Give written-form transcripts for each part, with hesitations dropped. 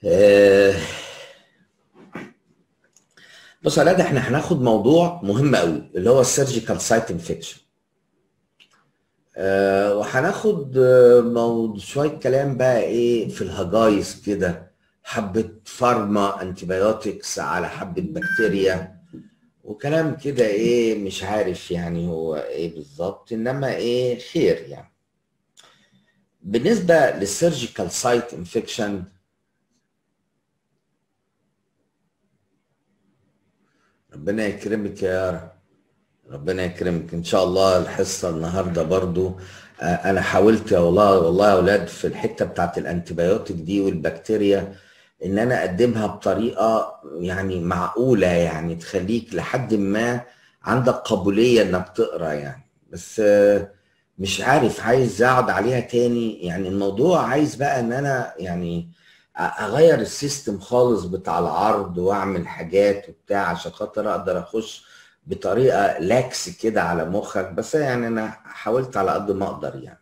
آه، بص يا ولاد، احنا هناخد موضوع مهم قوي اللي هو السيرجيكال سايت انفكشن. وهناخد شويه كلام بقى ايه في الهجايز كده، حبه فارما انتيبيوتكس على حبه بكتيريا وكلام كده، ايه مش عارف يعني هو ايه بالظبط، انما ايه خير يعني. بالنسبه للسيرجيكال سايت انفكشن، ربنا يكرمك يا رب. ربنا يكرمك ان شاء الله. الحصه النهارده برضو انا حاولت والله يا اولاد في الحته بتاعت الانتيبيوتيك دي والبكتيريا ان انا اقدمها بطريقه يعني معقوله، يعني تخليك لحد ما عندك قابليه انك تقرا يعني. بس مش عارف، عايز اقعد عليها تاني يعني. الموضوع عايز بقى ان انا يعني اغير السيستم خالص بتاع العرض واعمل حاجات وبتاع عشان خاطر اقدر اخش بطريقه لاكس كده على مخك. بس يعني انا حاولت على قد ما اقدر يعني.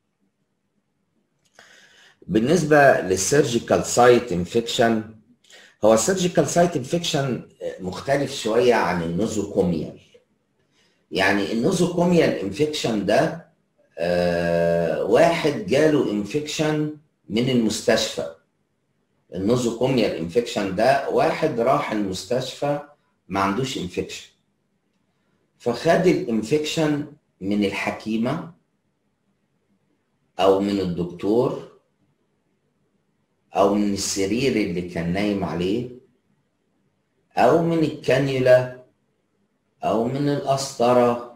بالنسبه للسيرجيكال سايت انفكشن، هو السيرجيكال سايت انفكشن مختلف شويه عن النوزوكوميال. يعني النوزوكوميال انفكشن ده واحد جاله انفكشن من المستشفى. النوزوكوميال انفكشن ده واحد راح المستشفى ما عندوش انفكشن، فخد الانفكشن من الحكيمه او من الدكتور او من السرير اللي كان نايم عليه او من الكانيولا او من القسطره.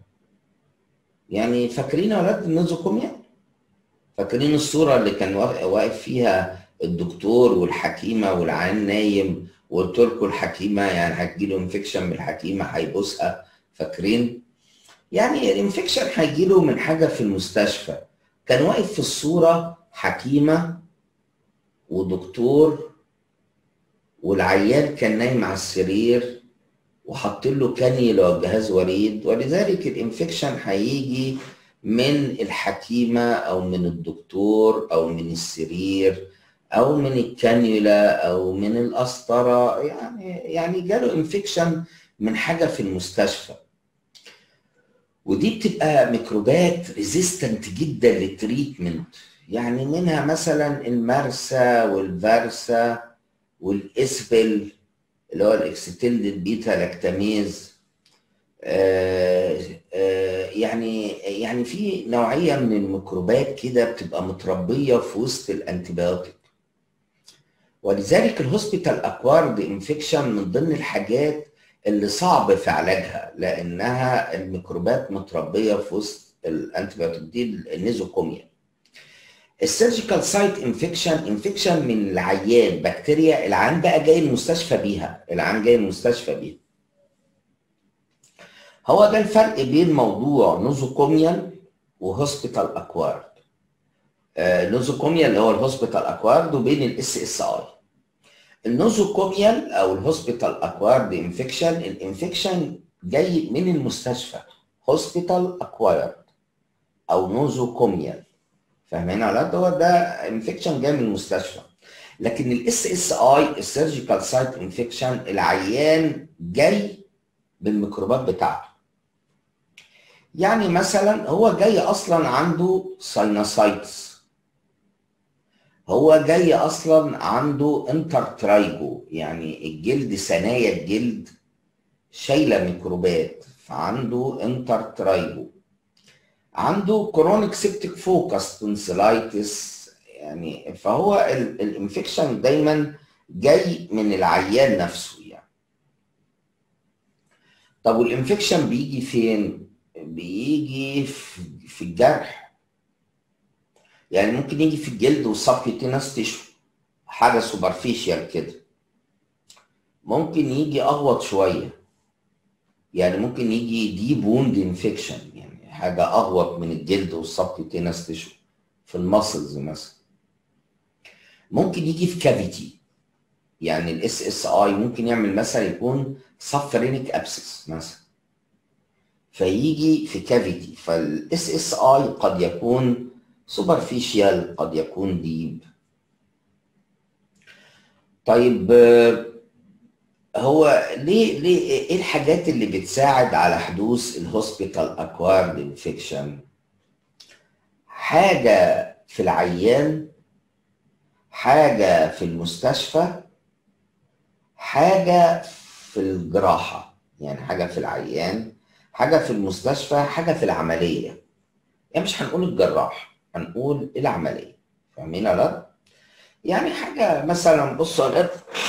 يعني فاكرين يا ولاد النوزوكوميا؟ فاكرين الصوره اللي كان واقف فيها الدكتور والحكيمه والعيان نايم، وقلت لكم الحكيمه يعني هتجيله انفكشن من الحكيمه هيبوسها؟ فاكرين؟ يعني الانفكشن هيجيله من حاجه في المستشفى. كان واقف في الصوره حكيمه ودكتور، والعيان كان نايم على السرير وحط له كانيولا وجهاز وريد، ولذلك الانفكشن هيجي من الحكيمه او من الدكتور او من السرير او من الكانيولا او من القسطره. يعني جاله انفكشن من حاجه في المستشفى، ودي بتبقى ميكروبات ريزيستنت جدا للتريتمنت. يعني منها مثلا المرسى والفارسا والاسبل اللي هو الاكستندد بيتا لاكتاميز. يعني في نوعيه من الميكروبات كده بتبقى متربيه في وسط الانتيبيوتيك، ولذلك الهوسبيتال اكوارد انفكشن من ضمن الحاجات اللي صعب في علاجها، لانها الميكروبات متربيه في وسط الانتيبيوتيك دي النيزوكوميا. السيرجيكال سايت انفكشن من العيان بكتيريا، العيان بقى جاي المستشفى بيها، هو ده الفرق بين موضوع نوزوكوميال وهوسبيتال اكوارد. نوزوكوميال اللي هو الهوسبيتال اكوارد، وبين الاس اس اي. النوزوكوميال او الهوسبيتال اكوارد انفكشن، الانفكشن جاي من المستشفى، هوسبيتال اكوارد او نوزوكوميال. فاهمين يا ولاد؟ هو ده انفكشن جاي من المستشفى. لكن الاس اس اي السيرجيكال سايت انفكشن، العيان جاي بالميكروبات بتاعته. يعني مثلا هو جاي اصلا عنده ساينوسايتس، هو جاي اصلا عنده انترترايجو، يعني الجلد، ثنايا الجلد شايله ميكروبات، فعنده انترترايجو. عنده كرونيك سيبتيك فوكس تونسيلايتس. يعني فهو الانفكشن دايما جاي من العيان نفسه يعني. طب والانفكشن بيجي فين؟ بيجي في الجرح. يعني ممكن يجي في الجلد والسبكيوتينس تيشو، حاجه سوبرفيشال كده. ممكن يجي اغوط شويه، يعني ممكن يجي ديب ووند انفكشن، يعني حاجه اغوط من الجلد والسبكيوتينس تيشو في المسلز مثلا. ممكن يجي في كافيتي، يعني الاس اس اي ممكن يعمل مثلا يكون سفرينيك ابسس مثلا، فيجي في كافيتي. فالاس اس اي قد يكون سوبرفيشال، قد يكون ديب. طيب هو ليه ايه الحاجات اللي بتساعد على حدوث الهوسبيتال اكوارد انفكشن؟ حاجه في العيان، حاجه في المستشفى، حاجه في الجراحه. يعني حاجه في العيان، حاجه في المستشفى، حاجه في العمليه. يعني مش هنقول الجراح، هنقول العمليه. فاهمين ولا لا؟ يعني حاجه مثلا، بصوا يا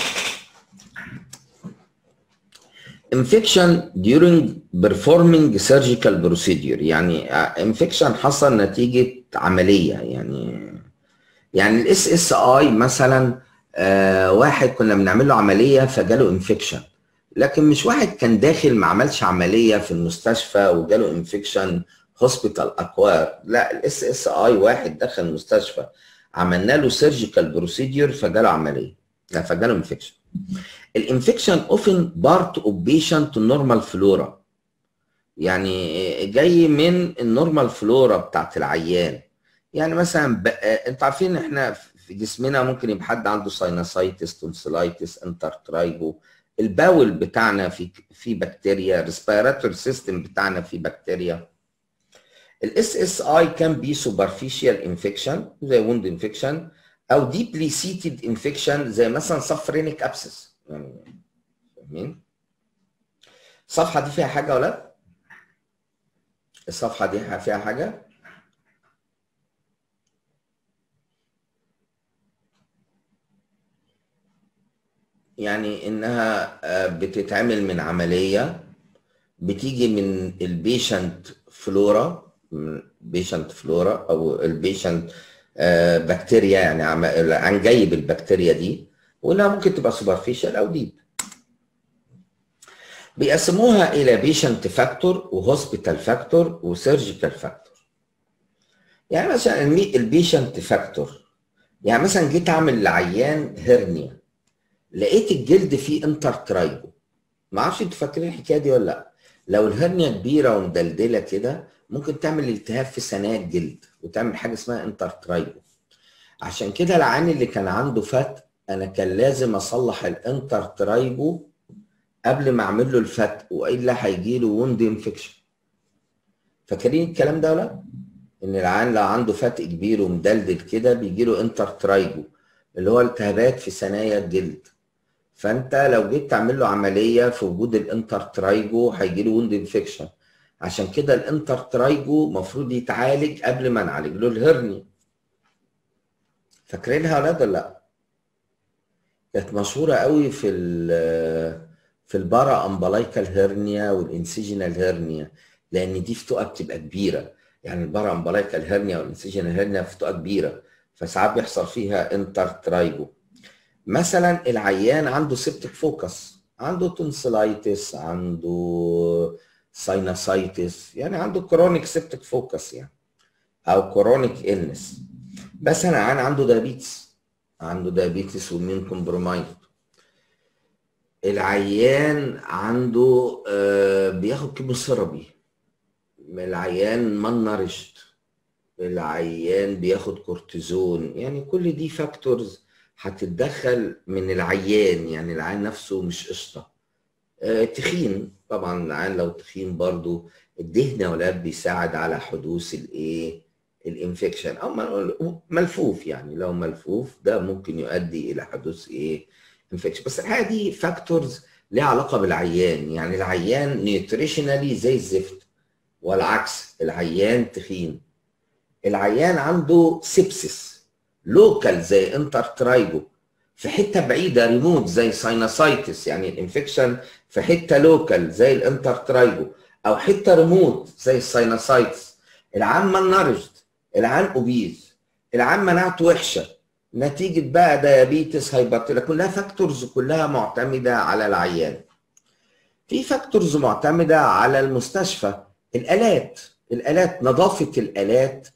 infection during performing surgical procedure. يعني infection حصل نتيجة عملية. يعني الاس اس اي مثلا، واحد كنا بنعمل له عملية فجاله انفكشن، لكن مش واحد كان داخل ما عملش عملية في المستشفى وجاله انفكشن هوسبيتال اكوار. لا، الاس اس اي واحد دخل المستشفى عملنا له سيرجيكال بروسيدير فجاله عملية، لا فجاله انفكشن. الانفكشن اوفن بارت اوف بيشنت نورمال فلورا، يعني جاي من النورمال فلورا بتاعت العيان. يعني مثلا انتوا عارفين احنا في جسمنا ممكن يبقى حد عنده ساينوسايتس، تونسيلايتس، انترترايبو. الباول بتاعنا في بكتيريا، ريسبيراتوري سيستم بتاعنا في بكتيريا. الاس اس اي كان بي سوبرفيشال انفكشن زي ووند انفكشن، او ديبلي سيتد انفكشن زي مثلا سفرينيك ابسس. يعني فاهمين؟ الصفحه دي فيها حاجه ولا لا؟ الصفحه دي فيها حاجه؟ يعني انها بتتعمل من عمليه، بتيجي من البيشنت فلورا، او البيشنت بكتيريا. يعني عن جايب البكتيريا دي، وانها ممكن تبقى سوبرفيشال او ديب. بيقسموها الى بيشنت فاكتور وهوسبيتال فاكتور وسيرجيكال فاكتور. يعني مثلا البيشنت فاكتور، يعني مثلا جيت اعمل لعيان هرنيا، لقيت الجلد فيه انترترايبو. ما اعرفش انتوا فاكرين الحكايه دي ولا لا؟ لو الهرنيا كبيره ومدلدله كده ممكن تعمل التهاب في ثنايا الجلد وتعمل حاجه اسمها انترترايبو. عشان كده العيان اللي كان عنده فتق انا كان لازم اصلح الانترترايبو قبل ما اعمل له الفتق، والا هيجي له ووند انفكشن. فاكرين الكلام ده ولا لا؟ ان العيان لو عنده فتق كبير ومدلدل كده بيجي له انترترايبو، اللي هو التهابات في ثنايا الجلد. فانت لو جيت تعمل له عمليه في وجود الانترترايجو هيجي له ووند انفكشن. عشان كده الانترترايجو المفروض يتعالج قبل ما نعالج له الهرني. فاكرينها ولا لا؟ كانت مشهوره قوي في البارا امبلايكال هيرنيا والانسيجنال هيرنيا، لان دي فتوقه بتبقى كبيره. يعني البارا امبلايكال هيرنيا والانسيجنال هيرنيا فتوقه كبيره، فساعات بيحصل فيها انترترايجو. مثلا العيان عنده سيبتك فوكس، عنده تونسلايتس، عنده ساينوسايتس، يعني عنده كرونيك سيبتك فوكس يعني، او كرونيك إلنس. بس انا عنده دايابيتس، عنده دايابيتس ومين كومبرومايز. العيان عنده بياخد كيموثيرابي، العيان مالنارشت، العيان بياخد كورتيزون. يعني كل دي فاكتورز هتتدخل من العيان. يعني العيان نفسه مش قشطه. تخين طبعا، العيان لو تخين برضو الدهن يا ولاد بيساعد على حدوث الايه، الانفكشن. او ملفوف، يعني لو ملفوف ده ممكن يؤدي الى حدوث ايه، انفكشن. بس الحقيقه دي فاكتورز ليها علاقه بالعيان. يعني العيان نيوتريشنالي زي الزفت، والعكس العيان تخين. العيان عنده سيبسس لوكال زي انترترايجو، في حته بعيده ريموت زي ساينوسايتس، يعني الانفكشن في حته لوكال زي الانترترايجو، او حته ريموت زي الساينوسايتس. العيان مالنارجد، العيان اوبيز، العيان مناعته وحشه نتيجه بقى ديابيتس، هايبرتلا، كلها فاكتورز كلها معتمده على العيان. في فاكتورز معتمده على المستشفى، الالات نظافه الالات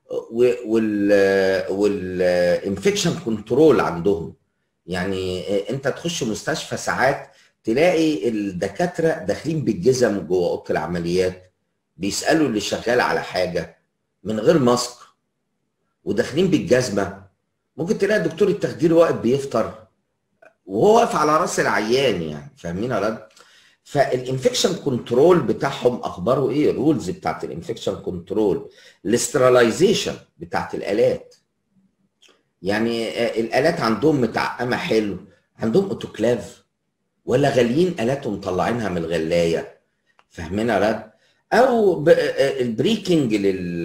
والانفكشن كنترول عندهم. يعني انت تخش مستشفى ساعات تلاقي الدكاتره داخلين بالجزم جوه اوضه العمليات، بيسالوا اللي شغال على حاجه من غير ماسك، وداخلين بالجزمه. ممكن تلاقي دكتور التخدير واقف بيفطر وهو واقف على راس العيان يعني، فاهمين يا ولاد؟ فالانفكشن كنترول بتاعهم اخباره ايه؟ الرولز بتاعت الانفكشن كنترول، الاسترلايزيشن بتاعت الالات. يعني الالات عندهم متعقمه حلو، عندهم اوتوكلاف، ولا غاليين الات ومطلعينها من الغلايه، فاهمين يا ولاد؟ او البريكنج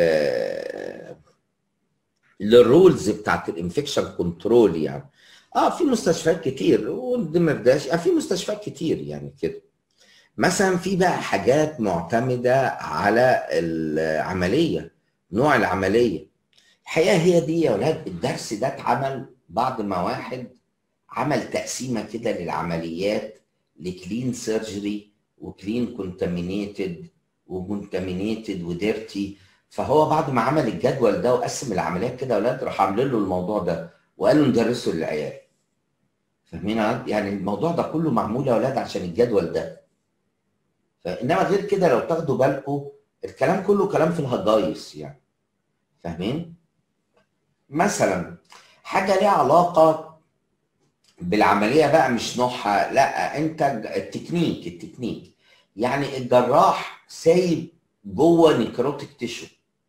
للرولز بتاعت الانفكشن كنترول يعني. في مستشفيات كتير والدمرداش، في مستشفيات كتير يعني كده. مثلا في بقى حاجات معتمده على العمليه، نوع العمليه. الحقيقه هي دي يا ولاد، الدرس ده اتعمل بعد ما واحد عمل تقسيمه كده للعمليات، لكلين سيرجري وكلين كونتامينيتد وكونتامينيتد وديرتي. فهو بعد ما عمل الجدول ده وقسم العمليات كده يا ولاد، راح عاملين له الموضوع ده وقال له ندرسه للعيال. فاهمين يا ولاد؟ يعني الموضوع ده كله معمول يا ولاد عشان الجدول ده. فانما غير كده لو تاخدوا بالكم الكلام كله كلام في الهجايس يعني، فاهمين؟ مثلا حاجه ليها علاقه بالعمليه بقى، مش نوعها، لا انت التكنيك. يعني الجراح سايب جوه نيكروتيك تيشو،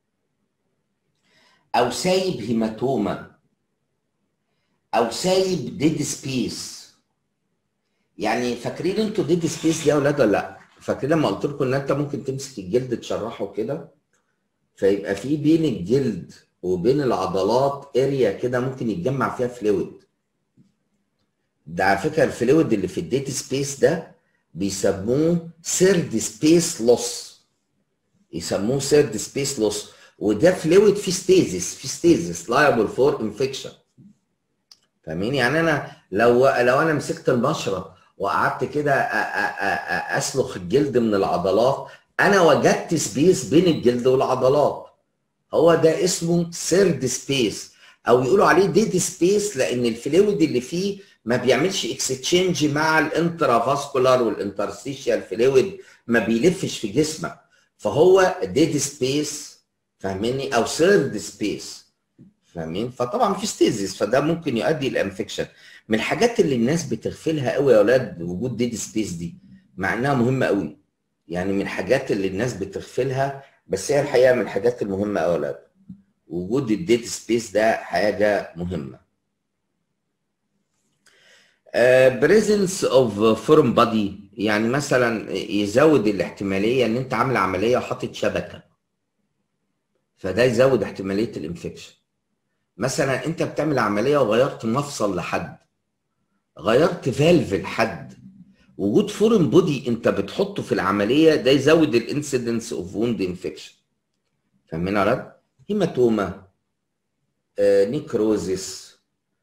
او سايب هيماتوما، او سايب ديد سبيس. يعني فاكرين انتوا ديد سبيس دي يا اولاد ولا لا؟ فاكرين لما قلت لكم ان انت ممكن تمسك الجلد تشرحه كده، فيبقى في بين الجلد وبين العضلات اريا كده ممكن يتجمع فيها فلويد. ده على فكره الفلويد اللي في الديد سبيس ده بيسموه سيرد سبيس لوس، يسموه سيرد سبيس لوس. وده فلويد في ستيزس لايبل فور انفكشن. فاهمين؟ يعني انا لو انا مسكت المشرط وقعدت كده اسلخ الجلد من العضلات، انا وجدت سبيس بين الجلد والعضلات، هو ده اسمه سيرد سبيس، او يقولوا عليه ديد سبيس، لان الفلويد اللي فيه ما بيعملش اكستشينج مع الانترافاسكولار والانترستيشيال فلويد، ما بيلفش في جسمك، فهو ديد سبيس، فاهميني؟ او سيرد سبيس، فاهمين؟ فطبعا في ستيزيس، فده ممكن يؤدي الى انفكشن. من الحاجات اللي الناس بتغفلها قوي يا اولاد وجود ديد سبيس دي، مع انها مهمه قوي. يعني من الحاجات اللي الناس بتغفلها، بس هي الحقيقه من الحاجات المهمه قوي يا اولاد. وجود الديد سبيس ده حاجه مهمه. بريزنس اوف فورم بادي، يعني مثلا يزود الاحتماليه ان انت عامل عمليه وحاطط شبكه، فده يزود احتماليه الانفكشن. مثلا انت بتعمل عمليه وغيرت مفصل لحد، غيرت فالف لحد، وجود فورن بودي انت بتحطه في العمليه ده يزود الانسيدنس اوف ووند انفكشن. فاهمين يا ولاد؟ هيماتوما، نيكروزيس،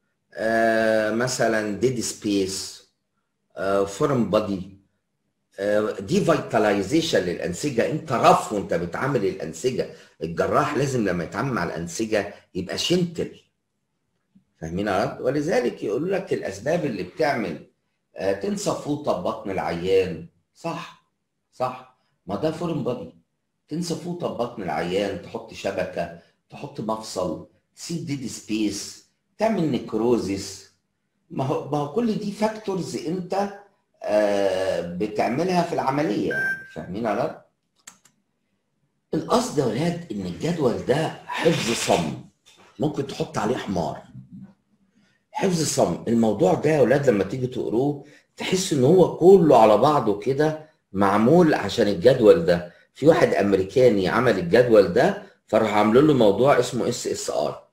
مثلا ديد سبيس، فورن بودي، دي فيتاليزيشن للانسجه. انت رف وانت بتعامل الانسجه، الجراح لازم لما يتعامل مع الانسجه يبقى شنتل. فاهمين يا ولاد؟ ولذلك يقول لك الاسباب اللي بتعمل تنسى فوطه ببطن العيان، صح، ما ده فورن بادي. تنسى فوطه ببطن العيان، تحط شبكه، تحط مفصل، تسيب ديد سبيس، تعمل نيكروزيس. ما هو كل دي فاكتورز انت بتعملها في العمليه يعني، فاهمين يا ولاد؟ القصد يا ولاد ان الجدول ده حفظ صم، ممكن تحط عليه حمار. حفظ الصم، الموضوع ده يا ولاد لما تيجي تقروه تحس ان هو كله على بعضه كده معمول عشان الجدول ده. في واحد امريكاني عمل الجدول ده، فراح عاملين له موضوع اسمه اس ار.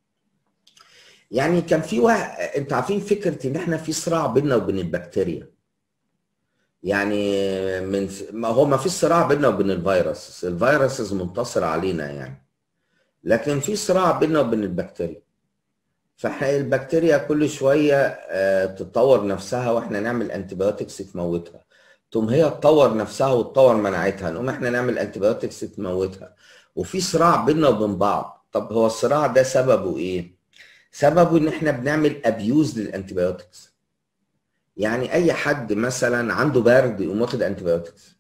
يعني كان في واحد، انت عارفين فكره ان احنا في صراع بيننا وبين البكتيريا. يعني ما هو ما فيش صراع بيننا وبين الفيروس منتصر علينا يعني، لكن في صراع بيننا وبين البكتيريا. فالبكتيريا كل شويه تتطور نفسها واحنا نعمل انتيبيوتكس تموتها، تقوم هي تطور نفسها وتطور مناعتها، نقوم احنا نعمل انتيبيوتكس تموتها، وفي صراع بيننا وبين بعض. طب هو الصراع ده سببه ايه؟ سببه ان احنا بنعمل ابيوز للانتيبيوتكس. يعني اي حد مثلا عنده برد يقوم واخد انتيبيوتكس،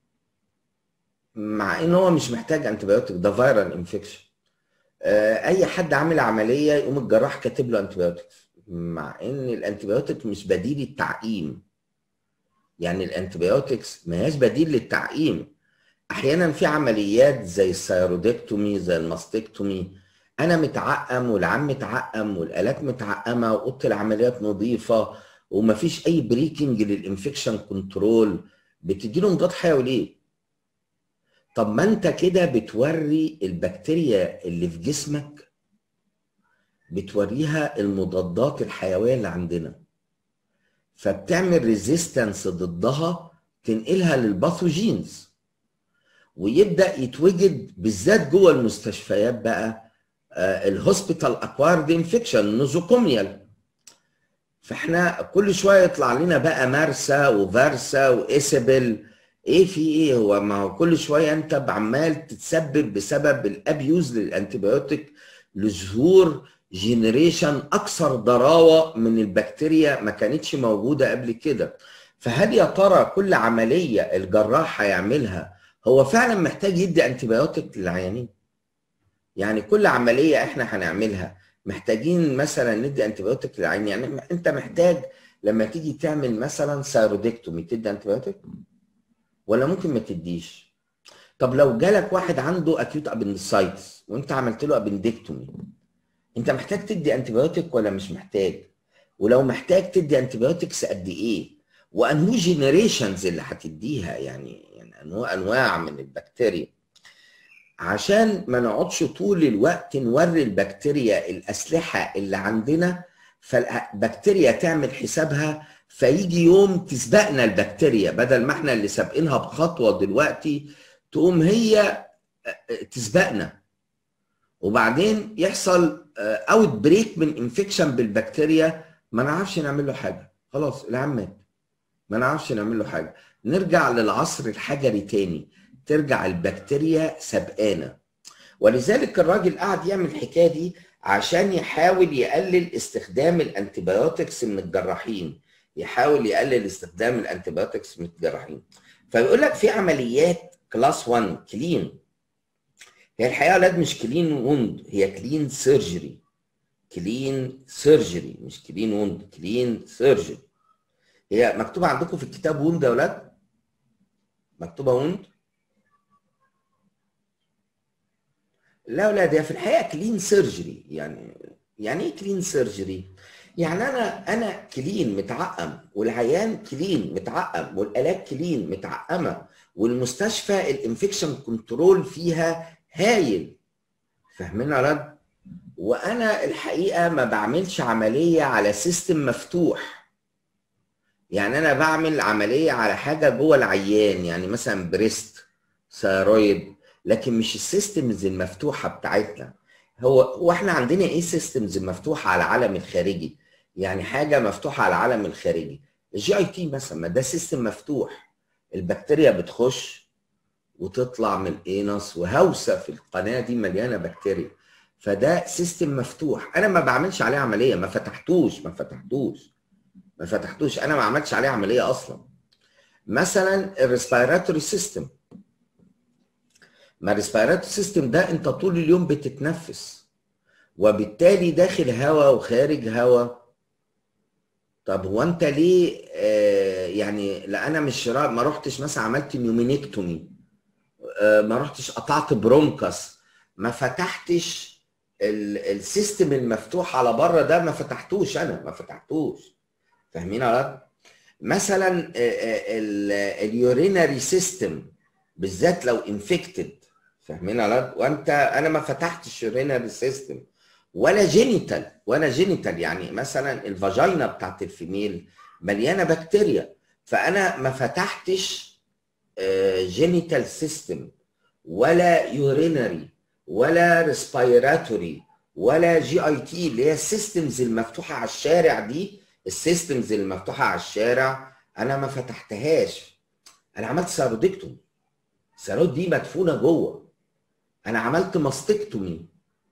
مع ان هو مش محتاج انتيبيوتك، ده فيرال انفكشن. اي حد عامل عمليه يقوم الجراح كاتب له انتيبيوتكس، مع ان الانتيبيوتيك مش بديل التعقيم. يعني الانتيبيوتكس ما هياش بديل للتعقيم. احيانا في عمليات زي الثيرودكتومي زي الماستكتومي انا متعقم والعم متعقم والالات متعقمه واوضه العمليات نظيفه ومفيش اي بريكنج للانفكشن كنترول، بتديله مضاد حيوي ليه؟ طب ما انت كده بتوري البكتيريا اللي في جسمك، بتوريها المضادات الحيويه اللي عندنا، فبتعمل ريزيستنس ضدها تنقلها للباثوجينز، ويبدا يتوجد بالذات جوه المستشفيات بقى الهوسبيتال اكوارد انفكشن نوزوكوميال. فاحنا كل شويه يطلع لنا بقى مارسا وفارسا واسبل. ايه في ايه؟ هو ما هو كل شويه انت عمال تتسبب بسبب الابيوز للانتيبيوتيك لظهور جينيريشن اكثر ضراوه من البكتيريا ما كانتش موجوده قبل كده. فهل يا ترى كل عمليه الجراح هيعملها هو فعلا محتاج يدي انتيبيوتيك للعيانين؟ يعني كل عمليه احنا هنعملها محتاجين مثلا ندي انتيبيوتيك للعيان؟ يعني انت محتاج لما تيجي تعمل مثلا ثيرودكتومي تدي انتيبيوتيك ولا ممكن ما تديش؟ طب لو جالك واحد عنده اكيوت ابندسايتس وانت عملت له ابندكتومي، انت محتاج تدي انتيبيوتيك ولا مش محتاج؟ ولو محتاج تدي انتيبيوتكس قد ايه؟ وانهو جينيريشنز اللي هتديها؟ يعني انواع من البكتيريا، عشان ما نقعدش طول الوقت نوري البكتيريا الاسلحه اللي عندنا فالبكتيريا تعمل حسابها فيجي يوم تسبقنا البكتيريا، بدل ما احنا اللي سابقينها بخطوه دلوقتي تقوم هي تسبقنا، وبعدين يحصل اوت بريك من انفكشن بالبكتيريا ما نعرفش نعمل له حاجه، خلاص العيان مات ما نعرفش نعمل له حاجه. نرجع للعصر الحجري تاني، ترجع البكتيريا سبقانه. ولذلك الراجل قعد يعمل الحكايه دي عشان يحاول يقلل استخدام الانتيبيوتكس من الجراحين، يحاول يقلل استخدام الانتيبيوتكس من الجراحين. فبيقول لك في عمليات كلاس 1 كلين، هي الحقيقه اولاد مش كلين ووند، هي كلين سيرجري. كلين سيرجري مش كلين ووند، كلين سيرجري. هي مكتوبه عندكم في الكتاب ووند يا اولاد؟ مكتوبه ووند؟ لا يا اولاد، هي في الحقيقه كلين سيرجري. يعني ايه كلين سيرجري؟ يعني انا كلين متعقم والعيان كلين متعقم والالات كلين متعقمه والمستشفى الانفكشن كنترول فيها هايل. فاهمين يا اولاد؟ وانا الحقيقه ما بعملش عمليه على سيستم مفتوح. يعني انا بعمل عمليه على حاجه جوه العيان، يعني مثلا بريست، ثايرويد، لكن مش السيستمز المفتوحه بتاعتنا. هو احنا عندنا ايه سيستمز مفتوحه على العالم الخارجي؟ يعني حاجه مفتوحه على العالم الخارجي، الجي اي تي مثلا، ما ده سيستم مفتوح. البكتيريا بتخش وتطلع من الانس وهوسه في القناه دي مليانه بكتيريا، فده سيستم مفتوح. انا ما بعملش عليه عمليه، ما فتحتوش انا ما عملتش عليه عمليه اصلا. مثلا الريسبيراتوري سيستم، ما الريسبيراتوري سيستم ده انت طول اليوم بتتنفس وبالتالي داخل هواء وخارج هواء. طب هو انت ليه يعني لا انا مش ما رحتش مثلا عملت نيومينيكتومي، ما رحتش قطعت برونكس، ما فتحتش السيستم المفتوح على بره ده، ما فتحتوش انا، ما فتحتوش. فاهمين يا ولاد؟ مثلا اليورينري سيستم بالذات لو انفكتد، فاهمين يا ولاد؟ انا ما فتحتش يورينري سيستم ولا جينيتال يعني مثلا الفاجينا بتاعت الفيميل مليانه بكتيريا، فانا ما فتحتش جينيتال سيستم ولا يورينري ولا ريسبيراتوري ولا جي اي تي، اللي هي السيستمز المفتوحه على الشارع دي. السيستمز المفتوحه على الشارع انا ما فتحتهاش. انا عملت سيرودكتومي، السيرود دي مدفونه جوه. انا عملت ماستكتومي،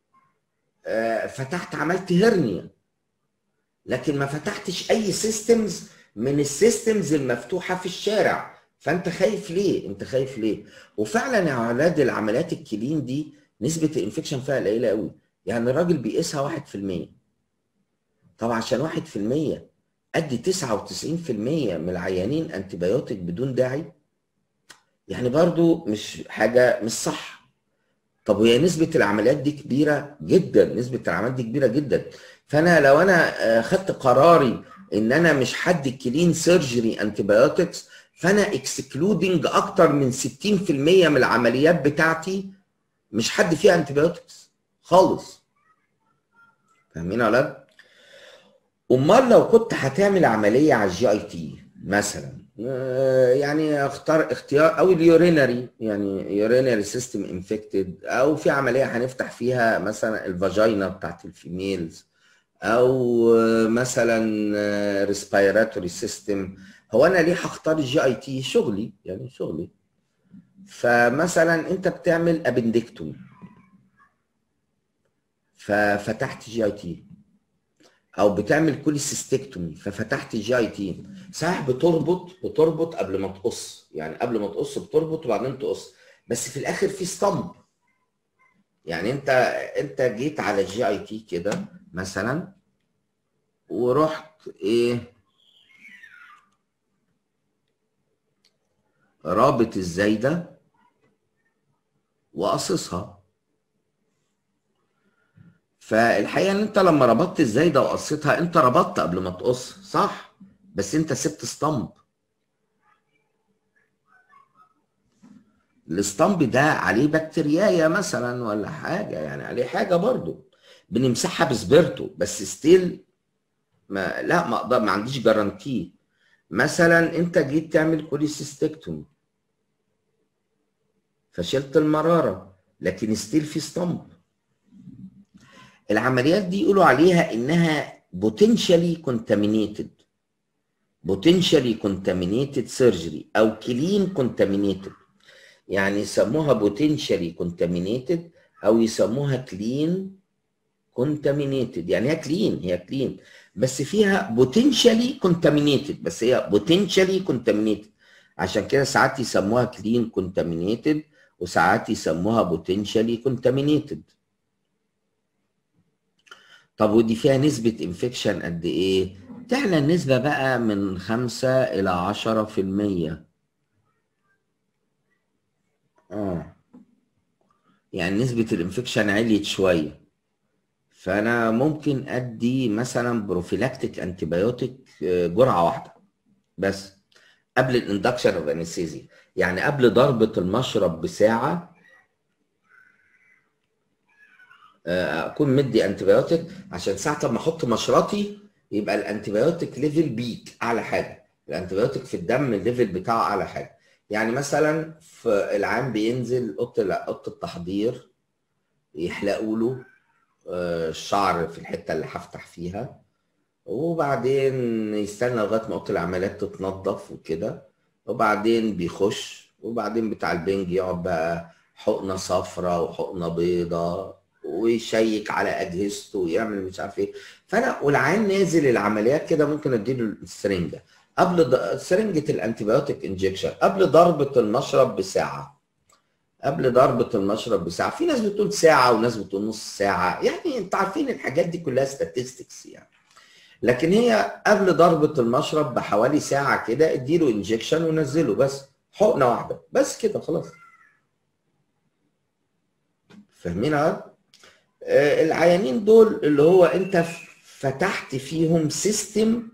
فتحت عملت هرنيا، لكن ما فتحتش اي سيستمز من السيستمز المفتوحه في الشارع. فانت خايف ليه؟ وفعلا يا اولاد العمليات الكلين دي نسبه الانفكشن فيها قليله قوي، يعني الراجل بيقيسها 1%. طب عشان 1% ادي 99% من العيانين انتبيوتيك بدون داعي؟ يعني برضو مش حاجه مش صح. طب وهي نسبه العمليات دي كبيره جدا، نسبه العمليات دي كبيره جدا. فانا لو انا خدت قراري ان انا مش حد كلين سيرجري انتبيوتكس، فانا اكسكلودنج اكتر من 60% من العمليات بتاعتي مش حد فيها انتبيوتكس خالص. فاهمين يا ولاد؟ امال لو كنت هتعمل عمليه على الجي اي تي مثلا، يعني اختيار او اليورينري، يعني يورينري سيستم انفكتد، او في عمليه هنفتح فيها مثلا الفاجينا بتاعت الفيميلز، او مثلا ريسبيراتوري سيستم. هو انا ليه هختار الجي اي تي؟ شغلي، يعني شغلي. فمثلا انت بتعمل ابندكتومي ففتحت جي اي تي، او بتعمل كوليسيستكتومي ففتحت جي اي تي. صحيح بتربط قبل ما تقص، يعني قبل ما تقص بتربط وبعدين تقص، بس في الاخر في ستامب. يعني انت جيت على الجي اي تي كده مثلا، ورحت ايه رابط الزايده وقصصها. فالحقيقه ان انت لما ربطت الزايده وقصيتها، انت ربطت قبل ما تقص صح، بس انت سبت ستامب. الاسطمب ده عليه بكتيريايا مثلا ولا حاجه، يعني عليه حاجه برضو بنمسحها بسبيرتو، بس ستيل ما اقدر، ما عنديش جارانتي. مثلا انت جيت تعمل كوليسيستكتومي فشلت المراره، لكن ستيل في اسطمب. العمليات دي يقولوا عليها انها بوتنشالي كونتامينيتد، بوتنشالي كونتامينيتد سيرجري او كلين كونتامينيتد. يعني يسموها بوتنشالي كونتامينيتد او يسموها كلين كونتامينيتد. يعني هي كلين، هي كلين بس فيها بوتنشالي كونتامينيتد، بس هي بوتنشالي كونتامينيتد. عشان كده ساعات يسموها كلين كونتامينيتد وساعات يسموها بوتنشالي كونتامينيتد. طب ودي فيها نسبة انفكشن قد ايه؟ تعلى النسبة بقى من 5 إلى 10%. يعني نسبة الانفكشن عليت شوية. فأنا ممكن أدي مثلا بروفيلاكتيك أنتيبيوتيك جرعة واحدة بس قبل الاندكشن اوف انستيزيا، يعني قبل ضربة المشرب بساعة اكون مدي انتيبيوتيك، عشان ساعة لما احط مشرطي يبقى الانتيبيوتيك ليفل بيك اعلى حاجة، الانتيبيوتيك في الدم الليفل بتاعه اعلى حاجة. يعني مثلا في العام بينزل اوضه التحضير يحلقوا له الشعر في الحتة اللي هفتح فيها، وبعدين يستنى لغايه ما اوضه العمليات تتنضف وكده، وبعدين بيخش، وبعدين بتاع البنج يقعد بقى حقنه صفراء وحقنه بيضاء ويشيك على اجهزته ويعمل مش عارف ايه. فانا والعيان نازل العمليات كده ممكن اديله السرنجه قبل سرنجه الانتيبيوتيك انجكشن قبل ضربه المشرب بساعه. قبل ضربه المشرب بساعه، في ناس بتقول ساعه وناس بتقول نص ساعه، يعني انتوا عارفين الحاجات دي كلها statistics يعني. لكن هي قبل ضربة المشرب بحوالي ساعة كده اديله انجكشن ونزله، بس حقنة واحدة بس كده خلاص. فاهمين العيانين دول اللي هو انت فتحت فيهم سيستم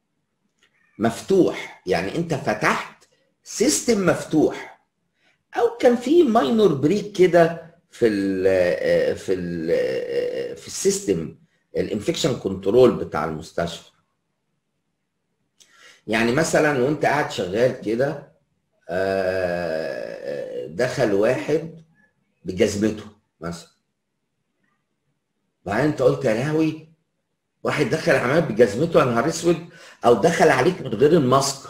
مفتوح، يعني انت فتحت سيستم مفتوح، او كان في ماينور بريك كده في السيستم الانفكشن كنترول بتاع المستشفى. يعني مثلا وانت قاعد شغال كده دخل واحد بجزمته مثلا، بعدين انت قلت يا لهوي واحد دخل عمال بجزمته يا نهار اسود، او دخل عليك من غير الماسك،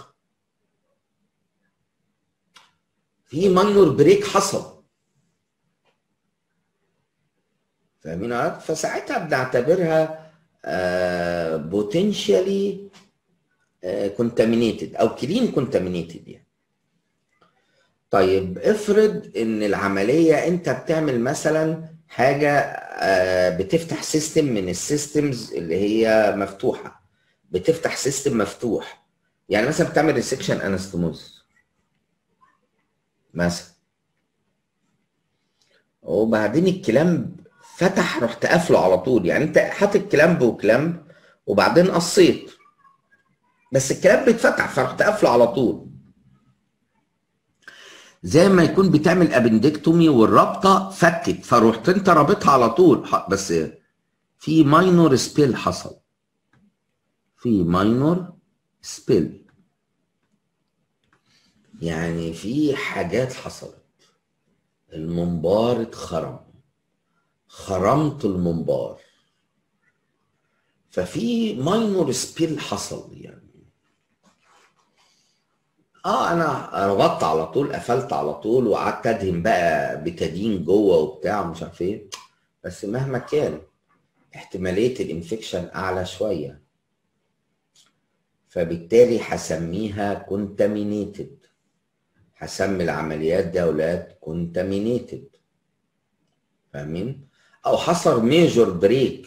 في ماينور بريك حصل. فاهمين؟ فساعتها بنعتبرها بوتنشالي كونتامينيتد او كلين كونتامينيتد يعني. طيب افرض ان العمليه انت بتعمل مثلا حاجه بتفتح سيستم من السيستمز اللي هي مفتوحه، بتفتح سيستم مفتوح. يعني مثلا بتعمل ريسكشن انستموز مثلا، وبعدين الكلامب فتح رحت قافله على طول. يعني انت حاطط كلامب وكلامب وبعدين قصيت، بس الكلامب اتفتح فرحت قافله على طول. زي ما يكون بتعمل ابندكتومي والرابطه فكت فرحت انت رابطها على طول. بس في ماينور سبيل حصل، في ماينور سبيل، يعني في حاجات حصلت. المنبار اتخرم، خرمت المنبار، ففي ماينور سبيل حصل يعني. انا ربطت على طول، قفلت على طول وقعدت ادهن بقى بتادين جوه وبتاع ومش عارف ايه. بس مهما كان احتماليه الانفكشن اعلى شويه، فبالتالي هسميها كونتامينيتد. هسمي العمليات دي اولاد كونتامينيتد، فاهمين؟ او حصل ميجور بريك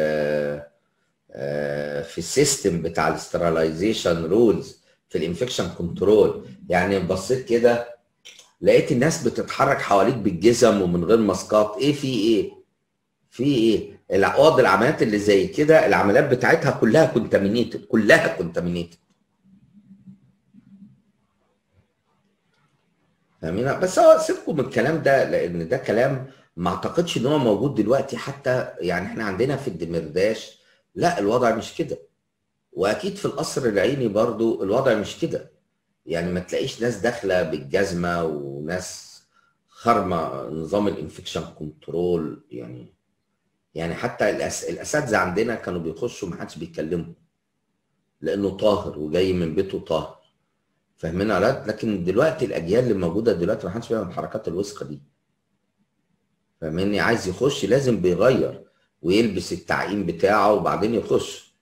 في السيستم بتاع الاستراليزيشن رولز في الانفكشن كنترول. يعني بصيت كده لقيت الناس بتتحرك حواليك بالجزم ومن غير ماسكات. ايه في ايه؟ في ايه؟ العقد العمليات اللي زي كده العمليات بتاعتها كلها كونتامينيتد، كلها كونتامينيتد، فاهمين؟ بس هو سيبكم من الكلام ده لان ده كلام ما اعتقدش ان هو موجود دلوقتي حتى. يعني احنا عندنا في الدمرداش لا الوضع مش كده، واكيد في القصر العيني برضو الوضع مش كده. يعني ما تلاقيش ناس داخله بالجزمه وناس خارمه نظام الانفكشن كنترول. يعني حتى الاساتذه عندنا كانوا بيخشوا ما حدش بيكلمهم لانه طاهر وجاي من بيته طاهر، فاهمين يا ولاد؟ لكن دلوقتي الاجيال اللي موجوده دلوقتي ما حدش بيعمل الحركات الوسخه دي، فاهمني؟ عايز يخش لازم بيغير ويلبس التعقيم بتاعه وبعدين يخش.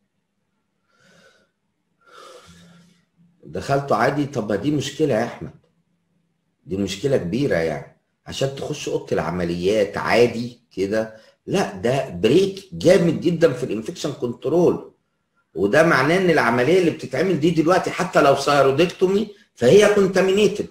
دخلته عادي، طب ما دي مشكله يا احمد، دي مشكله كبيره يعني. عشان تخش اوضه العمليات عادي كده، لا ده بريك جامد جدا في الانفكشن كنترول. وده معناه ان العمليه اللي بتتعمل دي دلوقتي حتى لو سيرودكتومي فهي كونتامينيتد.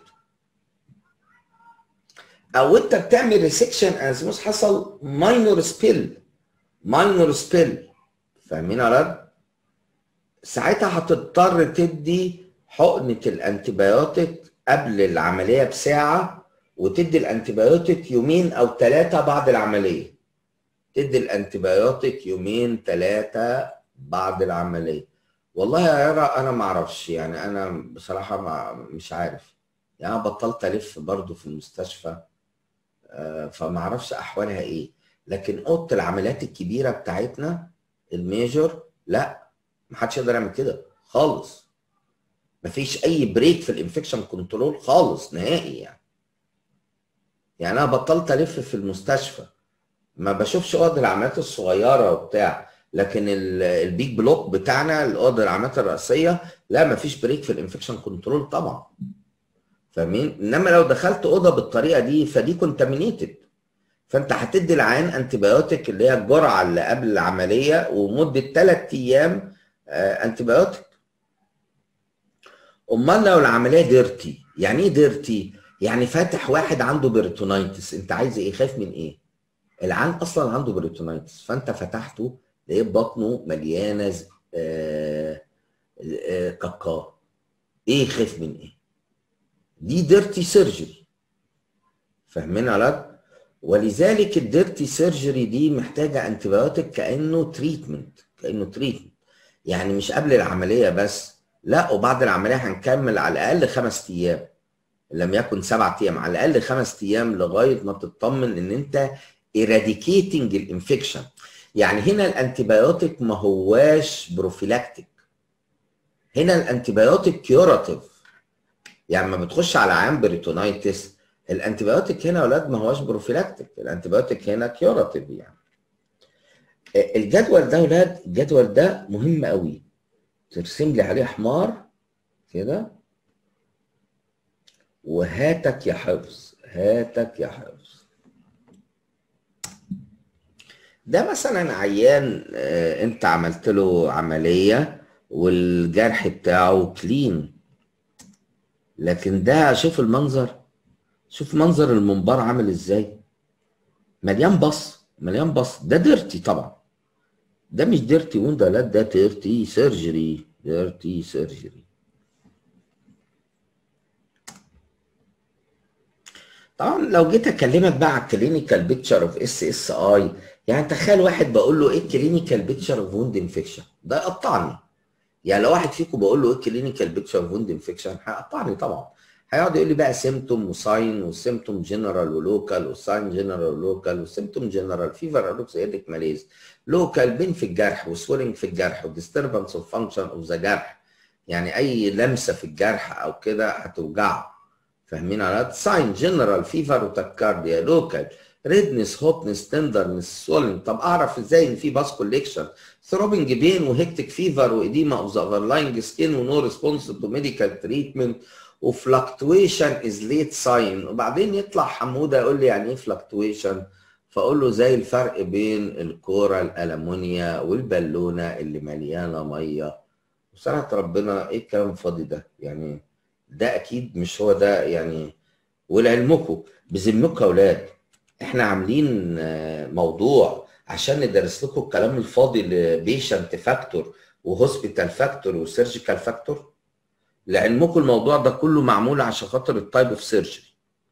او انت بتعمل ريسكشن انسموس حصل ماينور سبيل، ماينور سبيل، فاهمين يا ولاد؟ ساعتها هتضطر تدي حقنه الانتيبيوتيك قبل العمليه بساعه، وتدي الانتيبيوتيك يومين او ثلاثه بعد العمليه. تدي الانتيبيوتيك يومين ثلاثه بعد العمليه. والله يا يارا انا ما اعرفش، يعني انا بصراحه مش عارف. يعني انا بطلت الف برضو في المستشفى، فما اعرفش احوالها ايه. لكن اوضه العمليات الكبيره بتاعتنا الميجور لا، ما حدش يقدر يعمل كده خالص. ما فيش اي بريك في الانفكشن كنترول خالص نهائي يعني انا بطلت الف في المستشفى، ما بشوفش اوض العمليات الصغيره وبتاع. لكن البيج بلوك بتاعنا الاوض العمليات الرئيسيه لا، ما فيش بريك في الانفكشن كنترول طبعا، فاهمين؟ انما لو دخلت اوضه بالطريقه دي فدي كونتامينيتد. فانت هتدي العيان انتيبيوتيك اللي هي الجرعه اللي قبل العمليه ومده 3 ايام انتيبيوتيك. امال لو العمليه ديرتي، يعني ايه ديرتي؟ يعني فاتح واحد عنده بيرتونايتس، انت عايز ايه؟ خايف من ايه؟ العيان اصلا عنده بيرتونايتس فانت فتحته لقيت بطنه مليانه كاكا، ايه خايف من ايه؟ دي ديرتي سيرجري، فاهمين يا ولاد؟ ولذلك الديرتي سيرجري دي محتاجه انتيبيوتيك كانه تريتمنت، كانه تريتمنت. يعني مش قبل العمليه بس، لا وبعد العمليه هنكمل على الاقل 5 ايام، لم يكن 7 ايام، على الاقل 5 ايام لغايه ما تطمن ان انت eradicating الانفكشن. يعني هنا الانتيبيوتيك ما هواش بروفيلاكتيك، هنا الانتيبيوتيك كيوراتيف. يعني لما بتخش على عيان بريتونايتس الانتيبيوتيك هنا يا اولاد ما هواش بروفيلاكتيك، الانتيبيوتيك هنا كيوراتيف يعني. الجدول ده يا اولاد، الجدول ده مهم قوي، ترسم لي عليه حمار كده، وهاتك يا حفظ، هاتك يا حفظ. ده مثلا عيان انت عملت له عملية والجرح بتاعه كلين، لكن ده شوف المنظر، شوف منظر المنبار عامل ازاي، مليان بص، مليان بص. ده ديرتي طبعا، ده مش ديرتي ووندا، لا ده ديرتي سيرجري، ديرتي سيرجري. طبعا لو جيت اكلمك بقى على الكلينيكال بيكتشر اوف SSI، يعني تخيل واحد بقول له ايه الكلينيكال بيكتشر اوف ووند انفكشن، ده يقطعني. يعني لو واحد فيكم بقول له ايه الكلينيكال بيكتشر اوف ووند انفكشن هيقطعني طبعا، هيقعد يقول لي بقى سيمتوم وساين، والسيمتوم جنرال ولوكال، والساين جنرال ولوكال، والسيمتوم جنرال فيفر اروكس ايدك ماليز، لوكال بين في الجرح وسويلنج في الجرح وديستربنس اوف فانكشن اوف ذا جرح، يعني اي لمسه في الجرح او كده هتوجعه. فاهمين على ساين جنرال فيفر وتاكارديا، لوكال ريدنس هوتنس تندرنس سويلنج. طب اعرف ازاي ان في باس كوليكشن؟ ثروبنج بين وهيكتيك فيفر واديما اوف ذا اندرلاينج سكين ونو ريسبونس تو ميديكال تريتمنت وفلكتويشن از ليت ساين. وبعدين يطلع حموده يقول لي يعني ايه فلكتويشن؟ فاقول له زي الفرق بين الكوره الالمونيا والبالونه اللي مليانه ميه. وصراحه ربنا ايه الكلام الفاضي ده يعني؟ ده اكيد مش هو ده يعني. ولعلمكم بذمكم يا اولاد، احنا عاملين موضوع عشان ندرس لكم الكلام الفاضي لبيشنت فاكتور وهوسبيتال فاكتور وسيرجيكال فاكتور. لعلمكم الموضوع ده كله معمول عشان خاطر التايب اوف سيرجري.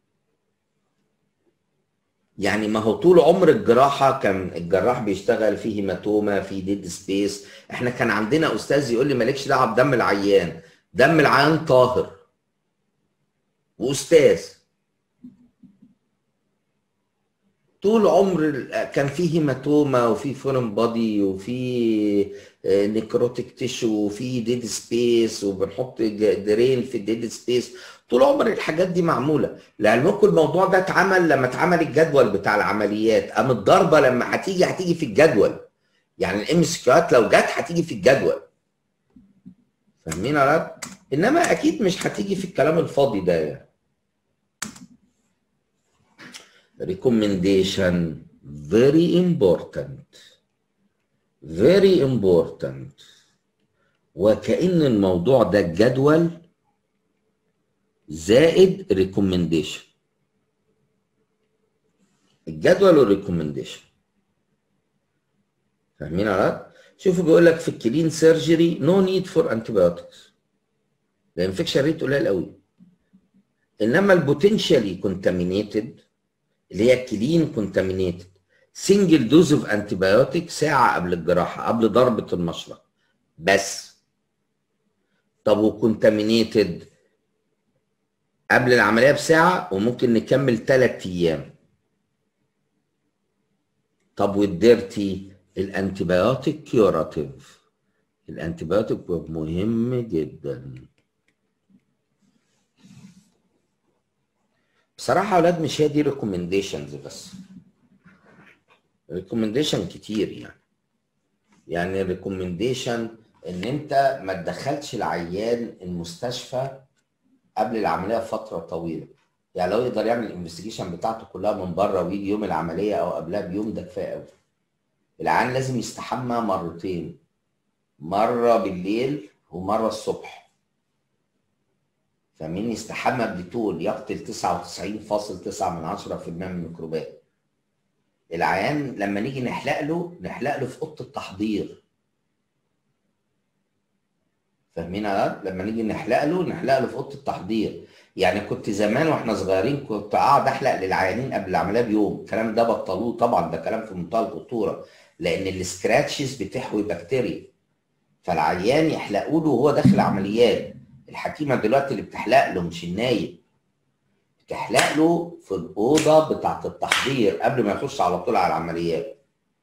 يعني ما هو طول عمر الجراحه كان الجراح بيشتغل فيه هيماتوما، في ديد سبيس. احنا كان عندنا استاذ يقول لي مالكش دعوه بدم العيان، دم العيان طاهر. واستاذ طول عمر كان فيه هيماتوما وفي فورن بادي وفي نيكروتيك تيشو وفي ديد سبيس وبنحط درين في الديد سبيس. طول عمر الحاجات دي معموله. لعلمكم الموضوع ده اتعمل لما اتعمل الجدول بتاع العمليات، قام الضربه لما هتيجي في الجدول. يعني الام اس كيوات لو جت هتيجي في الجدول. فاهمين يا ولاد؟ انما اكيد مش هتيجي في الكلام الفاضي ده يعني. recommendation very important، very important. وكأن الموضوع ده جدول زائد ريكومنديشن، الجدول والريكومنديشن. فاهمين يا ولاد؟ شوفوا بيقول لك في الكلين سيرجري نو نيد فور انتيبيوتكس، الانفكشن ريت قليل قوي. انما البوتنشالي كونتامينيتد اللي هي كلين كونتامينيتد سنجل دوز اوف انتيبيوتيك ساعه قبل الجراحه، قبل ضربه المشرط بس. طب وكونتامينيتد قبل العمليه بساعه وممكن نكمل 3 ايام. طب والديرتي الانتيبيوتيك كيوراتيف، الانتيبيوتيك مهم جدا. بصراحه يا اولاد مش هي دي ريكومنديشنز بس، ريكومنديشن كتير يعني ريكومنديشن ان انت ما تدخلش العيان المستشفى قبل العمليه بفتره طويله. يعني لو يقدر يعمل الانفستيجيشن بتاعته كلها من بره ويجي يوم العمليه او قبلها بيوم ده كفايه قوي. العيان لازم يستحمى مرتين، مره بالليل ومره الصبح. فمين يستحمى بديتول يقتل 99.9% من الميكروبات. العيان لما نيجي نحلق له في اوضه التحضير. فاهمين لما نيجي نحلق له في اوضه التحضير. يعني كنت زمان واحنا صغيرين كنت اقعد احلق للعيانين قبل العمليه بيوم، الكلام ده بطلوه طبعا، ده كلام في منتهى الخطوره، لان السكراتشز بتحوي بكتيريا. فالعيان يحلقوا له وهو داخل عمليات. الحكيمه دلوقتي اللي بتحلق له مش النايم، بتحلق له في الاوضه بتاعه التحضير قبل ما يخش على طول على العمليات.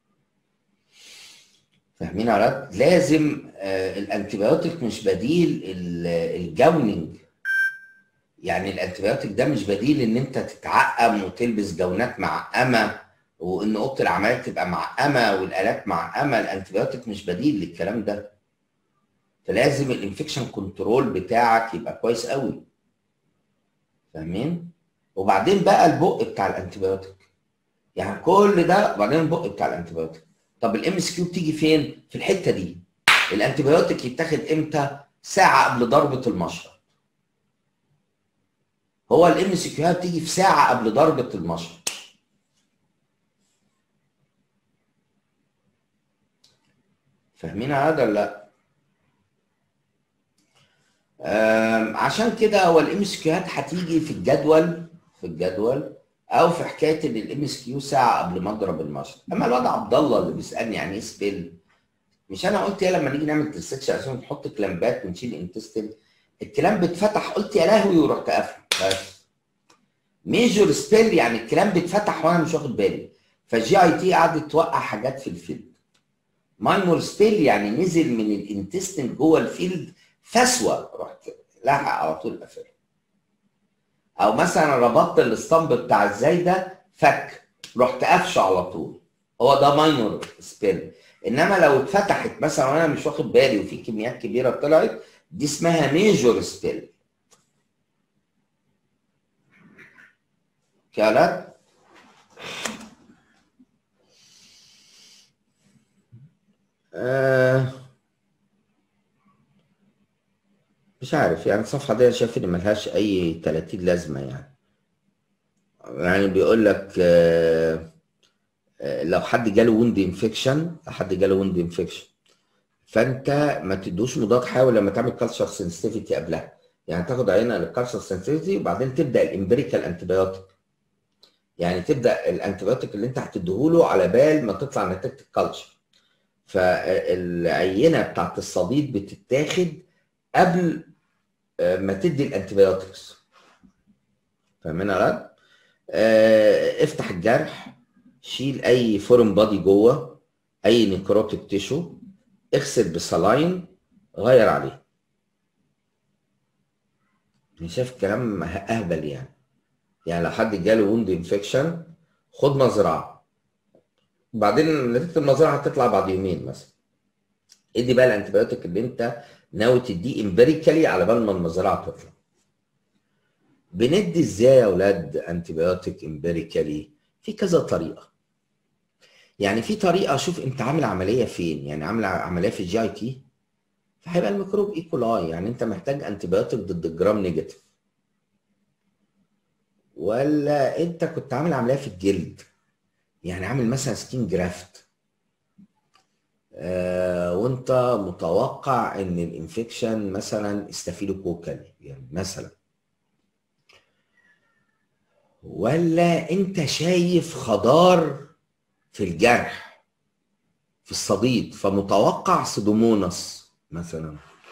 فاهمين يا ولاد؟ لازم الانتيبيوتيك مش بديل الجونينج. يعني الانتيبيوتيك ده مش بديل ان انت تتعقم وتلبس جونات معقمه وان اوضه العمليات تبقى معقمه والالات معقمه. الانتيبيوتيك مش بديل للكلام ده. فلازم الانفكشن كنترول بتاعك يبقى كويس قوي. فاهمين؟ وبعدين بقى البق بتاع الانتيبيوتيك، يعني كل ده وبعدين البق بتاع الانتيبيوتيك. طب الام اس كيو بتيجي فين؟ في الحته دي. الانتيبيوتيك يتاخد امتى؟ ساعه قبل ضربه المشرط. هو الام اس كيو بتيجي في ساعه قبل ضربه المشرط. فاهمين هذا ولا لا؟ عشان كده هو الام اس كيو هتيجي في الجدول او في حكايه ان الام اس كيو ساعه قبل ما اضرب المشرط. اما الواد عبد الله اللي بيسالني يعني ايه سبيل، مش انا قلت يا لما نيجي نعمل ترسكشن عشان نحط كلامبات ونشيل انتستين، الكلام بيتفتح قلت يا لهوي ورحت قافله. بس ميجور سبيل يعني الكلام بيتفتح وانا مش واخد بالي، فالجي اي تي قعدت توقع حاجات في الفيلد. ماينور سبيل يعني نزل من الانتستين جوه الفيلد فسوه، رحت لاحق على طول قافله. او مثلا ربطت الاسطمب بتاع الزايده فك، رحت قافشه على طول. هو ده ماينور سبيل. انما لو اتفتحت مثلا وانا مش واخد بالي وفي كميات كبيره طلعت، دي اسمها ميجور سبيل. كده مش عارف يعني الصفحه دي شايف ان ملهاش اي 30 لازمه يعني بيقول لك لو حد جاله ووند انفكشن، فانت ما تدوش مضاد حيوي لما تعمل كالتشر سنسيتيفيتي قبلها. يعني تاخد عينه للكالتشر سنسيتيفيتي وبعدين تبدا الامبيريكال انتيبيوتيك. يعني تبدا الانتيبيوتيك اللي انت هتديهوله على بال ما تطلع نتيجه الكالتشر. فالعينه بتاعت الصديد بتتاخد قبل ما تدي الانتيبيوتكس. فاهمين يا ولاد؟ افتح الجرح، شيل اي فورم بادي جوه، اي نيكروتيك تيشو، اغسل بسلاين، غير عليه. انا شايف الكلام اهبل يعني لو حد جاله ووند انفكشن خد مزرعه، وبعدين نتيجه المزرعه هتطلع بعد يومين مثلا. ادي بقى الانتيبيوتيك اللي انت ناوي تديه امبيريكالي على بال ما المزرعه تطلع. بندي ازاي يا اولاد انتيبيوتيك امبيريكالي؟ في كذا طريقه. يعني في طريقه، شوف انت عامل عمليه فين، يعني عامل عمليه في الجي اي تي فهيبقى الميكروب ايكولاي، يعني انت محتاج انتيبيوتيك ضد الجرام نيجاتيف. ولا انت كنت عامل عمليه في الجلد، يعني عامل مثلا سكين جرافت، وانت متوقع ان الانفكشن مثلا استافيلوكوكال يعني مثلا. ولا انت شايف خضار في الجرح في الصديد فمتوقع سودوموناس مثلا.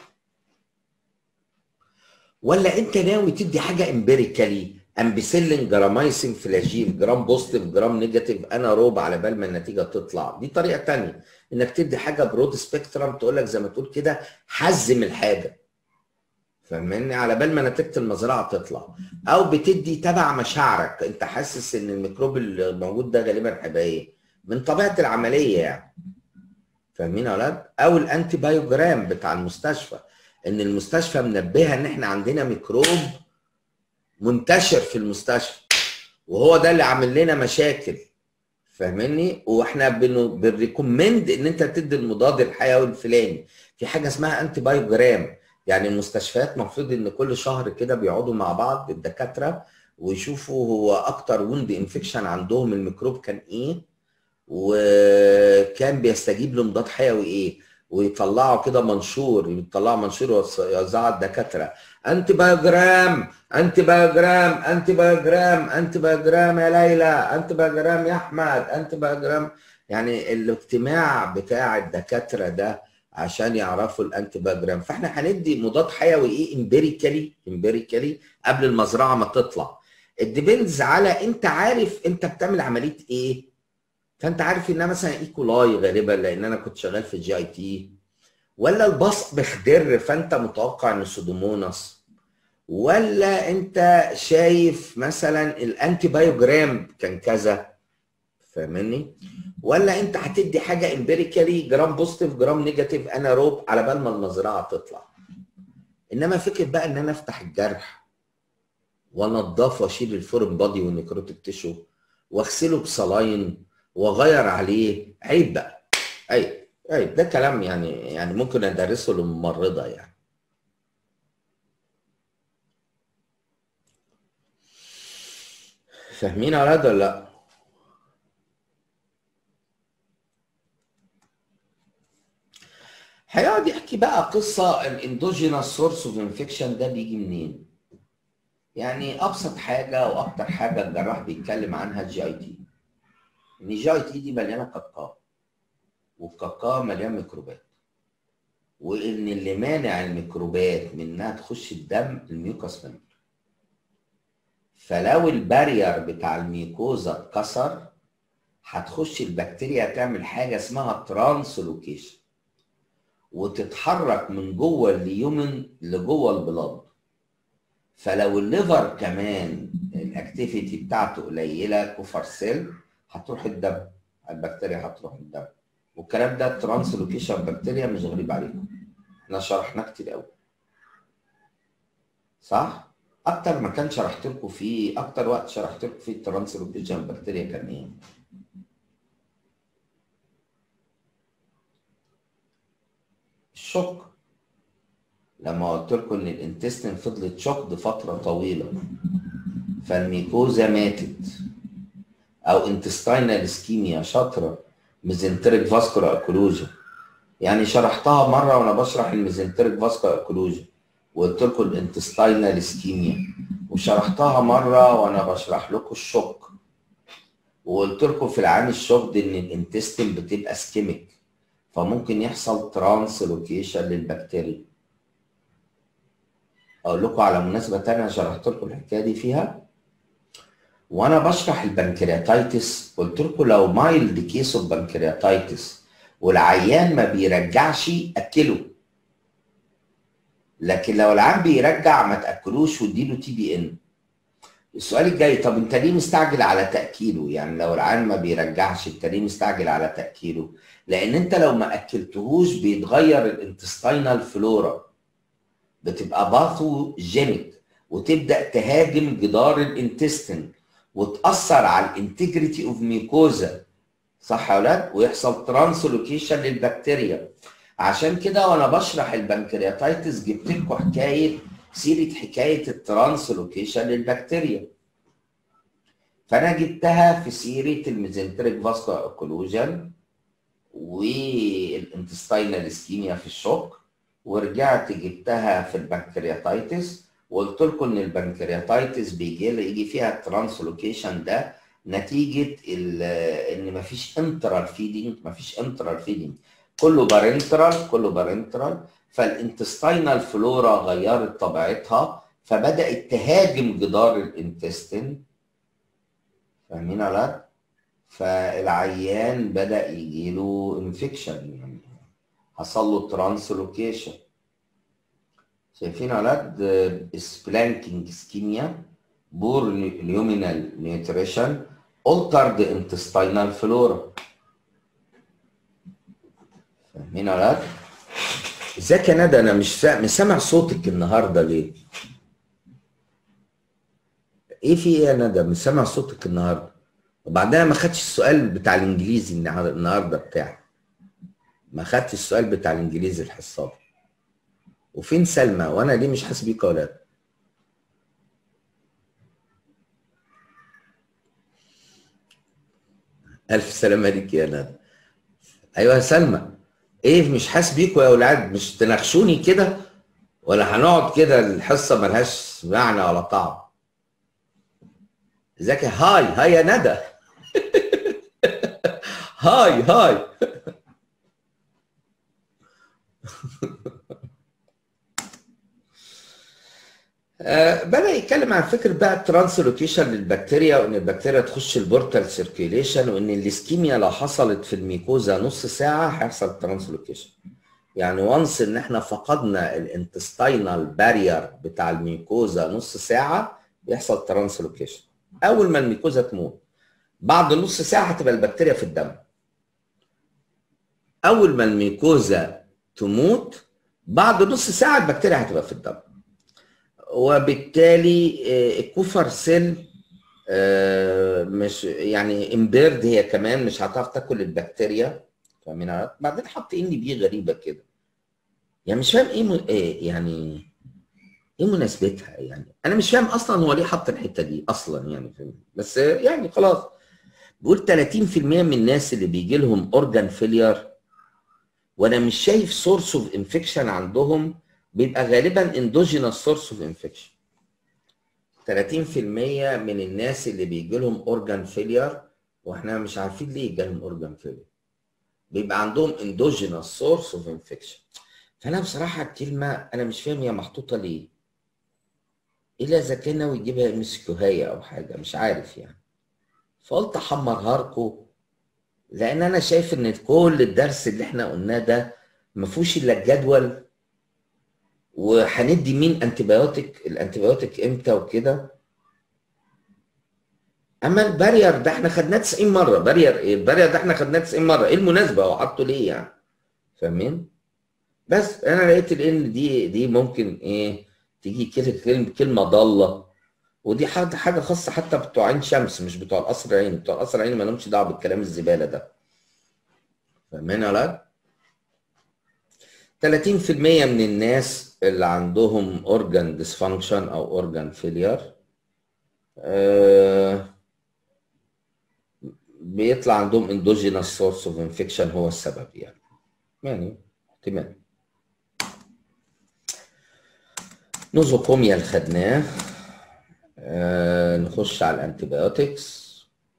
ولا انت ناوي تدي حاجه امبيريكالي، امبيسيلين، جرامايسين، فلاجيل، جرام بوزيتيف جرام نيجاتيف، انا روب على بال ما النتيجه تطلع. دي طريقه ثانيه انك تدي حاجه برود سبيكترم، تقول لك زي ما تقول كده حزم الحاجه، فاهمني، على بال ما نتيجه المزرعه تطلع. او بتدي تبع مشاعرك، انت حاسس ان الميكروب الموجود ده غالبا هيبقى ايه من طبيعه العمليه يعني. فاهمين يا اولاد؟ او الانتي بايوجرام بتاع المستشفى، ان المستشفى منبهه ان احنا عندنا ميكروب منتشر في المستشفى وهو ده اللي عامل لنا مشاكل. فاهمني؟ واحنا بنريكومند ان انت تدي المضاد الحيوي الفلاني. في حاجه اسمها انتي بايوجرام، يعني المستشفيات المفروض ان كل شهر كده بيقعدوا مع بعض الدكاتره ويشوفوا هو اكتر وند انفكشن عندهم الميكروب كان ايه، وكان بيستجيب لمضاد حيوي ايه، ويطلعوا كده منشور، يطلعوا منشور ويوزعوا على الدكاتره. انتي بايوجرام، انتي بايوجرام، انتي بايوجرام، انتي بايوجرام يا ليلى، انتي بايوجرام يا احمد، انتي بايوجرام. يعني الاجتماع بتاع الدكاتره ده عشان يعرفوا الانتي بايوجرام. فاحنا هندي مضاد حيوي ايه امبيريكالي قبل المزرعه ما تطلع. الديبندز على انت عارف انت بتعمل عمليه ايه. فانت عارف انها مثلا ايكولاي غالبا لان انا كنت شغال في الجي اي تي، ولا البصق بخدر فانت متوقع ان سودوموناس، ولا انت شايف مثلا الانتي بايوجرام كان كذا. فاهمني؟ ولا انت هتدي حاجه امبيريكالي جرام بوزيتيف جرام نيجاتيف اناروب على بال ما المزرعه تطلع. انما فكره بقى ان انا افتح الجرح وانضفه واشيل الفورم بادي والنيكروتيك تيشو واغسله بصلاين واغير عليه، عيب بقى، عيب عيب. ده كلام يعني ممكن ادرسه للممرضه يعني. فاهمين على هذا ولا لا؟ هيقعد يحكي بقى قصه الاندوجينوس سورس اوف انفكشن ده بيجي منين. يعني ابسط حاجه واكتر حاجه الجراح بيتكلم عنها الجي اي تي. ان الجي اي تي دي مليانه كاكاو، والكاكاو مليان ميكروبات، وان اللي مانع الميكروبات من انها تخش الدم الميوكاس ممبر. فلو البارير بتاع الميكوزا اتكسر هتخش البكتيريا تعمل حاجه اسمها ترانسلوكيشن، وتتحرك من جوه اليومن لجوه البلاد. فلو الليفر كمان الاكتيفيتي بتاعته قليله كوفر سيل، هتروح الدم، البكتيريا هتروح الدم. والكلام ده ترانسلوكيشن بكتيريا مش غريب عليكم، احنا شرحناه كتير قوي، صح؟ اكتر مكان شرحت لكم فيه، اكتر وقت شرحت لكم فيه الترانسلوكيشن بكتيريا كان ايه؟ الشوك. لما قلت لكم ان الانتستين فضلت شوكد فتره طويله فالميكوزا ماتت، او انتستينال اسكيميا شاطره، ميزنتريك فاسكولار اكلوجن. يعني شرحتها مره وانا بشرح الميزنتريك فاسكولار اكلوجن وقلت لكم الانتستينال اسكيميا، وشرحتها مره وانا بشرح لكم الشوك وقلت لكم في العام الشوك ان الانتستين بتبقى سكيميك، فممكن يحصل ترانسلوكيشن للبكتيريا. اقول لكم على مناسبه ثانيه شرحت لكم الحكايه دي فيها وانا بشرح البنكرياتايتس. قلت لكم لو مايلد كيس اوف بنكرياتايتس والعيان ما بيرجعش اكله، لكن لو العيان بيرجع ما تاكلوش واديله تي بي ان. السؤال الجاي، طب انت ليه مستعجل على تاكيله؟ يعني لو العيان ما بيرجعش انت ليه مستعجل على تاكيله؟ لان انت لو ما اكلتهوش بيتغير الانتستينال فلورا، بتبقى باثوجينيك وتبدا تهاجم جدار الانتستين وتاثر على الانتجريتي اوف ميكوزا، صح يا اولاد؟ ويحصل ترانسلوكيشن للبكتيريا. عشان كده وانا بشرح البنكرياتايتس جبت لكم سيره حكايه الترانسلوكيشن للبكتيريا. فانا جبتها في سيره الميزنتريك فاسكولار اوكلوجن والانتستينال اسكيميا في الشوك، ورجعت جبتها في البنكرياتايتس وقلت لكم ان البنكرياتايتس يجي فيها الترانسلوكيشن ده نتيجه ان مفيش انترال فيدنج، كله بارنترال. فالانتستينال فلورا غيرت طبيعتها فبدات تهاجم جدار الانتستين. فاهمين يا ولاد؟ فالعيان بدا يجيله انفكشن، يعني حصل له ترانسلوكيشن. شايفين يا ولاد؟ سبلانكينج اسكيميا، بور ليومينال نيوتريشن، altered intestinal flora. فاهمين يا ولاد؟ ازيك يا ندى؟ انا مش سامع صوتك النهارده ليه؟ ايه في ايه يا ندى؟ مش سامع صوتك النهارده. وبعدين ما خدتش السؤال بتاع الانجليزي النهارده بتاعي. ما خدتش السؤال بتاع الانجليزي الحصه دي. وفين سلمى؟ وانا ليه مش حاسس بيك يا ولاد؟ الف سلامه عليك يا ندى. ايوه يا سلمى، ايه مش حاسس بيكوا يا ولاد؟ مش تناقشوني كده ولا هنقعد كده الحصه ملهاش معنى ولا طعم؟ ازيك هاي يا ندى. هاي بدأ يتكلم عن فكرة بقى الترانسلوكيشن للبكتيريا، وان البكتيريا تخش البورتال سيركيليشن، وان الاسكيميا لو حصلت في الميكوزا نص ساعة هيحصل ترانسلوكيشن. يعني وانس ان احنا فقدنا الانتستينال بارير بتاع الميكوزا نص ساعة بيحصل ترانسلوكيشن. اول ما الميكوزا تموت بعد نص ساعة هتبقى البكتيريا في الدم. اول ما الميكوزا تموت بعد نص ساعة البكتيريا هتبقى في الدم. وبالتالي الكوفر سيل مش يعني امبيرد هي كمان مش هتعرف تاكل البكتيريا. فاهمين؟ بعدين حط ان بي غريبه كده، يعني مش فاهم إيه يعني ايه مناسبتها. يعني انا مش فاهم اصلا هو ليه حط الحته دي اصلا يعني، فاهم؟ بس يعني خلاص. بيقول 30% من الناس اللي بيجي لهم اورجان فيلير وانا مش شايف سورس اوف انفكشن عندهم، بيبقى غالبا اندوجينوس سورس اوف انفكشن. 30% من الناس اللي بيجي لهم اورجان فيلير واحنا مش عارفين ليه جالهم اورجان فيلير، بيبقى عندهم اندوجينوس سورس اوف انفكشن. فانا بصراحه الكلمه انا مش فاهم هي محطوطه ليه، الا اذا كان ناوي يجيبها ام اس كيو او حاجه، مش عارف يعني. فقلت احمرها لكم، لان انا شايف ان كل الدرس اللي احنا قلناه ده ما فيهوش الا الجدول، وهندي مين انتبيوتيك، الانتبيوتيك امتى وكده. اما البارير ده احنا خدناه 90 مره. بارير ايه؟ البارير ده احنا خدناه 90 مره، ايه المناسبه هو حاطه ليه يعني؟ فاهمين؟ بس انا لقيت الان دي ممكن ايه تيجي كلمه ضاله، ودي حاجه خاصه حتى بتوع عين شمس، مش بتوع القصر العيني. بتوع القصر العيني ما لهمش دعوه بالكلام الزباله ده. فاهمين يا ولاد؟ 30% من الناس اللي عندهم اورجان ديسفانكشن او اورجان فيلير بيطلع عندهم اندوجينوس سورس اوف انفكشن هو السبب يعني احتمال. نوزوكوميا اللي خدناه. نخش على الانتيبيوتكس.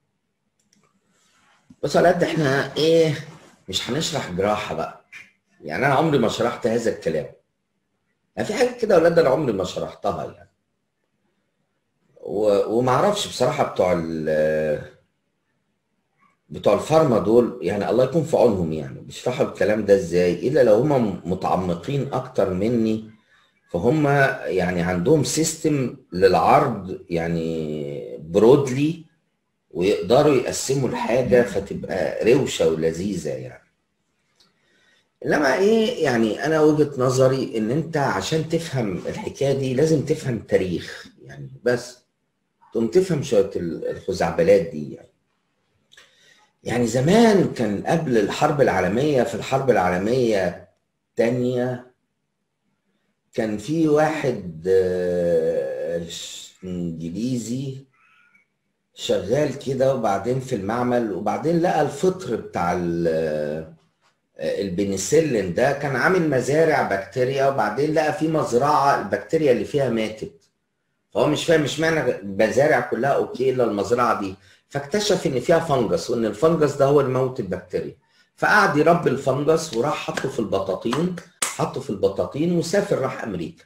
بس على قد احنا ايه، مش هنشرح جراحه بقى. يعني انا عمري ما شرحت هذا الكلام. يعني في حاجات كده يا اولاد انا عمري ما شرحتها يعني. وما اعرفش بصراحه بتوع الفارما دول، يعني الله يكون في عونهم، يعني بيشرحوا الكلام ده ازاي الا لو هم متعمقين اكتر مني. فهم يعني عندهم سيستم للعرض يعني برودلي، ويقدروا يقسموا الحاجه فتبقى روشه ولذيذه يعني. انما ايه يعني، انا وجهة نظري ان انت عشان تفهم الحكايه دي لازم تفهم تاريخ يعني، بس تقوم تفهم شويه الخزعبلات دي يعني. يعني زمان كان قبل الحرب العالميه، في الحرب العالميه الثانيه كان في واحد انجليزي شغال كده، وبعدين في المعمل، وبعدين لقى الفطر بتاع البنسلين ده، كان عامل مزارع بكتيريا، وبعدين لقى في مزرعه البكتيريا اللي فيها ماتت. فهو مش فاهم اشمعنى المزارع كلها اوكي الا المزرعه دي. فاكتشف ان فيها فنجس، وان الفنجس ده هو اللي موت البكتيريا. فقعد يربي الفنجس وراح حطه في البطاطين وسافر راح امريكا.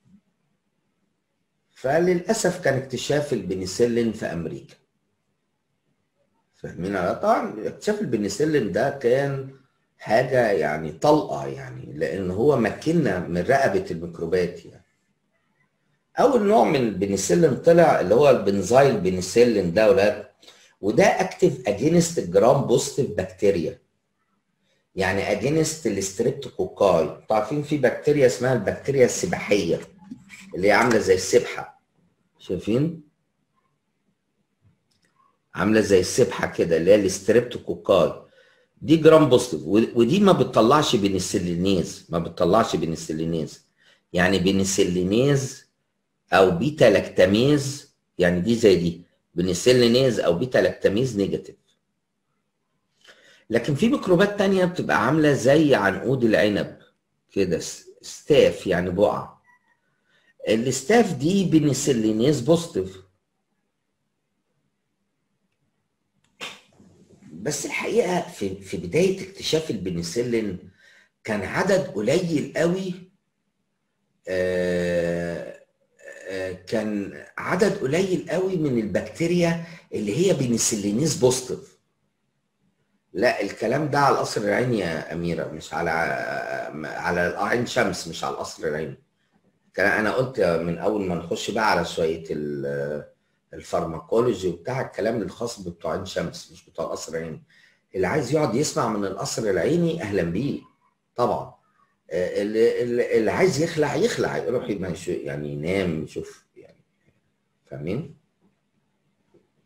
فللاسف كان اكتشاف البنسلين في امريكا. فاهمين؟ طبعا اكتشاف البنسلين ده كان حاجه يعني طلقه يعني، لان هو مكننا من رقبه الميكروبات يعني. اول نوع من البنسلين طلع اللي هو البنزايل بنسلين ده ولاد، وده اكتف اجينست الجرام بوزيتيف بكتيريا، يعني اجينست الستريبتوكوكاي. عارفين في بكتيريا اسمها البكتيريا السباحيه اللي هي عامله زي السبحه، شايفين؟ عامله زي السبحه كده اللي هي الستريبتوكوكاي. دي جرام بوزيتيف، ودي ما بتطلعش بنسلينيز، يعني بنسلينيز او بيتا لاكتاميز، يعني دي زي دي بنسلينيز او بيتا لاكتاميز نيجاتيف. لكن في ميكروبات تانية بتبقى عاملة زي عنقود العنب كده، ستاف يعني بقعة. الستاف دي بنسلينيز بوزيتيف. بس الحقيقة في بداية اكتشاف البنسلين كان عدد قليل قوي، كان عدد قليل قوي من البكتيريا اللي هي بنسلينيز بوزيتيف. لا الكلام ده على القصر العيني يا أميرة، مش على عين شمس، مش على القصر العيني. انا قلت من اول ما نخش بقى على شويه الفارماكولوجي وبتاع الكلام الخاص بتوع عين شمس، مش بتوع القصر العيني. اللي عايز يقعد يسمع من القصر العيني اهلا بيه طبعا. اللي عايز يخلع يروح يعني ينام يشوف يعني. فاهمين؟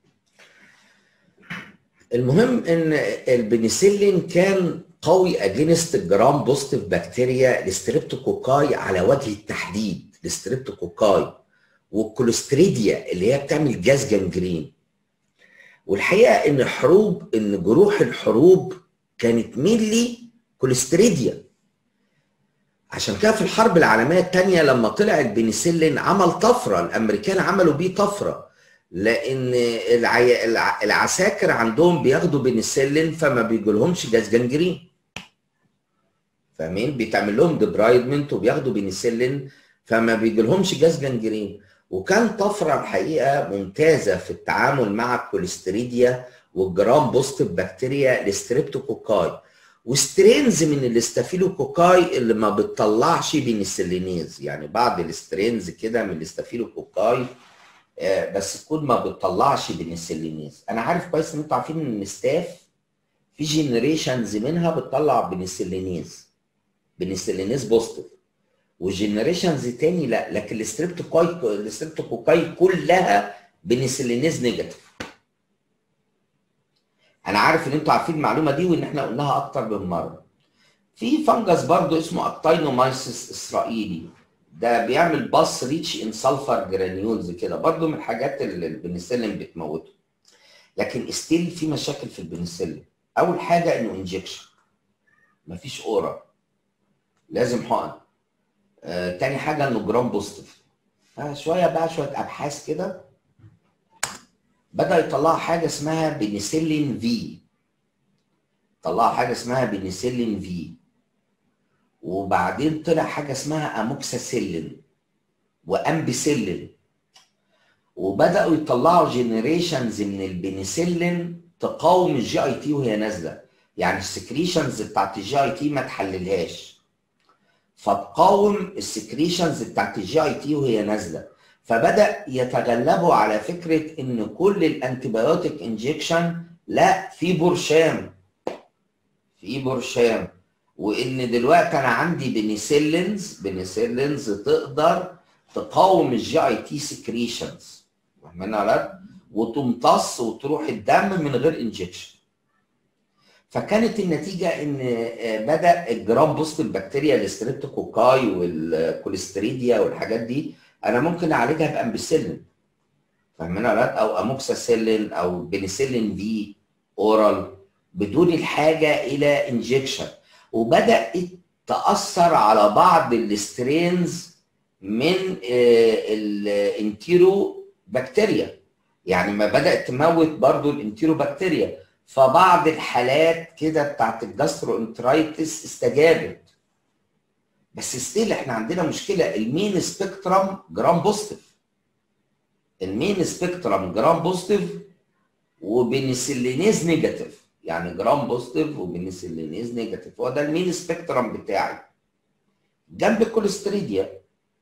المهم ان البنسلين كان قوي اجينست الجرام بوزيتيف بكتيريا الستريبتوكوكاي على وجه التحديد، الستريبتوكوكاي والكوليستريديا اللي هي بتعمل جاز جنجرين. والحقيقه ان جروح الحروب كانت مينلي كوليستريديا. عشان كده في الحرب العالميه الثانيه لما طلع البنسلين عمل طفره، الامريكان عملوا بيه طفره، لان العساكر عندهم بياخدوا بنسلين فما بيجيلهمش جاز جنجرين. فاهمين؟ بيتعمل لهم ديبرايدمنت وبياخدوا بنسلين فما بيجيلهمش جاز جنجرين. وكان طفره الحقيقه ممتازه في التعامل مع الكوليستريديا والجرام بوزيتيف بكتيريا الستريبتوكوكاي وسترينز من الاستافيلوكوكاي اللي ما بتطلعش بنسلينيز. يعني بعض السترينز كده من الاستافيلوكوكاي بس تكون ما بتطلعش بنسلينيز. انا عارف كويس ان انتوا عارفين ان الستاف في جنريشنز منها بتطلع بنسلينيز بوزيتيف، وجنريشنز تاني لا، لكن الستريبتوكوكاي كلها بنسلينيز نيجاتيف. انا عارف ان انتوا عارفين المعلومه دي وان احنا قلناها اكتر من مره. في فنجس برضو اسمه اكتاينومايسيس اسرائيلي، ده بيعمل باص ريتش ان سلفر جرانيولز كده، برضو من الحاجات اللي البنسلين بتموته. لكن ستيل في مشاكل في البنسلين. اول حاجه انه انجكشن، مفيش اورا، لازم حقن. تاني حاجه انه جرام بوزيتيف. شويه ابحاث كده بدا يطلعوا حاجه اسمها بنسلين في، طلعوا حاجه اسمها بنسلين في، وبعدين طلع حاجه اسمها اموكساسيلين وامبيسيلين، وبداوا يطلعوا جنريشنز من البنسلين تقاوم الجي اي تي وهي نازله. يعني السكريشنز بتاعت الجي اي تي ما تحللهاش، فتقاوم السكريشنز بتاعت الجي اي تي وهي نازله. فبدا يتغلبوا على فكره ان كل الانتيبيوتيك انجكشن لا، في برشام، وان دلوقتي انا عندي بنسلينز تقدر تقاوم الجي اي تي سكريشنز، فاهمين يا ولاد؟ وتمتص وتروح الدم من غير انجكشن. فكانت النتيجه ان بدا الجرام بوزيتيف بكتيريا الستريبتوكوكاي والكوليستريديا والحاجات دي انا ممكن اعالجها بامبيسيلين، فاهمين يا ولاد؟ او اموكساسيلين او بنسلين في اورال بدون الحاجه الى انجكشن. وبدات تاثر على بعض السترينز من الانتيرو بكتيريا، يعني ما بدات تموت برضو الانتيرو بكتيريا. فبعض الحالات كده بتاعت الجاسترو انترايتس استجابت. بس ستيل احنا عندنا مشكله، المين سبيكترم جرام بوزيتيف، وبنسلينيز نيجاتيف، يعني جرام بوزيتيف وبنسلينيز نيجاتيف، هو ده المين سبيكترم بتاعي جنب الكوليستريديا.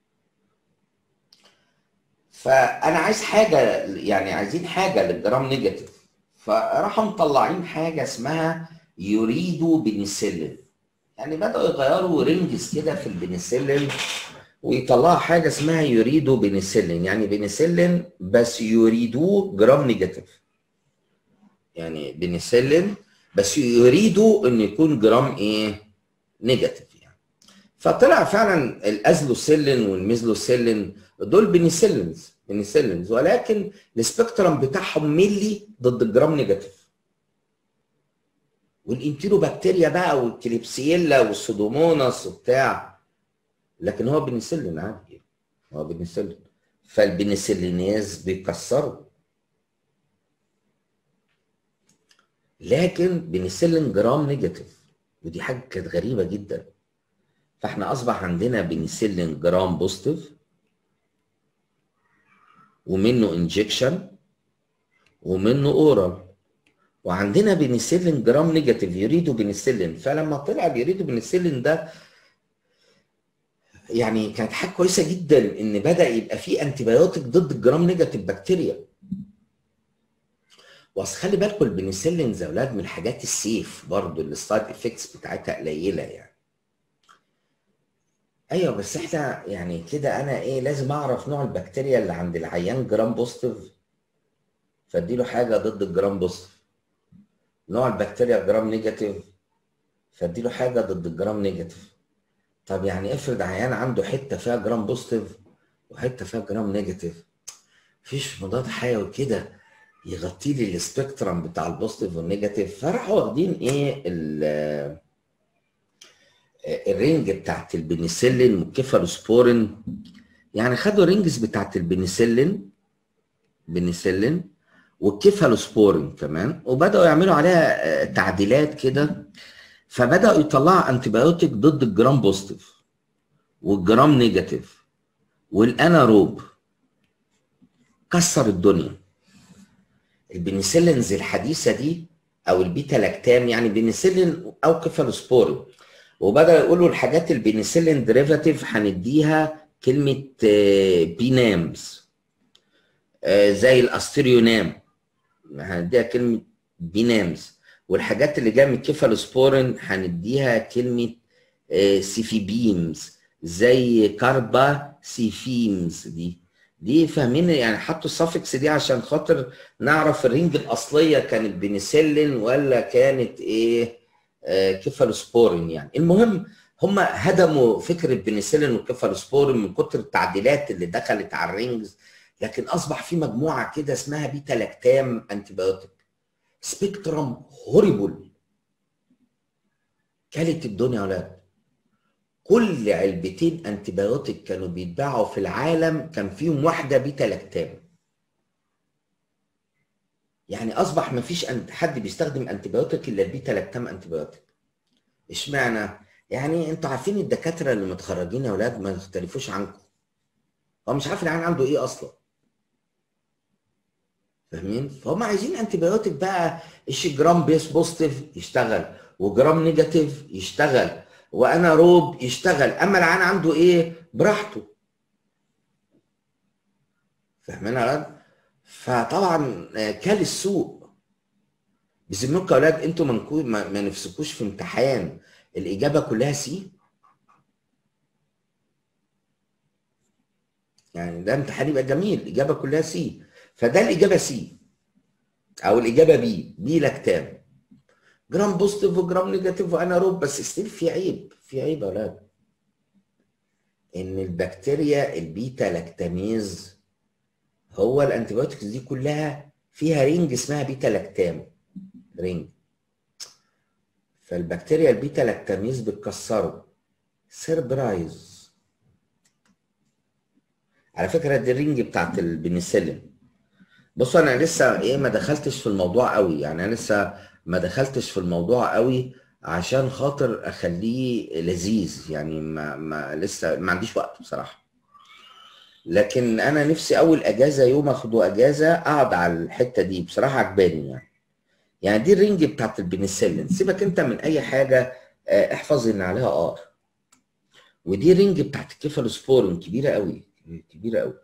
فانا عايز حاجه، يعني عايزين حاجه للجرام نيجاتيف، فراحوا مطلعين حاجه اسمها يوريدو بنسلين. يعني بداوا يغيروا رينجز كده في البنسلين ويطلعوا حاجه اسمها يوريدو بنسلين، يعني بنسلين بس يريدوه جرام نيجاتيف، يعني بنسلين بس يريدوا ان يكون جرام ايه؟ نيجاتيف يعني. فطلع فعلا الازلوسيلين والميزلوسيلين دول بنسلينز، ولكن السبيكترم بتاعهم ملي ضد الجرام نيجاتيف. والانتيرو بكتيريا بقى والكليبسيلا والسودوموناس وبتاع، لكن هو بنسلين عادي، هو بنسلين. فالبنسلينيز بيكسروا، لكن بنسلين جرام نيجاتيف، ودي حاجه كانت غريبه جدا. فاحنا اصبح عندنا بنسلين جرام بوزيتيف ومنه انجكشن ومنه اورال، وعندنا بنسلين جرام نيجاتيف يريدوا بنسلين. فلما طلع بيريدوا بنسلين ده يعني كانت حاجه كويسه جدا ان بدا يبقى في انتيبيوتيك ضد الجرام نيجاتيف بكتيريا. واصل خلي بالكم البنسلين يا اولاد من الحاجات السيف برضه اللي السايد افكتس بتاعتها قليله يعني. ايوه بس احنا يعني كده انا ايه لازم اعرف نوع البكتيريا اللي عند العيان جرام بوزيتيف فاديله حاجه ضد الجرام بوزيتيف. نوع البكتيريا جرام نيجاتيف، فاديله حاجه ضد الجرام نيجاتيف. طب يعني افرض عيان عنده حته فيها جرام بوزيتيف وحته فيها جرام نيجاتيف، مفيش مضاد حيوي كده يغطي لي السبيكترم بتاع البوزيتيف والنيجاتيف. فراحوا واخدين ايه الرينج بتاعت البنسلين والكيفالوسبورين. يعني خدوا الرينجز بتاعت البنسلين والكيفالوسبورين كمان، وبداوا يعملوا عليها تعديلات كده، فبداوا يطلعوا انتيبيوتيك ضد الجرام بوزيتيف والجرام نيجاتيف والاناروب. كسر الدنيا. البنسلينز الحديثه دي او البيتا لاكتام، يعني بنسلين او كيفالوسبورين، وبدأ يقولوا الحاجات البنسلين ديريفاتيف هنديها كلمة بينامز، زي الاستريونام هنديها كلمة بينامز، والحاجات اللي جايه من الكيفالوسبورين هنديها كلمة سيفيبيمز زي كاربا سيفيمز. دي فاهمين يعني، حطوا السافكس دي عشان خاطر نعرف الرينج الاصليه كانت بنسلين ولا كانت ايه كيفالوسبورين. يعني المهم هم هدموا فكره بنسلين والكيفالوسبورين من كتر التعديلات اللي دخلت على الرينجز، لكن اصبح في مجموعه كده اسمها بيتا لاكتام انتيبيوتيك سبيكترم هوريبل. كانت الدنيا يا ولاد. كل علبتين انتيبيوتيك كانوا بيتباعوا في العالم كان فيهم واحده بيتا لاكتام. يعني اصبح ما فيش حد بيستخدم انتيبيوتيك الا البيتا لاكتام انتيبيوتيك. اشمعنى؟ يعني انتوا عارفين الدكاتره اللي متخرجين يا اولاد ما يختلفوش عنكم. هو مش عارف العيان عنده ايه اصلا. فاهمين؟ فهم عايزين انتيبيوتيك بقى جرام بيس بوزيتيف يشتغل وجرام نيجاتيف يشتغل وانا روب يشتغل، اما العيان عنده ايه براحته. فاهمين يا اولاد؟ فطبعا كال السوق. بيسموكوا يا اولاد انتوا ما نفسكوش في امتحان الاجابه كلها سي. يعني ده امتحان يبقى جميل الاجابه كلها سي، فده الاجابه سي او الاجابه بي لاكتام جرام بوزيتيف وجرام نيجاتيف وانا روب. بس ستيل في عيب يا اولاد، ان البكتيريا البيتا لاكتاميز هو الانتيبيوتكس دي كلها فيها رينج اسمها بيتا لاكتام رينج. فالبكتيريا البيتا لاكتاميز بتكسره. سيربرايز. على فكره دي الرينج بتاعت البنسلين. بصوا انا لسه ما دخلتش في الموضوع قوي، يعني انا لسه ما دخلتش في الموضوع قوي عشان خاطر اخليه لذيذ. يعني لسه ما عنديش وقت بصراحه. لكن انا نفسي اول اجازه يوم اخده اجازه اقعد على الحته دي، بصراحه عجباني يعني. يعني دي الرينج بتاعت البنسلين، سيبك انت من اي حاجه، احفظ ان عليها ار. ودي الرينج بتاعت الكيفالوسبورين كبيره قوي كبيره قوي.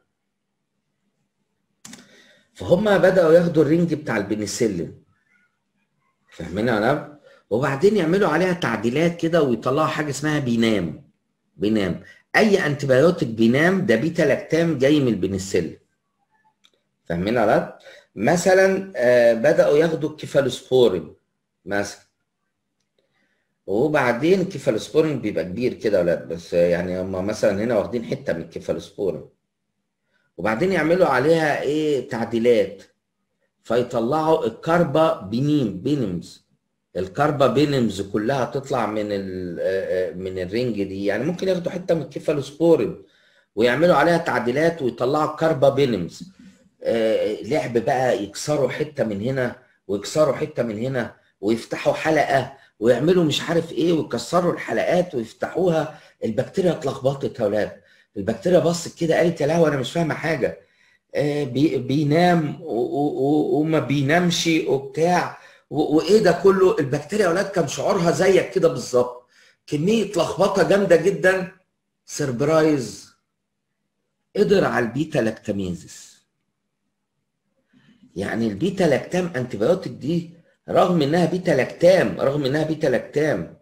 فهم بداوا ياخدوا الرينج بتاع البنسلين. فاهمين يا نب؟ وبعدين يعملوا عليها تعديلات كده ويطلعوا حاجه اسمها بينام. اي انتيبيوتيك بينام ده بيتا لاكتام جاي من البنسلين. فاهمين يا نب؟ مثلا بداوا ياخدوا الكيفالوسبورين مثلا، وبعدين الكيفالوسبورين بيبقى كبير كده يا ولاد، بس يعني هم مثلا هنا واخدين حته من الكيفالوسبورين، وبعدين يعملوا عليها ايه تعديلات فيطلعوا الكاربا بينمز. الكاربا بينمز كلها تطلع من الرينج دي. يعني ممكن ياخدوا حته من الكيفالوسبورين ويعملوا عليها تعديلات ويطلعوا الكاربا بينمز. لعب بقى، يكسروا حته من هنا ويكسروا حته من هنا ويفتحوا حلقه ويعملوا مش عارف ايه ويكسروا الحلقات ويفتحوها. البكتيريا اتلخبطت يا اولاد. البكتيريا بصت كده قالت يا لهوي انا مش فاهمه حاجه. بينام وما بينامش وبتاع وايه ده كله. البكتيريا يا اولاد كان شعورها زيك كده بالظبط، كميه لخبطه جامده جدا. سربرايز، قدر على البيتا لاكتاميزس. يعني البيتا لاكتام انتيبيوتيك دي رغم انها بيتا لاكتام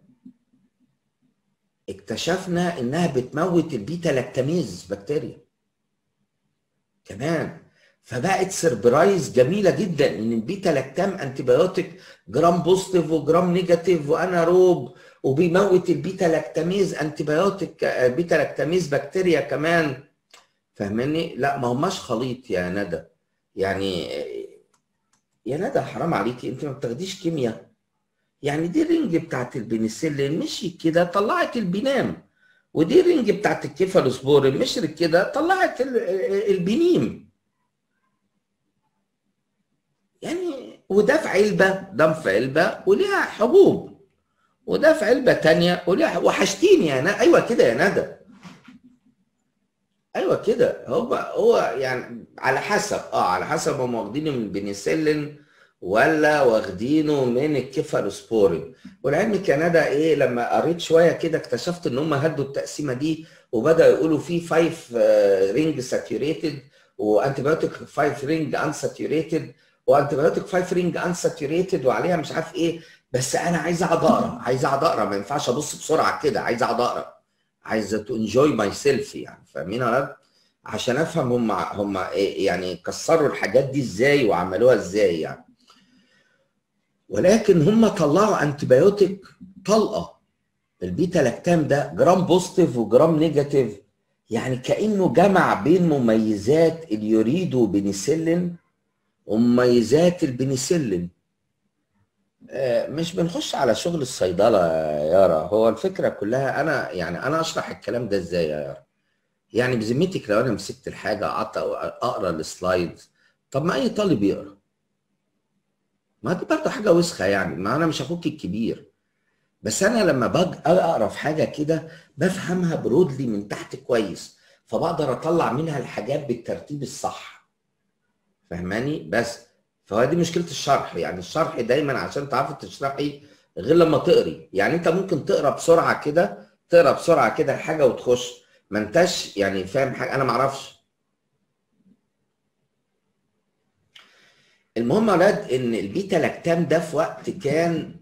اكتشفنا انها بتموت البيتا لاكتاميز بكتيريا كمان. فبقت سربرايز جميله جدا ان البيتا لاكتام انتيبيوتيك جرام بوزيتيف وجرام نيجاتيف واناروب، وبيموت البيتا لاكتاميز انتيبيوتيك بيتا لاكتاميز بكتيريا كمان. فاهماني؟ لا ما هماش خليط يا ندى. يعني يا ندى حرام عليكي، انت ما بتاخديش كيمياء. يعني دي الرنج بتاعت البنسلين مشيت كده طلعت البنام، ودي الرنج بتاعت الكيفالوسبورين مشيت كده طلعت البنيم. يعني وده في علبه، ده في علبه وليها حبوب، وده في علبه ثانيه وليها. وحشتيني يا ندى. ايوه كده يا ندى، ايوه كده. هو يعني على حسب على حسب هم واخدينه من البنسلين ولا واخدينه من الكيفالوسبورين. والعلم كندا ايه، لما قريت شويه كده اكتشفت ان هم هدوا التقسيمه دي وبداوا يقولوا في 5 رينج ساتوريتد وانتيبيوتيك 5 رينج انساتوريتد وانتيبيوتيك 5 رينج انساتوريتد وعليها مش عارف ايه. بس انا عايز اقعد اقرا، عايز اقعد اقرا، ما ينفعش ابص بسرعه كده، عايز اقعد اقرا، عايزه تو انجوي ماي سيلف يعني. فاهمين يا ولاد؟ عشان افهم هم إيه يعني كسروا الحاجات دي ازاي وعملوها ازاي يعني. ولكن هم طلعوا انتيبيوتيك طلقه، البيتا لاكتام ده جرام بوزيتيف وجرام نيجاتيف، يعني كانه جمع بين مميزات اليوريدو بنسلين ومميزات البنسلين. مش بنخش على شغل الصيدله يا يارا. هو الفكره كلها انا يعني انا اشرح الكلام ده ازاي يا يارا؟ يعني بذمتك لو انا مسكت الحاجه قعدت اقرا السلايدز، طب ما اي طالب يقرا، ما دي برضه حاجه وسخه يعني. ما انا مش اخوك الكبير، بس انا لما باجي اقرا في حاجه كده بفهمها برودلي من تحت كويس، فبقدر اطلع منها الحاجات بالترتيب الصح. فهماني؟ بس فهو دي مشكله الشرح. يعني الشرح دايما عشان تعرفي تشرحي غير لما تقري. يعني انت ممكن تقرا بسرعه كده، تقرا بسرعه كده الحاجه وتخش، ما انتش يعني فاهم حاجه. انا ما اعرفش. المهم يا اولاد ان البيتا لاكتام ده في وقت كان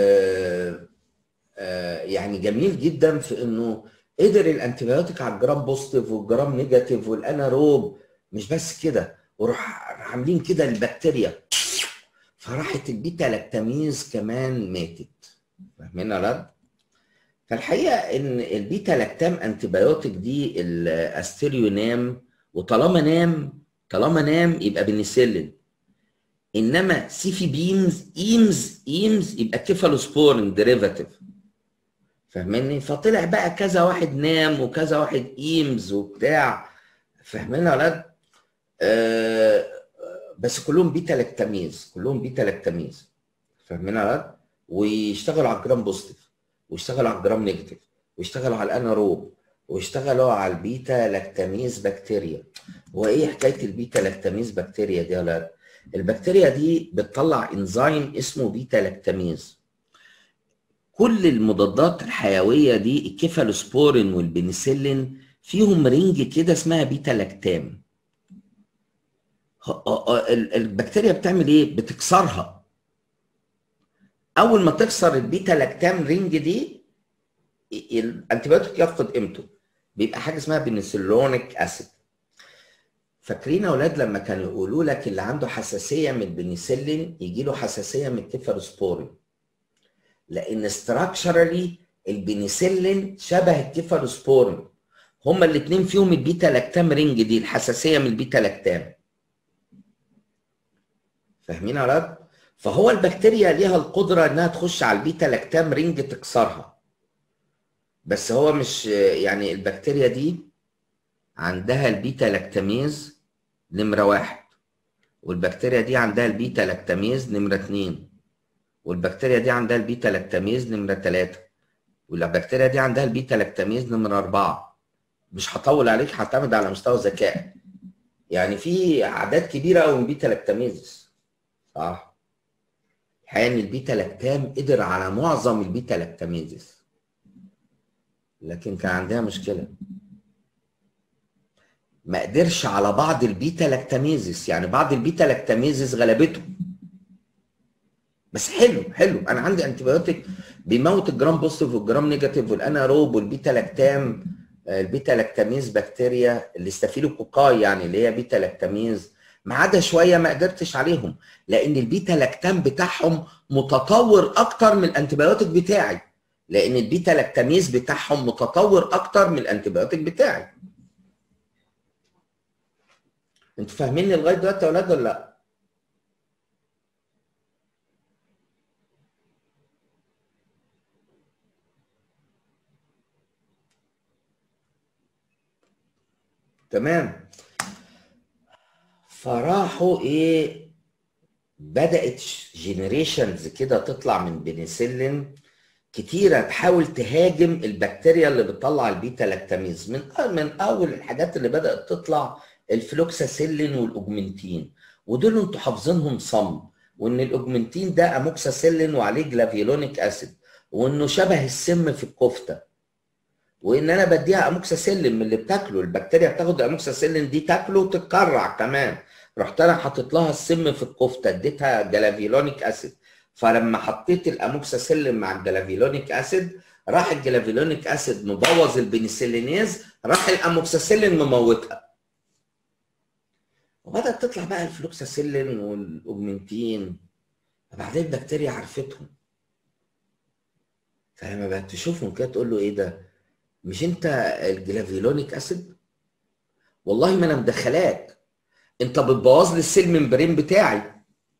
يعني جميل جدا في انه قدر الانتيبيوتيك على الجرام بوزيتيف والجرام نيجاتيف والاناروب. مش بس كده، وراح عاملين كده البكتيريا، فراحت البيتا لاكتاميز كمان ماتت. فاهمين يا اولاد؟ فالحقيقه ان البيتا لاكتام انتيبيوتيك دي الاستيريو نام، وطالما نام، طالما نام يبقى بنسلين. انما سي في بيمز ايمز يبقى كيفالوسبورين ديريفاتيف. فاهمني؟ فطلع بقى كذا واحد نام وكذا واحد ايمز وبتاع. فاهمين يا ولاد؟ بس كلهم بيتا لاكتاميز، كلهم بيتا لاكتاميز. فاهمين يا ولاد؟ ويشتغلوا على الجرام بوزيتيف، ويشتغلوا على الجرام نيجاتيف، ويشتغلوا على الاناروب، ويشتغلوا على البيتا لاكتاميز بكتيريا. وايه حكايه البيتا لاكتاميز بكتيريا دي يا ولاد؟ البكتيريا دي بتطلع انزيم اسمه بيتا لاكتاميز. كل المضادات الحيويه دي الكيفالوسبورين والبنسلين فيهم رينج كده اسمها بيتا لاكتام. البكتيريا بتعمل ايه؟ بتكسرها. اول ما تكسر البيتا لاكتام رينج دي الانتيبيوتيك يفقد قيمته، بيبقى حاجه اسمها بنسلونيك اسيد. فاكرين يا اولاد لما كانوا يقولوا لك اللي عنده حساسيه من البنسلين يجي له حساسيه من الكيفالوسبورين، لان استراكشرالي البنسلين شبه الكيفالوسبورين، هما الاثنين فيهم البيتا لاكتام رينج دي، الحساسيه من البيتا لاكتام. فاهمين يا ولاد؟ فهو البكتيريا ليها القدره انها تخش على البيتا لاكتام رينج تكسرها. بس هو مش يعني البكتيريا دي عندها البيتا لاكتاميز نمره 1، والبكتيريا دي عندها البيتا لاكتاميز نمره 2، والبكتيريا دي عندها البيتا لاكتاميز نمره 3، والبكتيريا دي عندها البيتا لاكتاميز نمره 4. مش هطول عليك، هعتمد على مستوى ذكائك. يعني في اعداد كبيره قوي من بيتا لاكتاميز. صح؟ الحقيقه ان البيتا لاكتام قدر على معظم البيتا لاكتاميز، لكن كان عندها مشكله، ما قدرش على بعض البيتا لاكتاميز. يعني بعض البيتا لاكتاميز غلبته. بس حلو حلو، انا عندي انتيبيوتيك بيموت الجرام بوزيتيف والجرام نيجاتيف والاناروب والبيتا لاكتام. البيتا لاكتاميز بكتيريا الاستافيلوكوكاي يعني اللي هي بيتا لاكتاميز ما عدا شويه ما قدرتش عليهم، لان البيتا لاكتام بتاعهم متطور اكتر من الانتيبيوتيك بتاعي، لان البيتا لاكتاميز بتاعهم متطور اكتر من الانتيبيوتيك بتاعي. انتوا فاهميني لغايه دلوقتي يا اولاد ولا لا؟ تمام. فراحوا ايه، بدات جينيريشنز كده تطلع من بنسلين كتيره تحاول تهاجم البكتيريا اللي بتطلع البيتا لاكتاميز. من اول الحاجات اللي بدات تطلع الفلوكساسيلين والاوجمنتين، ودول انتوا حافظينهم صم، وان الاوجمنتين ده اموكساسيلين وعليه جلافيولونيك اسيد، وانه شبه السم في الكفته، وان انا بديها اموكساسيلين من اللي بتاكله. البكتيريا بتاخد الاموكساسيلين دي تاكله وتتكرع كمان، رحت انا حاطط لها السم في الكفته، اديتها جلافيولونيك اسيد. فلما حطيت الاموكساسيلين مع الجلافيولونيك اسيد، راح الجلافيولونيك اسيد مبوظ البنسلينيز، راح الاموكساسيلين مموتها. وبدات تطلع بقى الفلوكساسيلين والاوجمنتين، وبعدين البكتيريا عرفتهم، فلما بقت تشوفهم كده تقول له ايه ده؟ مش انت الجلافيولونيك اسيد؟ والله ما انا مدخلاك، انت بتبوظ لي السيل ممبرين بتاعي.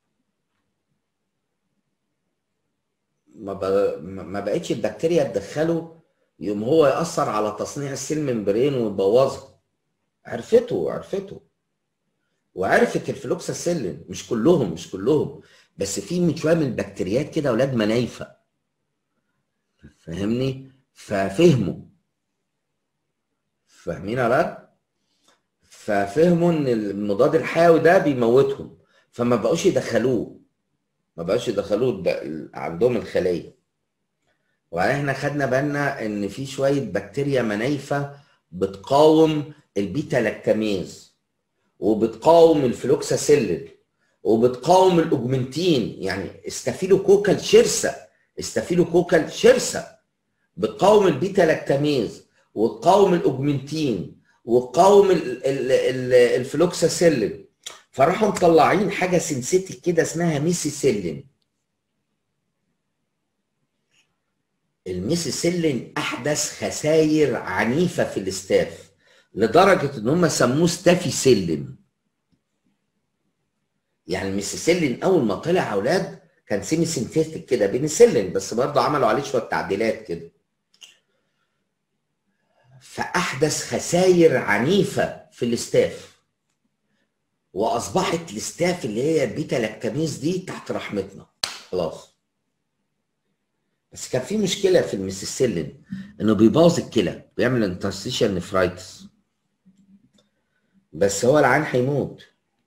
ما بقتش البكتيريا تدخله، يقوم هو يأثر على تصنيع السيل ممبرين ويبوظها. عرفته وعرفت الفلوكساسيلين. مش كلهم، بس في من شويه من البكتيريات كده اولاد منايفه، فاهمني؟ فاهمين يا ولاد؟ ففهموا ان المضاد الحيوي ده بيموتهم، فما بقوش يدخلوه، عندهم الخليه. وبعدين احنا خدنا بالنا ان في شويه بكتيريا منايفه بتقاوم البيتا لاكتاميز، وبتقاوم الفلوكساسيلين، وبتقاوم الاوجمنتين. يعني استافيلوكوكال شرسه بتقاوم البيتا لاكتاميز، وتقاوم الاوجمنتين، وتقاوم الفلوكساسيلين. فراحوا مطلعين حاجه سينسيتيك كده اسمها ميسيسيلين. الميسيسيلين احدث خسائر عنيفه في الاستاف، لدرجه ان هم سموه ستافيسيلين. يعني الميسيسيلين اول ما طلع اولاد كان سيمي سينثيتك كده بنسلين، بس برضه عملوا عليه شويه تعديلات كده. فاحدث خسائر عنيفه في الاستاف، واصبحت الاستاف اللي هي البيتا لاكتاميز دي تحت رحمتنا خلاص. بس كان في مشكله في الميسيسيلين، انه بيبوظ الكلى، بيعمل انترستيشال نفرايتس، بس هو العيان هيموت.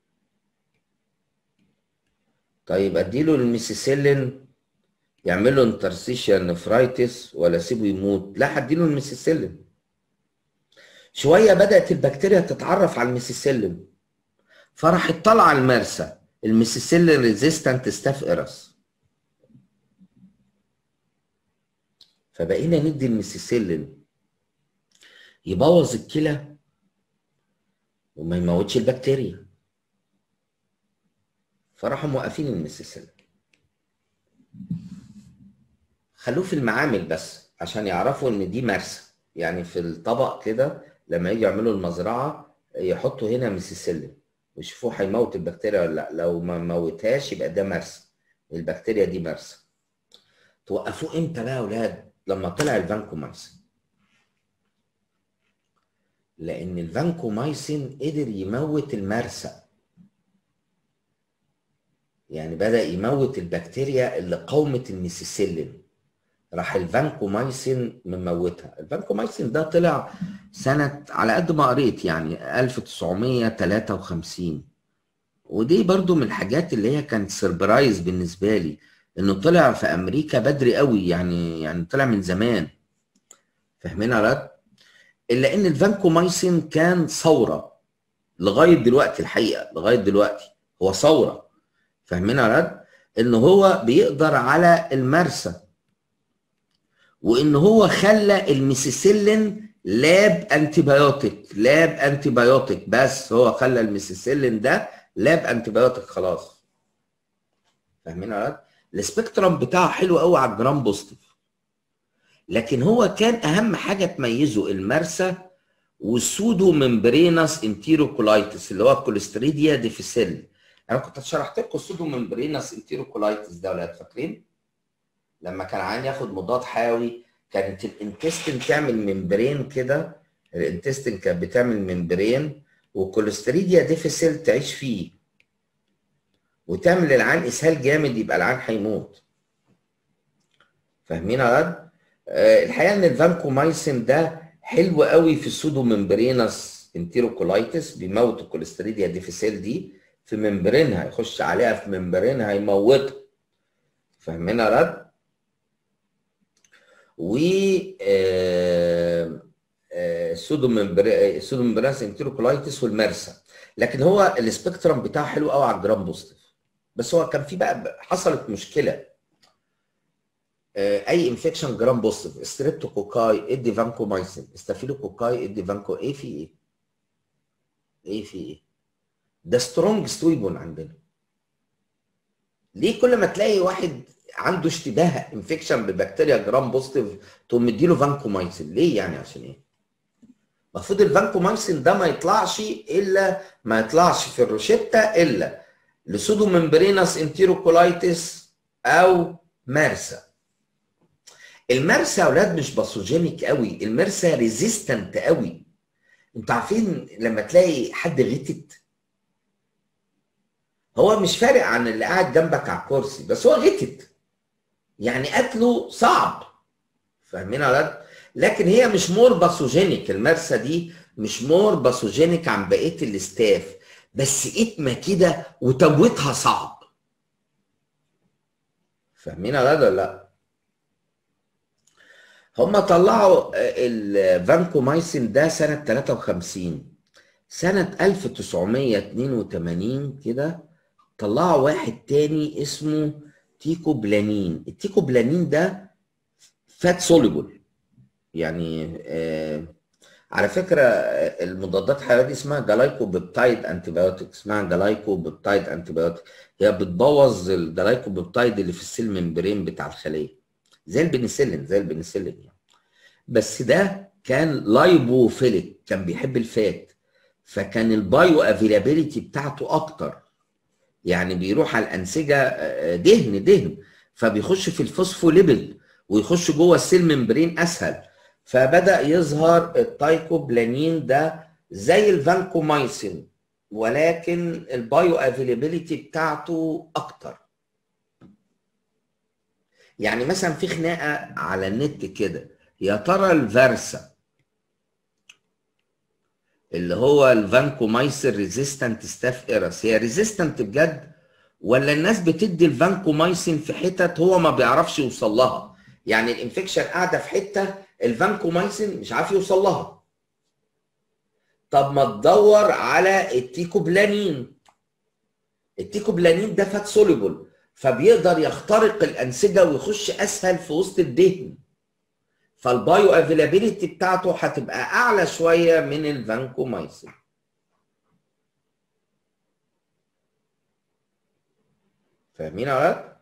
طيب اديله الميسيسيلين يعمل له انترستيشال نفرايتس ولا اسيبه يموت؟ لا، هديله الميسيسيلين. شويه بدات البكتيريا تتعرف على الميسيسيلين، فراحت طالعه المرسى الميسيسيلين ريزيستنت ستاف ايرس، فبقينا ندي الميسيسيلين يبوظ الكلى وما يموتش البكتيريا، فراحوا موقفين الميسيسيلين. خلوه في المعامل بس عشان يعرفوا ان دي مرسى، يعني في الطبق كده لما يجي يعملوا المزرعه يحطوا هنا ميسيسيلين ويشوفوه هيموت البكتيريا ولا لا. لو ما موتهاش يبقى ده مرسى، البكتيريا دي مرسى. توقفوه امتى بقى يا اولاد؟ لما طلع الفانكومايسين، لان الفانكومايسين قدر يموت المرسى، يعني بدأ يموت البكتيريا اللي قاومت الميسيسيلين، راح الفانكومايسين مموتها. الفانكومايسين ده طلع سنة على قد ما قريت يعني 1953، ودي برضو من الحاجات اللي هي كانت سربرايز بالنسبة لي، انه طلع في امريكا بدري قوي، يعني طلع من زمان. فاهمين يا رد؟ الا ان الفانكومايسين كان ثورة لغاية دلوقتي، الحقيقة لغاية دلوقتي هو ثورة. فاهمين يا رد؟ ان هو بيقدر على المرسى، وان هو خلى الميسيسيلين لاب انتيبيوتيك، بس هو خلى الميسيسيلين ده لاب انتيبيوتيك خلاص. فاهمين يا ولاد؟ السبيكترم بتاعه حلو قوي على الجرام بوزيتيف، لكن هو كان اهم حاجه تميزه المرسى والسودو ممبرينس انتيروكولايتس اللي هو الكوليستريديا ديفيسيل. انا كنت شرحت لكم السودو ممبرينس انتيروكولايتس ده يا ولاد، فاكرين؟ لما كان عين ياخد مضاد حيوي كانت الانتستين تعمل ممبرين كده، الانتستين كانت بتعمل ممبرين والكوليستريديا ديفيسيل تعيش فيه وتعمل للعين اسهال جامد، يبقى العين هيموت. فاهمين يا ولاد؟ الحقيقه ان الفانكومايسين ده حلو قوي في السودو ممبرينس انتيروكولايتس، بيموت الكوليستريديا ديفيسيل دي في ممبرينها، يخش عليها في ممبرينها يموتها. فاهمين يا ولاد؟ و السودو ممبرينس انتيروكولايتس والمرسى. لكن هو السبيكترم بتاعه حلو قوي على الجرام بوزيتيف، بس هو كان في بقى حصلت مشكله. اي انفكشن جرام بوزيتيف، ستريبتوكوكاي ادي فانكومايسين، استافيلوكوكاي ادي فانكو، ايه في ايه؟ ايه في ايه؟ ده سترونج ستويبون عندنا. ليه كل ما تلاقي واحد عنده اشتباه انفكشن ببكتيريا جرام بوزيتيف تقوم مديله فانكومايسين؟ ليه يعني؟ عشان ايه؟ المفروض الفانكومايسين ده ما يطلعش في الروشتة الا لسودو ممبرينس انتيروكولايتس او مارسا. المرسى يا اولاد مش باثوجينيك قوي، المرسى ريزيستنت قوي. انتوا عارفين لما تلاقي حد غتت، هو مش فارق عن اللي قاعد جنبك على الكرسي، بس هو غتت يعني قتله صعب. فاهمين يا اولاد؟ لكن هي مش مور باثوجينيك، المرسى دي مش مور باثوجينيك عن بقيه الاستاف، بس اتمه كده وتمويتها صعب. فاهمين يا اولاد ولا لا؟ هم طلعوا الفانكومايسين ده سنة 53. سنة 1982 كده طلعوا واحد تاني اسمه تيكوبلانين. التيكوبلانين ده فات سوليبل، يعني على فكرة المضادات الحيوية دي اسمها جلايكوبيبتايد انتيبيوتيك، اسمها جلايكوبيبتايد انتيبيوتيك. هي بتبوظ الجلايكوبيبتايد اللي في السيل ممبرين بتاع الخلية، زي البنسلين يعني. بس ده كان لايبوفيليك، كان بيحب الفات، فكان البايو افيلابيليتي بتاعته اكتر، يعني بيروح على الانسجه دهن فبيخش في الفوسفوليبيد ويخش جوه السيل ممبرين اسهل. فبدا يظهر التايكوبلانين ده زي الفانكومايسين، ولكن البايو افيلابيليتي بتاعته اكتر. يعني مثلا في خناقه على النت كده، يا ترى الفارسا اللي هو الفانكومايسين ريزيستنت ستاف ايرس هي ريزيستنت بجد، ولا الناس بتدي الفانكومايسين في حتت هو ما بيعرفش يوصل لها؟ يعني الانفكشن قاعده في حته الفانكومايسين مش عارف يوصل لها. طب ما تدور على التيكوبلانين. التيكوبلانين ده فات سوليبل، فبيقدر يخترق الانسجه ويخش اسهل في وسط الدهن، فالبايو افيلابيليتي بتاعته هتبقى اعلى شويه من الفانكومايسين. فاهمين يا ولاد؟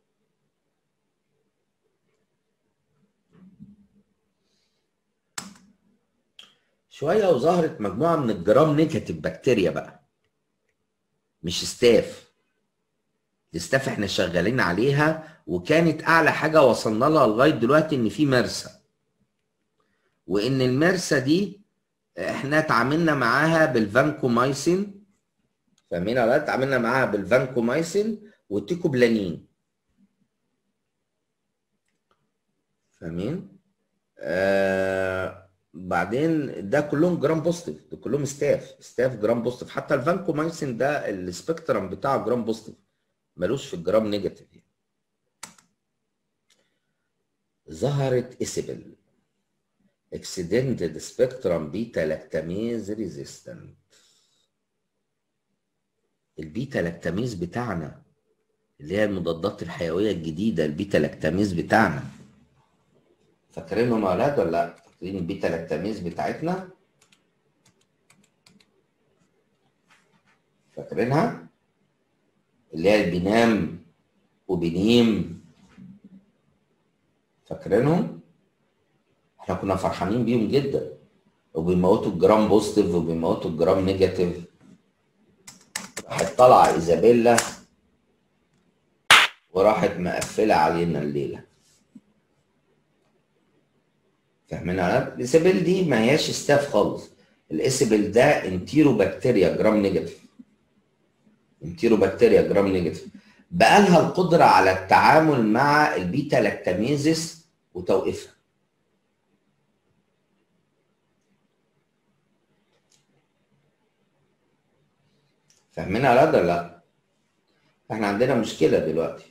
شويه وظهرت مجموعه من الجرام نيجاتيف بكتيريا بقى، مش ستاف. الستاف احنا شغالين عليها، وكانت اعلى حاجه وصلنا لها لغايه دلوقتي ان في مرسى، وان المرسى دي احنا اتعاملنا معاها بالفانكومايسين. فاهمين يا ولاد؟ اتعاملنا معاها بالفانكومايسين والتيكوبلانين. فاهمين؟ بعدين ده كلهم جرام بوزيتيف، ده كلهم ستاف جرام بوزيتيف. حتى الفانكومايسين ده السبيكترم بتاعه جرام بوزيتيف، ملوش في الجرام نيجاتيف. ظهرت اسبل اكسيدنتد سبيكترم بيتا لاكتاميز ريزيستنت. البيتا لاكتاميز بتاعنا اللي هي المضادات الحيويه الجديده، البيتا لاكتاميز بتاعنا، فاكرينهم يا اولاد ولا لا؟ فاكرين البيتا لاكتاميز بتاعتنا؟ فاكرينها؟ اللي هي البنام وبنيم، فاكرينهم؟ احنا كنا فرحانين بيهم جدا، وبيموتوا الجرام بوزيتيف وبيموتوا الجرام نيجاتيف. راحت طالعه ايزابيلا وراحت مقفله علينا الليله. فاهمين؟ الايزابيل دي ما هياش ستاف خالص. الايزابيل ده انتيرو بكتيريا جرام نيجاتيف. انتيرو بكتيريا جرام نيجاتيف بقى لها القدره على التعامل مع البيتا لاكتاميزس وتوقيفها. فاهمين ولا لا؟ احنا عندنا مشكله دلوقتي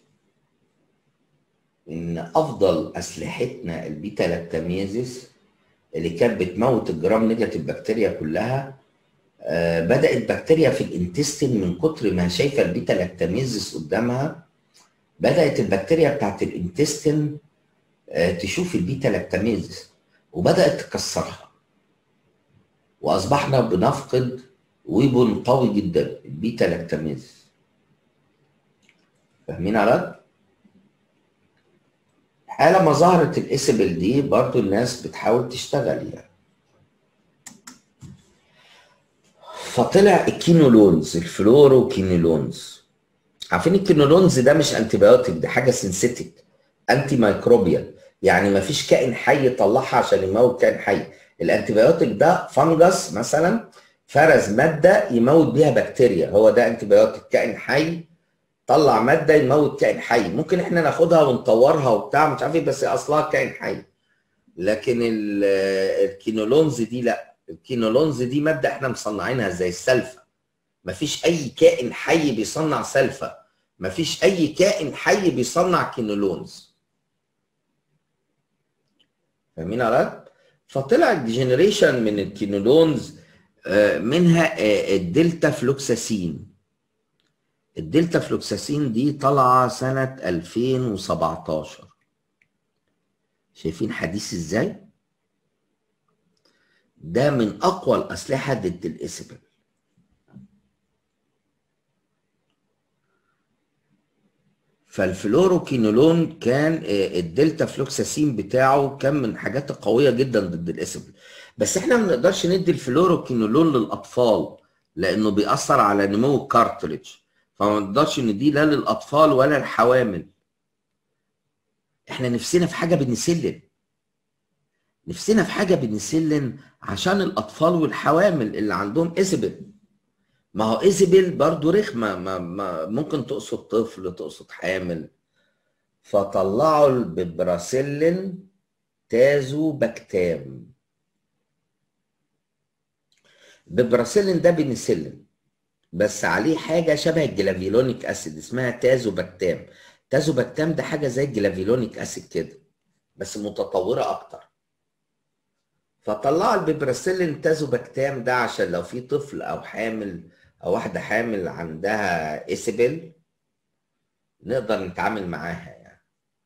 ان افضل اسلحتنا البيتا لاكتاميزس اللي كانت بتموت الجرام نيجاتيف بكتيريا كلها، بدات بكتيريا في الانتستين من كتر ما شايفه البيتا لاكتاميزس قدامها، بدات البكتيريا بتاعت الانتستين تشوف البيتا لاكتاميزس وبدات تكسرها، واصبحنا بنفقد ويبن قوي جدا البيتا لاكتاميزس. فاهمين على؟ حالة ما ظهرت الاسبل دي برضو الناس بتحاول تشتغل يعني. فطلع الكينولونز، الفلوروكينولونز. عارفين الكينولونز ده مش انتيبيوتيك، ده حاجه سينثيتيك انتي مايكروبيال، يعني ما فيش كائن حي يطلعها عشان يموت كائن حي. الانتيبيوتيك ده فنجس مثلا فرز ماده يموت بيها بكتيريا، هو ده انتيبيوتيك. كائن حي طلع ماده يموت كائن حي، ممكن احنا ناخدها ونطورها وبتاع مش عارف ايه، بس اصلها كائن حي. لكن الكينولونز دي لا، الكينولونز دي ماده احنا مصنعينها زي السلفه. مفيش اي كائن حي بيصنع سلفه، مفيش اي كائن حي بيصنع كينولونز. فاهمين يا؟ فطلع الجنريشن من الكينولونز منها الدلتا فلوكساسين. الدلتا فلوكساسين دي طالعه سنه 2017. شايفين حديث ازاي؟ ده من اقوى الاسلحه ضد الاسبل. فالفلوروكينولون كان الدلتا فلوكساسين بتاعه كان من الحاجات القويه جدا ضد الاسبل. بس احنا ما بنقدرش ندي الفلوروكينولون للاطفال لانه بيأثر على نمو الكارتريدج، فما نقدرش نديه لا للاطفال ولا الحوامل. احنا نفسنا في حاجه بنسلين، نفسنا في حاجه بنسلين عشان الاطفال والحوامل اللي عندهم اسبل. ما هو ايزابيل برضه رخمه، ما ممكن تقصد طفل تقصد حامل. فطلعوا الببراسيلين تازو باكتام. الببراسيلين ده بنسلين بس عليه حاجه شبه الجلافيلونيك اسيد اسمها تازو باكتام. تازو باكتام ده حاجه زي الجلافيلونيك اسيد كده بس متطوره اكتر. فطلعوا الببراسيلين تازو باكتام ده عشان لو في طفل او حامل او واحده حامل عندها اسبل نقدر نتعامل معاها يعني.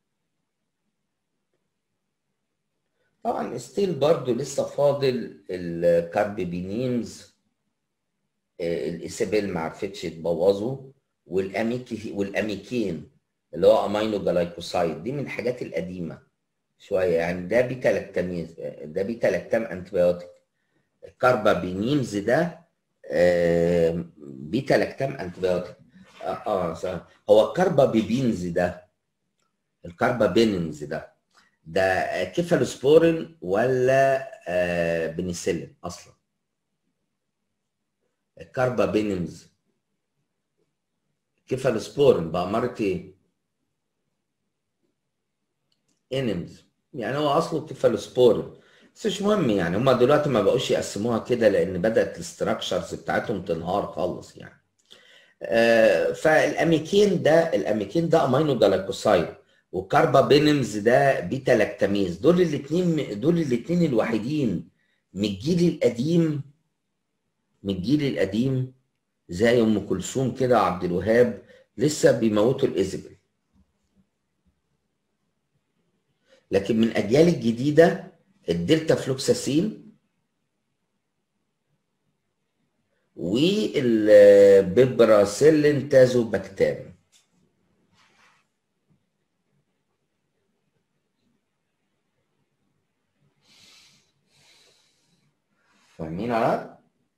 طبعا ستيل برضو لسه فاضل الكاربيبينيمز، الاسابيل ما عرفتش تبوظه، والاميكين اللي هو امينو جلايكوسايد، دي من الحاجات القديمه شويه يعني. ده بيتا لاكتاميز، ده بيتا لاكتام انتبيوتيك. الكاربابينيمز ده بيتا لاكتام انتبيوتيك. هو الكاربابيبينز ده، الكاربابينينز ده كيفالوسبورين ولا بنسلين اصلا؟ الكاربابينينز كيفالوسبورين بأمارة ايه؟ انيمز، يعني هو اصله كيفالوسبورين بس مش مهم يعني. هما دلوقتي ما بقوش يقسموها كده لان بدأت الاستراكشرز بتاعتهم تنهار خالص يعني. فالاميكين ده، الاميكين ده امينو جلايكوسايد، والكاربابينيمز ده بيتا لاكتاميز. دول الاثنين الوحيدين من الجيل القديم، من الجيل القديم زي ام كلثوم كده عبد الوهاب لسه بيموتوا الايزابل. لكن من الاجيال الجديده الدلتا فلوكساسين والبيبراسيلين تازوباكتام. فاهمين على؟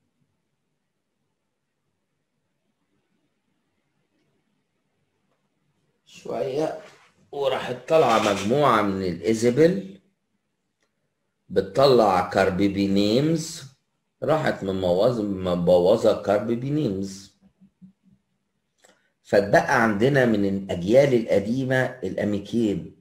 شوية وراحت طالعة مجموعة من الإيزابل بتطلع كاربيبينيمز، راحت مبوظة كاربيبينيمز، فاتبقى عندنا من الأجيال القديمة الأميكين.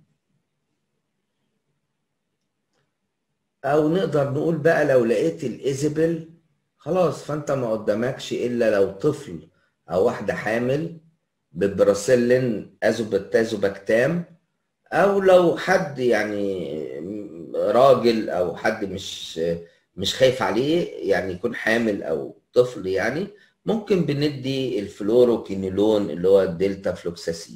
أو نقدر نقول بقى لو لقيت الإيزابل خلاص فأنت ما قدامكش إلا لو طفل أو واحدة حامل ببراسيلين ازوباكتام، او لو حد يعني راجل او حد مش خايف عليه يعني يكون حامل او طفل، يعني ممكن بندي الفلوروكينولون اللي هو الدلتا فلوكساسين.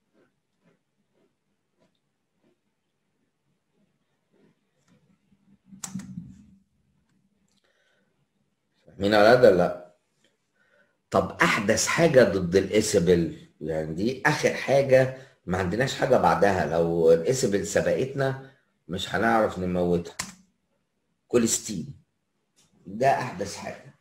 فاهمين على ده؟ لا. طب احدث حاجه ضد الاسبل، يعني دي اخر حاجه، ما عندناش حاجه بعدها، لو الاسبل سبقتنا مش هنعرف نموتها. كوليستين ده احدث حاجه،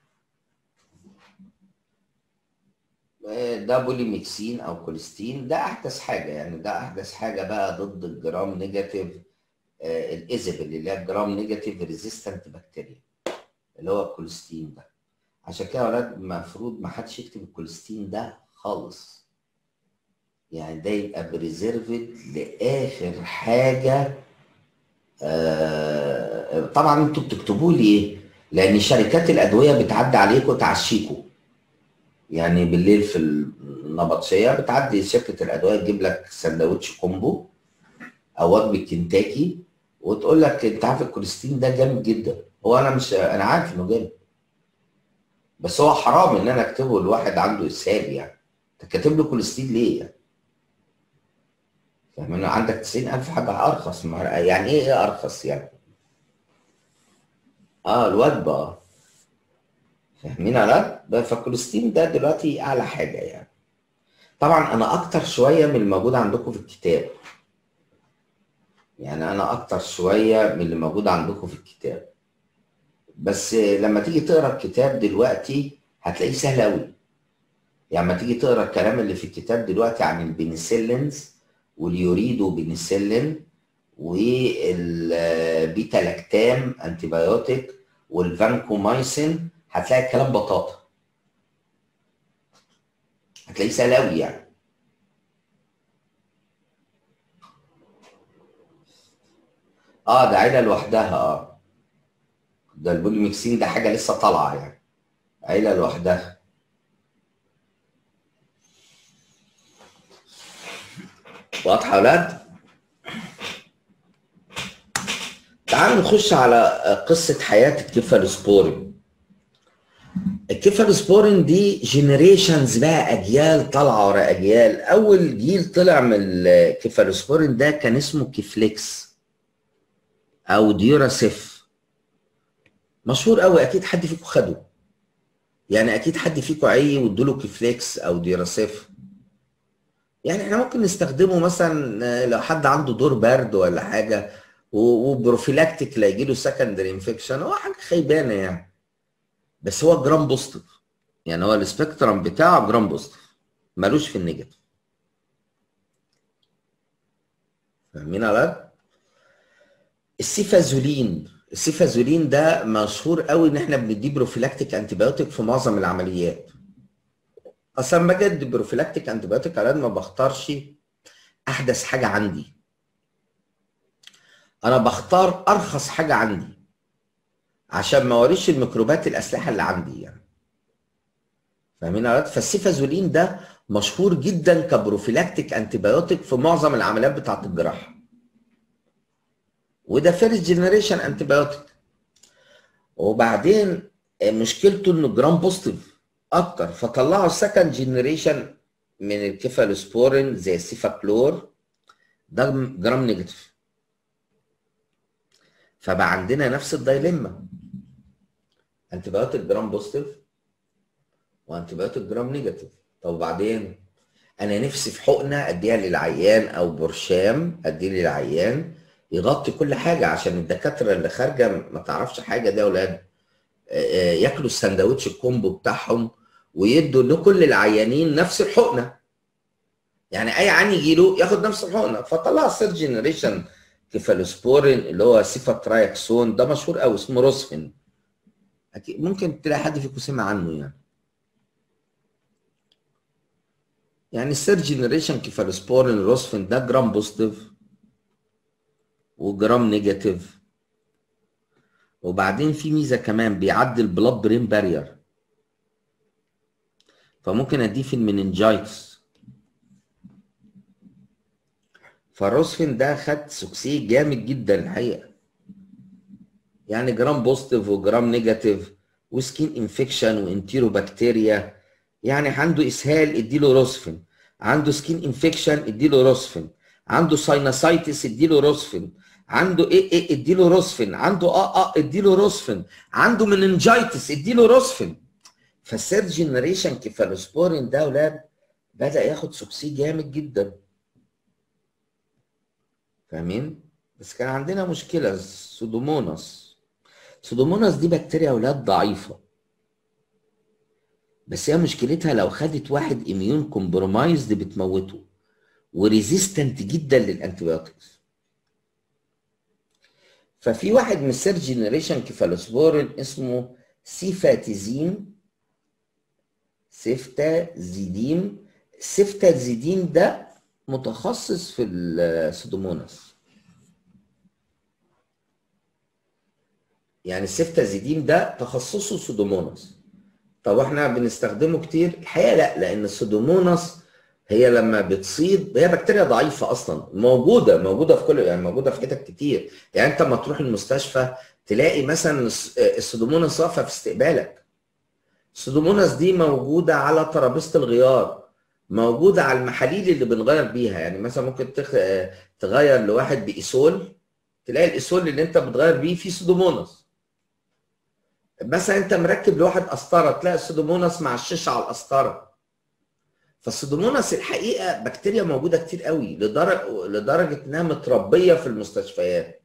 ده بوليميكسين او كوليستين ده احدث حاجه، يعني ده احدث حاجه بقى ضد الجرام نيجاتيف الايزابل اللي هي الجرام نيجاتيف ريزيستنت بكتيريا اللي هو الكوليستين ده. عشان كده يا ولاد المفروض ما حدش يكتب الكوليستين ده خالص، يعني ده يبقى بريزيرفد لاخر حاجه. طبعا انتوا بتكتبوا لي ايه؟ لان شركات الادويه بتعدي عليكم تعشيكم، يعني بالليل في النبطشيه بتعدي شركه الادويه تجيب لك سندوتش كومبو او وجبه كنتاكي وتقول لك انت عارف الكوليستين ده جامد جدا. هو انا مش، انا عارف انه جامد، بس هو حرام ان انا اكتبه لواحد عنده اسهال. يعني انت كاتب له كوليستين ليه يعني؟ فاهم؟ عندك 90,000 حاجه ارخص، يعني ايه ارخص يعني؟ الوجبه فاهمين على ده؟ فالكوليستين ده دلوقتي اعلى حاجه يعني. طبعا انا اكتر شويه من الموجود عندكم في الكتاب، يعني انا اكتر شويه من اللي موجود عندكم في الكتاب، بس لما تيجي تقرا الكتاب دلوقتي هتلاقيه سهل قوي. يعني لما تيجي تقرا الكلام اللي في الكتاب دلوقتي عن البنسلينز واليوريدو بنسلين والبيتا لاكتام انتيبيوتيك والفانكومايسين، هتلاقي الكلام بطاطا، هتلاقيه سهل قوي يعني. ده عيله لوحدها. ده البوليميكسين ده حاجه لسه طالعه يعني، عيله لوحدها. واضحه يا ولاد؟ تعالوا نخش على قصه حياه الكيفالوسبورين. الكيفالوسبورين دي جينيريشنز بقى، اجيال طالعه ورا اجيال. اول جيل طلع من الكيفالوسبورين ده كان اسمه كيفليكس او ديوراسيف، مشهور قوي، اكيد حد فيكم خده، يعني اكيد حد فيكم عي وادوله كيفليكس او ديوراسيف. يعني احنا ممكن نستخدمه مثلا لو حد عنده دور برد ولا حاجه، وبروفيلاكتيك لا يجي له سكندري انفكشن، هو حاجه خيبانه يعني. بس هو جرام بوزيتيف، يعني هو السبيكترم بتاعه جرام بوزيتيف، ملوش في النيجاتيف. فاهمين على؟ السيفازولين ده مشهور قوي ان احنا بنديه بروفيلاكتيك انتيبيوتيك في معظم العمليات. اصلا لما اجي ادي بروفيلاكتيك انتيبيوتيك على ما بختارش احدث حاجه عندي، انا بختار ارخص حاجه عندي عشان ما اوريش الميكروبات الاسلحه اللي عندي يعني. فاهمين يا ولاد؟ فالسيفازولين ده مشهور جدا كبروفيلاكتيك انتيبيوتيك في معظم العمليات بتاعت الجراحه، وده فيرست جنريشن انتيبيوتيك. وبعدين مشكلته انه جرام بوزيتيف اكتر، فطلعوا السكند جنريشن من الكيفالوسبورين زي السيفاكلور، ده جرام نيجاتيف. فبقى عندنا نفس الدايليما، انتيبيوتيك جرام بوزيتيف وانتي بايوتيك جرام نيجاتيف. طب وبعدين انا نفسي في حقنه اديها للعيان او برشام اديه للعيان يغطي كل حاجه، عشان الدكاتره اللي خارجه ما تعرفش حاجه دي يا اولاد، ياكلوا السندوتش الكومبو بتاعهم ويدوا لكل العيانين نفس الحقنه. يعني اي عيان يجي له ياخد نفس الحقنه. فطلع ثيرد جنريشن كيفالوسبورين اللي هو سيفاترايكسون، ده مشهور قوي اسمه روسفين، اكيد ممكن تلاقي حد فيكم سمع عنه يعني. يعني الثيرد جنريشن كيفالوسبورين روسفين ده جرام بوزيتيف وجرام نيجاتيف. وبعدين في ميزه كمان، بيعدي البلاد برين بارير، فممكن اديه في المننجايتس. فالروسفين ده خد سكسي جامد جدا الحقيقه، يعني جرام بوزيتيف وجرام نيجاتيف وسكين انفكشن وانتيرو بكتيريا. يعني عنده اسهال اديله روسفين، عنده سكين انفكشن اديله روسفين، عنده ساينوسايتس اديله روسفين، عنده ايه اديله روسفين، عنده اديله روسفين، عنده مننجايتس اديله روسفين. فالثيرد جنريشن كيفالوسبورين ده اولاد بدا ياخد سكسي جامد جدا، فاهمين؟ بس كان عندنا مشكله، سودوموناس. سودوموناس دي بكتيريا اولاد ضعيفه، بس هي مشكلتها لو خدت واحد اميون كومبرومايزد بتموته، وريزيستنت جدا للانتيبيوتكس. ففي واحد من الثيرد جنريشن كيفالوسبورين اسمه سيفاتيزين، سيفتازيدين. سيفتازيدين ده متخصص في السودوموناس. يعني السيفتازيدين ده تخصصه سودوموناس. طب احنا بنستخدمه كتير؟ الحقيقه لا، لان السودوموناس هي لما بتصيب هي بكتيريا ضعيفه اصلا، موجوده في كل، يعني موجوده في حتت كتير. يعني انت لما تروح المستشفى تلاقي مثلا السودوموناس واقفه في استقبالك. السودوموناس دي موجوده على ترابيزه الغيار، موجوده على المحاليل اللي بنغير بيها. يعني مثلا ممكن تغير لواحد بايسول، تلاقي الايسول اللي انت بتغير بيه فيه سودوموناس. مثلا انت مركب لواحد قسطره، تلاقي السودوموناس مع الشاشه على القسطره. فالسودوموناس الحقيقه بكتيريا موجوده كتير قوي، لدرجه انها متربيه في المستشفيات،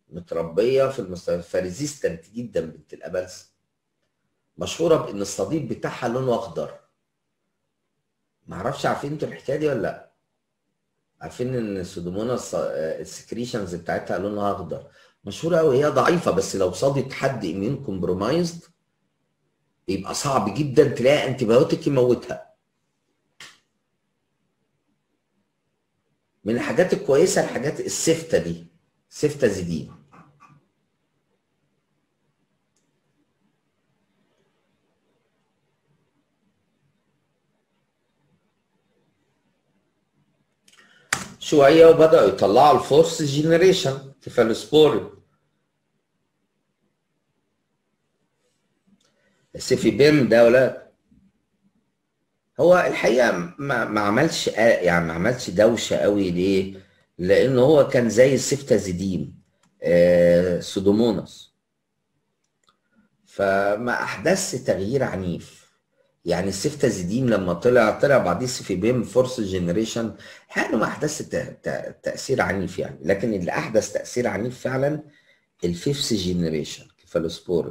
فريزيستنت جدا بنت الابلسه. مشهوره بان الصديد بتاعها لونه اخضر. معرفش عارفين انتوا الحكايه دي ولا لا؟ عارفين ان السودوموناس السكريشنز بتاعتها لونها اخضر؟ مشهوره قوي، هي ضعيفه بس لو صادت حد اميون كومبرومايزد يبقى صعب جدا تلاقي انتيبيوتيك يموتها. من الحاجات الكويسه الحاجات السفته دي، سفتازيدين. شويه وبداوا يطلعوا الفورس جينيريشن كيفالوسبورين. السيفيبيم ده ولا هو الحقيقه ما عملش يعني ما عملش دوشه قوي. ليه؟ لانه هو كان زي السفتازيدين سودوموناس، فما احدث تغيير عنيف. يعني السفتازيدين لما طلع بعديه السيفيبيم فورس جينيريشن، حاجه ما احدث تاثير عنيف يعني. لكن اللي احدث تاثير عنيف فعلا الفيفث جينيريشن كيفالوسبورين.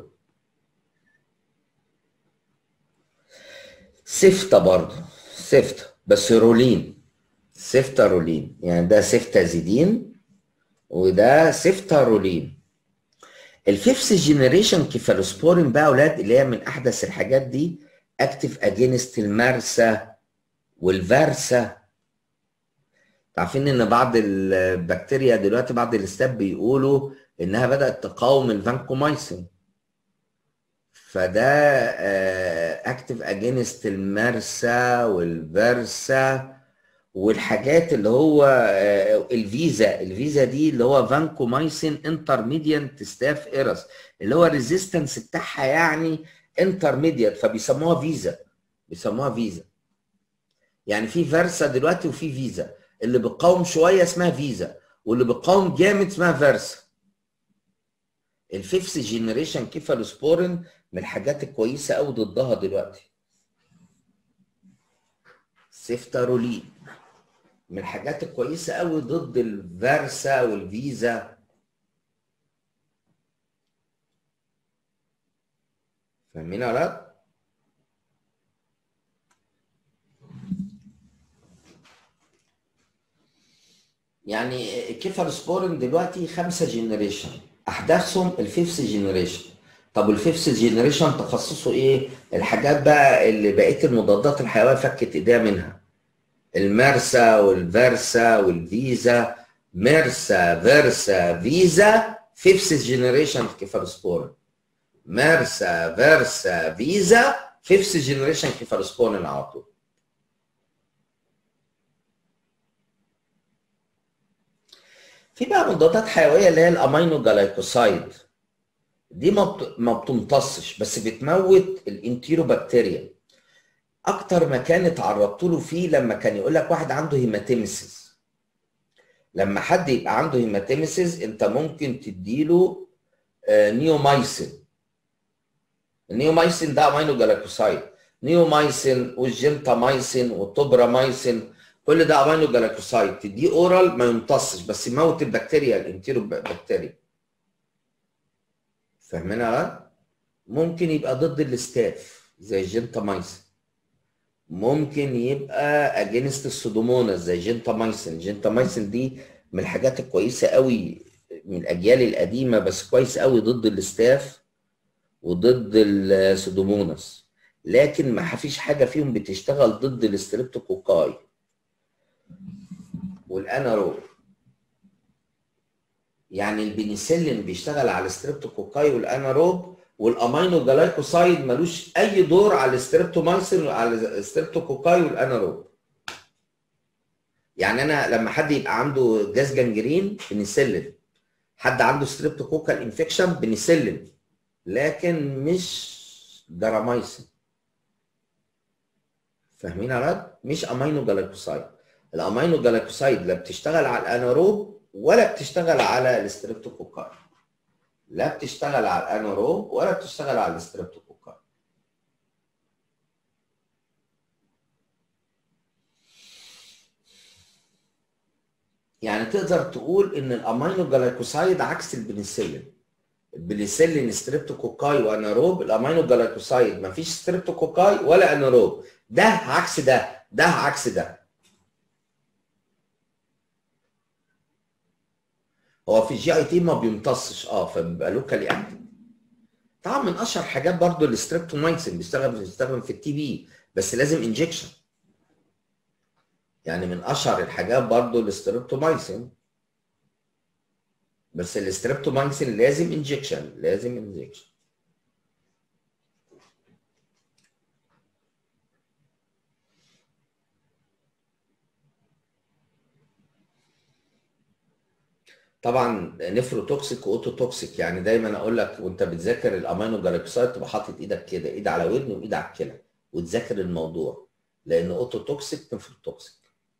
سفته برضه، سفته بس رولين، سفته رولين. يعني ده سفتازيدين وده سفته رولين. الفيفث جينيريشن كيفالوسبورين بقى اولاد اللي هي من احدث الحاجات دي، اكتف اجينست المارسا والفارسا. عارفين ان بعض البكتيريا دلوقتي بعض الاستاب بيقولوا انها بدات تقاوم الفانكومايسين، فده اكتف اجينست المارسا والفارسا والحاجات اللي هو الفيزا دي اللي هو فانكومايسين انترميديانت ستاف ايرس، اللي هو الريزيستنس بتاعها يعني انترميديات، فبيسموها فيزا، بيسموها فيزا. يعني في فارسا دلوقتي وفي فيزا، اللي بتقاوم شويه اسمها فيزا واللي بتقاوم جامد اسمها فارسا. الفيفث جينيريشن كيفالوسبورين من الحاجات الكويسه قوي ضدها دلوقتي. سيفتارولين من الحاجات الكويسه قوي ضد الفارسا والفيزا. فاهمين ولا لا؟ يعني الكيفالوسبورين دلوقتي 5 جينيريشن، احدثهم الفيفث جينيريشن. طب الفيفث جينيريشن تخصصه ايه؟ الحاجات بقى اللي بقيه المضادات الحيويه فكت ايديها منها، الميرسا والفيرسا والفيزا. ميرسا فيرسا فيزا فيفث جينيريشن كيفالوسبورين. ميرسا فيرسا فيزا فيفث جينيريشن كيفالوسبورين على طول. في بقى مضادات حيويه اللي هي الامينو جلايكوسايد، دي ما بتمتصش بس بتموت الانتيروبكتيريا. اكتر مكان اتعرضت له فيه لما كان يقول لك واحد عنده هيماتيمسيس. لما حد يبقى عنده هيماتيمسيس انت ممكن تديله نيومايسين. النيومايسين ده امينو جلايكوسايد. نيومايسين والجنتامايسين والتوبرامايسين كل ده امينو جلايكوسايد، تديه اورال ما يمتصش بس يموت البكتيريا الانتيروبكتيريا. فاهمينها؟ ممكن يبقى ضد الاستاف زي الجنتامايسين، ممكن يبقى اجينست السودوموناس زي جنتامايسين. جنتامايسين دي من الحاجات الكويسه قوي من الاجيال القديمه، بس كويس قوي ضد الاستاف وضد السودوموناس، لكن ما فيش حاجه فيهم بتشتغل ضد الاستريبتوكوكاي والانارو. يعني البنسلين بيشتغل على الستريبتوكوكاي والاناروب، والامينو جلايكوسايد ملوش اي دور على الستريبتومايسين وعلى الستريبتوكوكاي والاناروب. يعني انا لما حد يبقى عنده جاز جنجرين بنسلين، حد عنده ستريبتوكوكال انفكشن بنسلين، لكن مش جرامايسين. فاهمين يا ولاد؟ مش امينو جلايكوسايد. الامينو جلايكوسايد لا بتشتغل على الاناروب ولا بتشتغل على الستريبتوكوكاي. لا بتشتغل على الاناروب ولا بتشتغل على الستريبتوكوكاي. يعني تقدر تقول ان الامينو جلايكوسايد عكس البنسلين. البنسلين ستريبتوكوكاي واناروب، الامينو جلايكوسايد مفيش ستريبتوكوكاي ولا اناروب. ده عكس ده، ده عكس ده. هو في الجي اي تي ما بيمتصش فبيبقى لوكالي اكتف. طبعا من اشهر حاجات برضو الستريبتومايسين بيستخدم في التي بي، بس لازم انجكشن. يعني من اشهر الحاجات برضو الستريبتومايسين، بس الستريبتومايسين لازم انجكشن، لازم انجكشن. طبعا نفروتوكسيك واوتو توكسيك. يعني دايما اقول لك وانت بتذاكر الامينو جلايكوسايد تبقى حاطط ايدك كده، ايد على ودن وايد على الكلى، وتذاكر الموضوع، لان اوتو توكسيك نفروتوكسيك.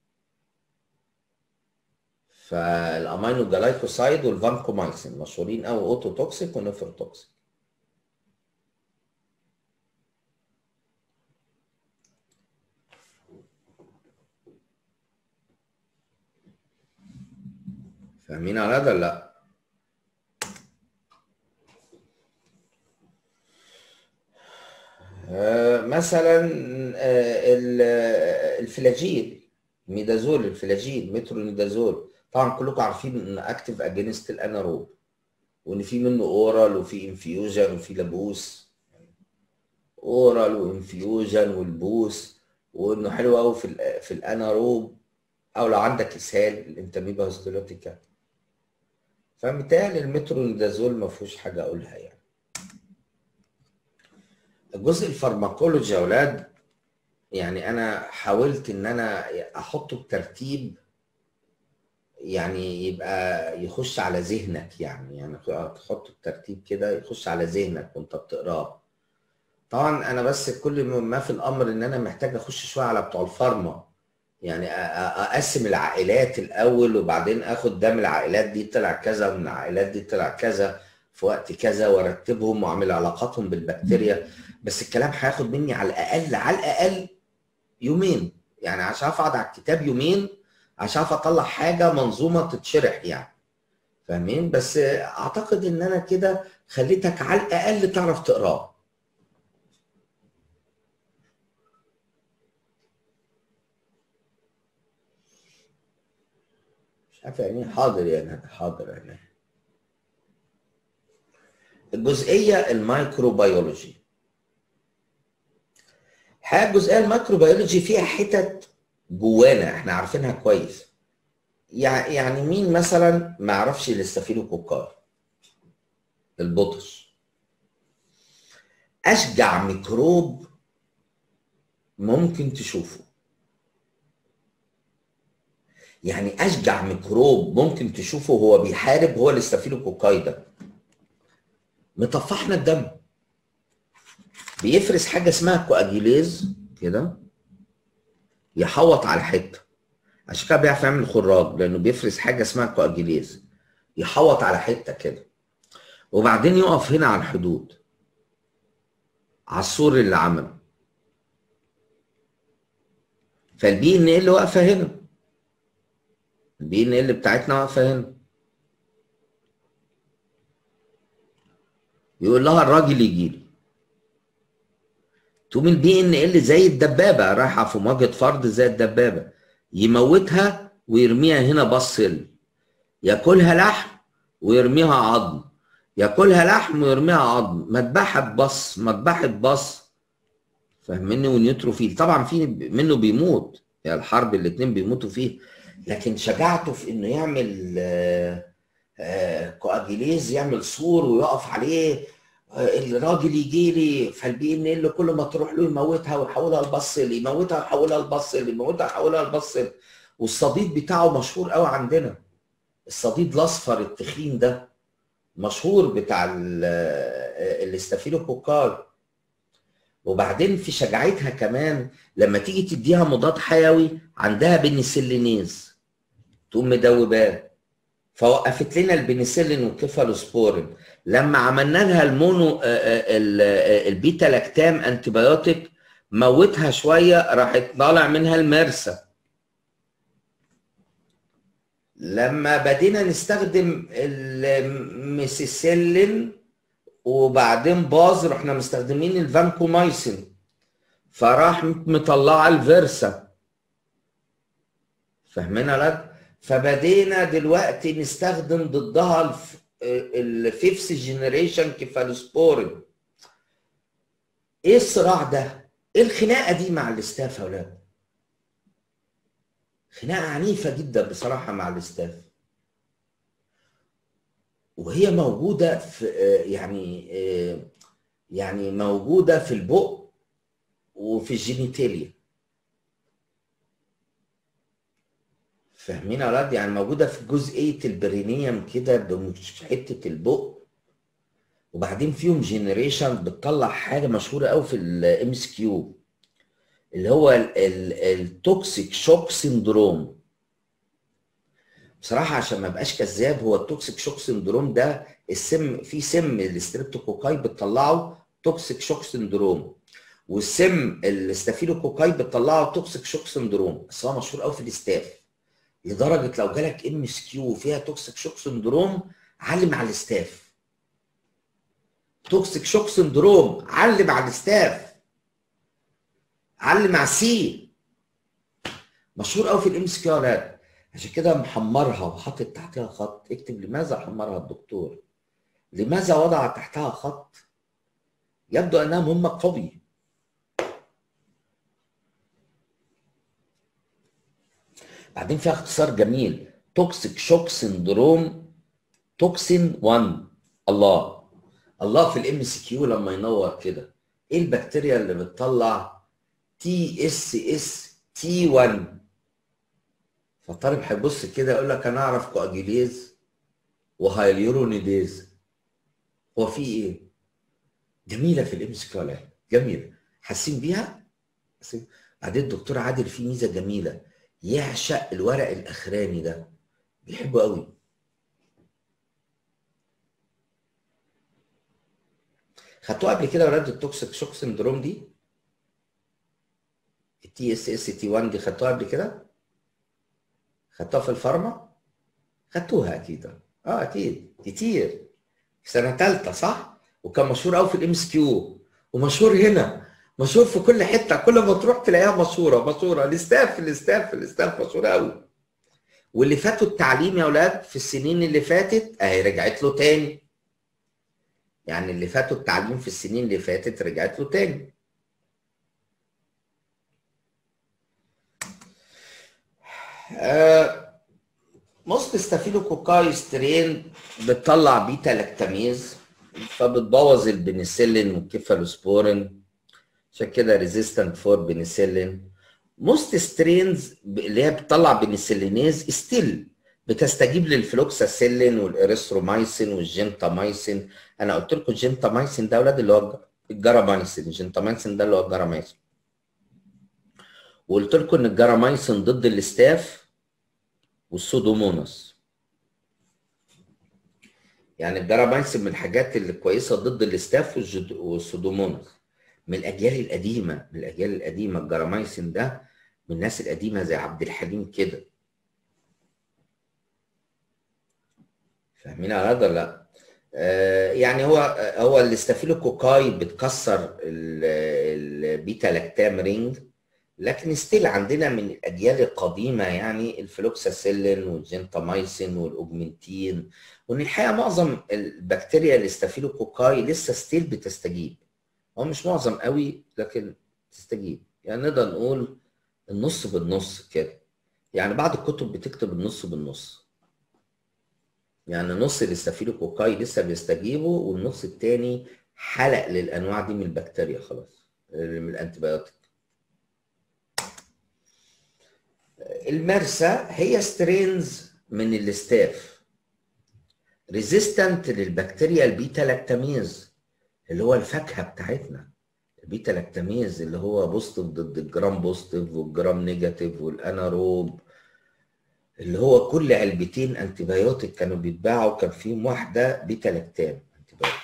فالامينو جلايكوسايد والفانكومايسين مشهورين قوي، اوتو توكسيك ونفروتوكسيك. فاهمين على هذا؟ لا مثلا الفلاجيل، ميدازول، الفلاجيل مترونيدازول. طبعا كلكم عارفين ان اكتف اجينست الاناروب، وان في منه اورال وفي انفيوجن وفي لبوس. اورال وانفيوجن والبوس، وانه حلو قوي في الاناروب، او لو عندك اسهال الانتاميبا هيستولوتيكا. فبالتالي المترونيدازول ما فيهوش حاجه اقولها يعني. الجزء الفارماكولوجي يا اولاد، يعني انا حاولت ان انا احطه بترتيب يعني يبقى يخش على ذهنك، يعني تحطه بترتيب كده يخش على ذهنك وانت بتقراه. طبعا انا بس كل ما في الامر ان انا محتاج اخش شويه على بتوع الفارما، يعني اقسم العائلات الاول، وبعدين اخد ده من العائلات دي طلع كذا، ومن العائلات دي طلع كذا في وقت كذا، وارتبهم واعمل علاقاتهم بالبكتيريا. بس الكلام هياخد مني على الاقل، على الاقل يومين يعني عشان اقعد على الكتاب يومين عشان اطلع حاجه منظومه تتشرح يعني. فاهمين؟ بس اعتقد ان انا كده خليتك على الاقل تعرف تقراه. مش عارف يعني حاضر يعني حاضر يعني. الجزئيه الميكروبيولوجي، الحقيقه الجزئيه الميكروبيولوجي فيها حتت جوانا احنا عارفينها كويس. يعني مين مثلا ما يعرفش الاستافيلوكوكاي؟ البطش اشجع ميكروب ممكن تشوفه. يعني اشجع ميكروب ممكن تشوفه هو بيحارب هو الاستافيلوكوكاي ده. مطفحنا الدم، بيفرز حاجه اسمها كواجيليز كده يحوط على حته. عشان كده بيعرف يعمل خراج، لانه بيفرز حاجه اسمها كواجيليز يحوط على حته كده، وبعدين يقف هنا على الحدود على السور اللي عمله. فالبي ان ال واقفه هنا، البي ان ال بتاعتنا واقفه هنا. يقول لها الراجل يجي لي، تقوم البي ان ال زي الدبابه رايحه في مواجهه فرد زي الدبابه، يموتها ويرميها هنا بصل، ياكلها لحم ويرميها عظم، ياكلها لحم ويرميها عظم. مذبحه بص، مذبحه بص. فاهمني؟ ونيوتروفيل طبعا في منه بيموت، يعني الحرب الاتنين بيموتوا فيه، لكن شجاعته في انه يعمل كواجيليز، يعمل سور ويقف عليه. الراجل يجي لي، فالبي ان ال كل ما تروح له يموتها ويحولها لبصل، يموتها ويحولها لبصل، يموتها ويحولها لبصل. والصديد بتاعه مشهور قوي عندنا، الصديد الاصفر التخين ده مشهور بتاع الاستافيلوكوكاي. وبعدين في شجاعتها كمان لما تيجي تديها مضاد حيوي عندها بنسلينيز تقوم مدوباه، فوقفت لنا البنسلين والكيفالوسبورين. لما عملنا لها المونو البيتا لاكتام انتيبيوتيك موتها شويه، راحت طالع منها المرسى. لما بدينا نستخدم الميسيسيلين وبعدين باظ، رحنا مستخدمين الفانكومايسين فراح مطلعه الفيرسا. فاهمين يا ولاد؟ فبدينا دلوقتي نستخدم ضدها الفيفث جنريشن كيفالوسبورين. ايه الصراع ده؟ ايه الخناقه دي مع الاستاف يا ولاد؟ خناقه عنيفه جدا بصراحه مع الاستاف، وهي موجوده في يعني موجوده في البق وفي الجينيتاليا. فاهمين يا ولاد؟ يعني موجوده في جزئيه البرينيوم كده في حته البق، وبعدين فيهم جنريشن بتطلع حاجه مشهوره قوي في الام اس كيو اللي هو التوكسيك شوك سيندروم. بصراحه عشان ما ابقاش كذاب، هو التوكسيك شوك سيندروم ده السم، في سم الستريبتوكوكاي بتطلعه توكسيك شوك سيندروم، والسم الاستافيلوكوكاي بتطلعه توكسيك شوك سيندروم. بس هو مشهور قوي في الاستاف، لدرجه لو جالك ام اس كيو فيها توكسيك شوك سيندروم علم على الاستاف. توكسيك شوك سندروم علم على الستاف، علم على السي. مشهور قوي في الام اس كيو. عشان كده محمرها وحاطط تحتها خط. اكتب لماذا حمرها الدكتور، لماذا وضع تحتها خط؟ يبدو انها مهمه قوي. بعدين فيها اختصار جميل، توكسيك شوك سندروم توكسين 1. الله الله في الام اس كيو لما ينور كده، ايه البكتيريا اللي بتطلع تي اس اس تي 1؟ فالطالب هيبص كده يقول لك انا اعرف كواجيليز وهايليورونيديز، هو في ايه؟ جميله في الام سكيو، جميله، حاسين بيها؟ بعدين الدكتور عادل فيه ميزه جميله، يعشق الورق الاخراني ده، بيحبه قوي. خدتوها قبل كده ولاد التوكسيك شوك سندروم دي؟ التي اس اس تي 1 دي خدتوها قبل كده؟ خدتوها في الفارما؟ خدتوها اكيد. اكيد كتير. في سنه ثالثه صح؟ وكان مشهور قوي في الام اس كيو، ومشهور هنا، مشهور في كل حته، كل ما تروح تلاقيها مشهوره مشهوره. الاستاف مشهور قوي. واللي فاتوا التعليم يا اولاد في السنين اللي فاتت اهي رجعت له تاني. يعني اللي فاتوا التعليم في السنين اللي فاتت رجعت له تاني. موست ستافيلوكوكاي سترين بتطلع بيتا لاكتاميز، فبتبوظ البنسلين والكيفالوسبورين، عشان كده ريزيستنت فور بنسلين. موست سترينز اللي هي بتطلع بنسلينيز ستيل بتستجيب للفلوكساسيلين والاريثرومايسين والجنتامايسين. انا قلت لكم الجنتامايسين ده اولاد اللي هو الجرامايسين، الجنتامايسين ده اللي هو الجرامايسين. وقلت لكم ان الجرامايسين ضد الاستاف والسودوموناس. يعني الجرامايسين من الحاجات اللي كويسه ضد الاستاف والسودوموناس. من الاجيال القديمه، الجرامايسين ده من الناس القديمه زي عبد الحليم كده. فاهمين على هذا ولا لا؟ يعني هو الاستافيلوكوكاي بتكسر البيتا لاكتام رينج، لكن ستيل عندنا من الاجيال القديمه يعني الفلوكساسيلين والجنتامايسين والاوجمنتين. وان الحقيقه معظم البكتيريا الاستافيلوكوكاي لسه ستيل بتستجيب. هو مش معظم قوي لكن تستجيب. يعني نقدر نقول النص بالنص كده. يعني بعض الكتب بتكتب النص بالنص. يعني نص الاستافيلوكوكاي لسه بيستجيبوا، والنص التاني حلق للانواع دي من البكتيريا خلاص، من الانتيبيوتيك. المرسى هي سترينز من الاستاف ريزيستنت للبكتيريا البيتا لاكتاميز، اللي هو الفاكهه بتاعتنا. البيتا لاكتاميز اللي هو بوزيتيف ضد الجرام بوزيتيف والجرام نيجاتيف والاناروب، اللي هو كل علبتين انتيبيوتيك كانوا بيتباعوا كان فيهم واحده بيتا لاكتام انتيبيوتيك.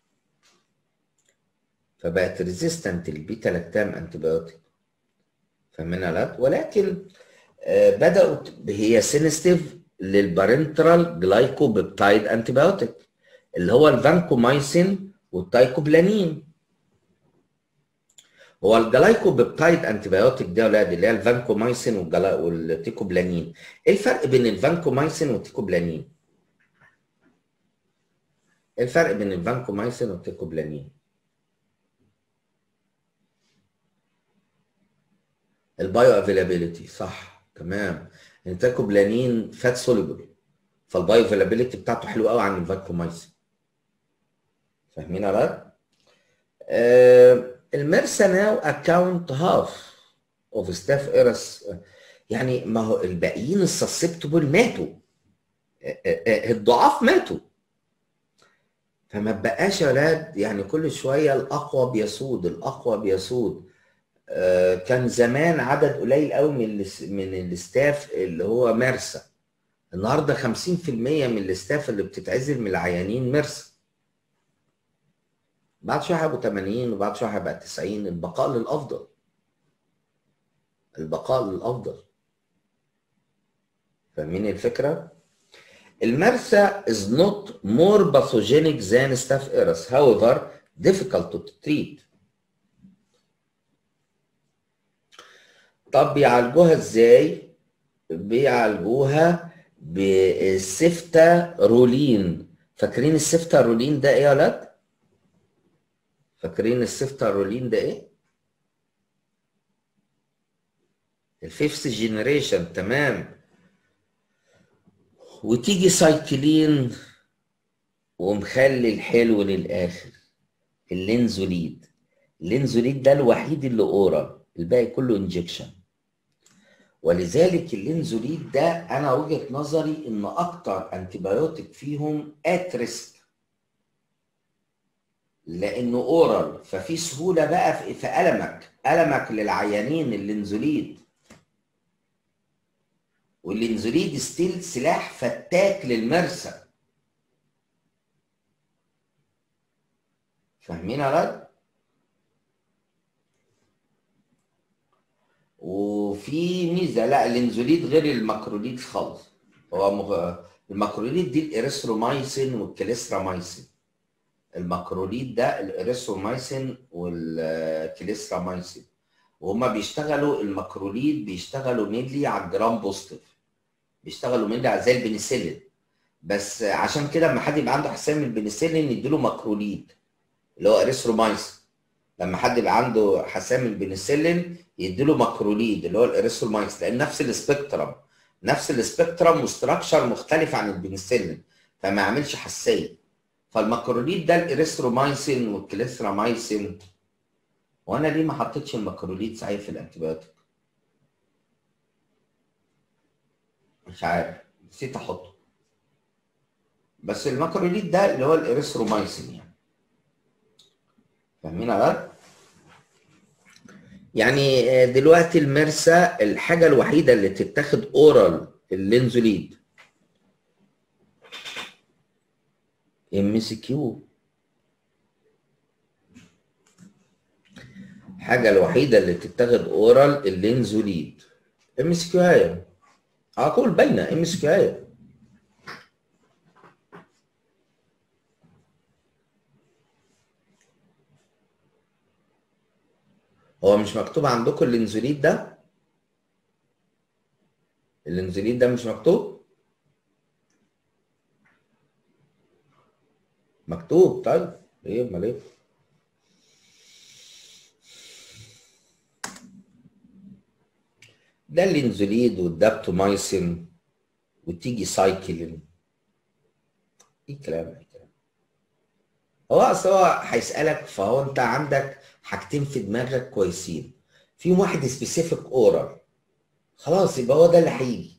فبقت ريزيستنت للبيتا لاكتام انتيبيوتيك. فاهمين لا؟ ولكن بدأوا هي سينستيف للبارنترال جلايكوبيبتايد انتيبيوتيك اللي هو الفانكومايسين والتايكوبلانين. هو الجلايكوبيبتايد انتيبيوتيك ده يا اولاد اللي هي الفانكومايسين والتيكوبلانين. ايه الفرق بين الفانكومايسين والتيكوبلانين؟ ايه الفرق بين الفانكومايسين والتيكوبلانين؟ البايو افيلابيلتي صح تمام. التيكوبلانين فات سوليبل، فالبايو افيلابيلتي بتاعته حلوه قوي عن الفانكومايسين. فاهمين يا ولاد؟ الميرسا ناو اكاونت هاف اوف ستاف ايرس. يعني ما هو الباقيين السسبتبل ماتوا، الضعاف ماتوا. فما بقاش يا ولاد يعني كل شويه الاقوى بيسود الاقوى بيسود. كان زمان عدد قليل قوي من الاستاف اللي هو مرسى. النهارده 50% من الاستاف اللي بتتعزل من العيانين مرسى. بعد شويه هيبقوا 80 وبعد شويه هيبقى 90. البقاء للافضل. البقاء للافضل. فاهمين الفكره؟ المرسى is not more pathogenic than staph aureus, however difficult to treat. طب بيعالجوها ازاي؟ بيعالجوها بالسيفتارولين. فاكرين السيفتارولين ده ايه يا ولاد؟ فاكرين السيفتارولين ده ايه؟ الفيفث جينيريشن تمام. وتيجي سايكلين ومخلي الحلو للاخر اللينزوليد. اللينزوليد ده الوحيد اللي اورال، الباقي كله انجكشن. ولذلك اللينزوليد ده انا وجهة نظري ان اكتر انتيبيوتيك فيهم ات ريسك، لانه اورال، ففي سهوله بقى في المك للعيانين اللينزوليد. واللينزوليد ستيل سلاح فتاك للمرسى. فاهمين يا ولاد؟ وفي ميزه، لا الانزوليد غير الماكروليد خالص. هو الماكروليد دي الاريثرومايسين والكليسترامايسين. الماكروليد ده الاريثرومايسين والكليسترامايسين، وهما بيشتغلوا الماكروليد بيشتغلوا مينلي على الجرام بوزيتيف، بيشتغلوا مينلي زي البنسلين. بس عشان كده لما حد يبقى عنده حساسيه من البنسلين يديله ماكروليد اللي هو اريثرومايسين. لما حد يبقى عنده حساسيه من البنسلين يديله ماكروليد اللي هو الاريثرومايسين، لان نفس السبيكترم وستراكشر مختلف عن البنسلين، فما يعملش حساسيه. فالماكروليد ده الاريثرومايسين والكليسترامايسين. وانا ليه ما حطيتش الماكروليد صحيح في الانتيبيوتيك؟ مش عارف، نسيت احطه. بس الماكروليد ده اللي هو الاريثرومايسين يعني. فاهمين يا غالي؟ يعني دلوقتي المرسى الحاجه الوحيده اللي تتاخد اورال اللينزوليد MCQ. الحاجه الوحيده اللي تتاخد اورال اللينزوليد MCQ. هي على طول باينه MCQ. هي هو مش مكتوب عندكم اللينزوليد ده؟ اللينزوليد ده مش مكتوب؟ مكتوب. طيب ايه امال ايه؟ ده اللينزوليد والدابتومايسين وتيجي سايكلين. ايه الكلام ده؟ هو اصل هو هيسالك، فهو انت عندك حاجتين في دماغك كويسين، فيهم واحد سبيسيفيك اورال، خلاص يبقى هو ده اللي هيجي.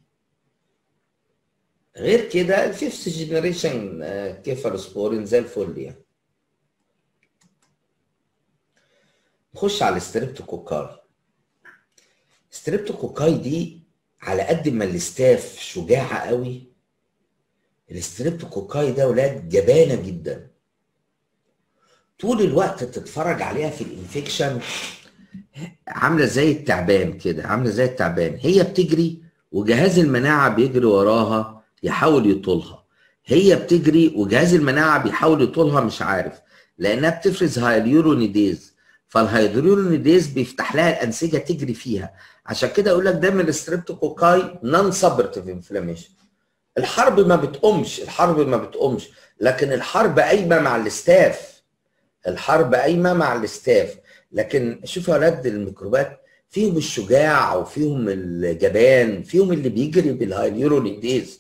غير كده الفيفث جنريشن كيفالوسبورين زي الفل يعني. نخش على الستريبتوكوكاي. الستريبتوكوكاي دي على قد ما الاستاف شجاعه قوي، الستريبتوكوكاي ده ولاد جبانه جدا. طول الوقت تتفرج عليها في الانفكشن عامله زي التعبان كده، عامله زي التعبان، هي بتجري وجهاز المناعه بيجري وراها يحاول يطولها، هي بتجري وجهاز المناعه بيحاول يطولها مش عارف، لانها بتفرز هايليورونيديز، فالهيدرولونيديز بيفتح لها الانسجه تجري فيها. عشان كده اقول لك دايما الستريبتوكوكاي نون سبرتيف انفلاميشن. الحرب ما بتقومش، لكن الحرب قايمه مع الاستاف. لكن شوفوا يا ولاد، الميكروبات فيهم الشجاع وفيهم الجبان، فيهم اللي بيجري بالهايليورونيديز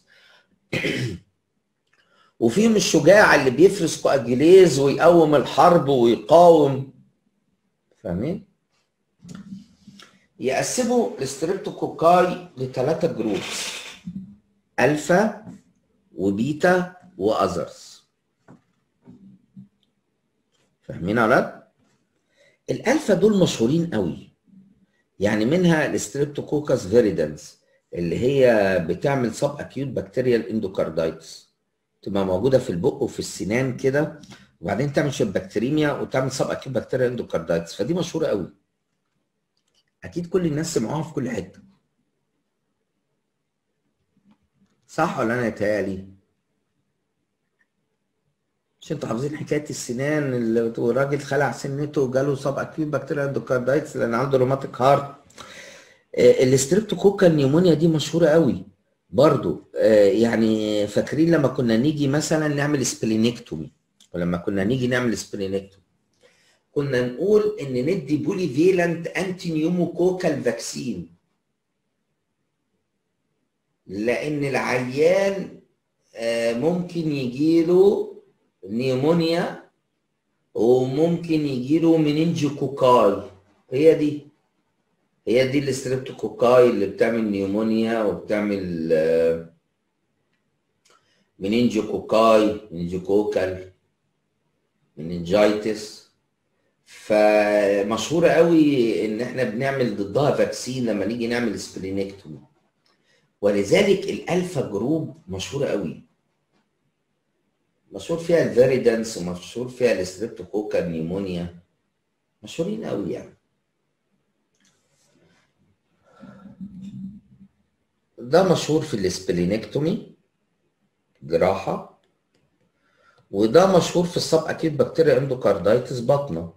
وفيهم الشجاع اللي بيفرز كواجيليز ويقوم الحرب ويقاوم. فاهمين؟ يقسموا الستريبتوكوكاي لثلاثة جروبس: الفا وبيتا واذرز. فاهمين يا ولاد؟ الالفا دول مشهورين قوي، يعني منها الستريبتوكوكاس فيريدنس اللي هي بتعمل سب اكيوت بكتيريال اندوكاردايتس، تبقى موجوده في البق وفي السنان كده، وبعدين تعمل شويه بكتيريميا وتعمل سب اكيوت بكتيريال اندوكاردايتس، فدي مشهوره قوي. اكيد كل الناس سمعوها في كل حته. صح ولا انا يتهيألي؟ مش انتوا حافظين حكايه السنان اللي الراجل خلع سنته وجاله سب اكيوت بكتيريال اندوكاردايتس لان عنده روماتيك هارت؟ الستريبتوكوكا النيمونيا دي مشهوره قوي برضو. يعني فاكرين لما كنا نيجي مثلا نعمل سبلينكتومي، كنا نقول ان ندي بولي فيلنت انتي نيوموكوكال فاكسين، لان العيان ممكن يجيله نيمونيا وممكن يجيله مننجوكوكاي. هي دي الستريبتوكوكاي اللي بتعمل نيومونيا وبتعمل مننجوكوكال مننجايتس. فمشهوره قوي ان احنا بنعمل ضدها فاكسين لما نيجي نعمل سبلينكتومي، ولذلك الالفا جروب مشهوره قوي، مشهور فيها الفيريدنس ومشهور فيها الستريبتوكوكال نيمونيا، مشهورين قوي يعني. ده مشهور في الاسبلينكتومي جراحة، وده مشهور في السب اكيد بكتيريا اندوكاردايتس بطنة.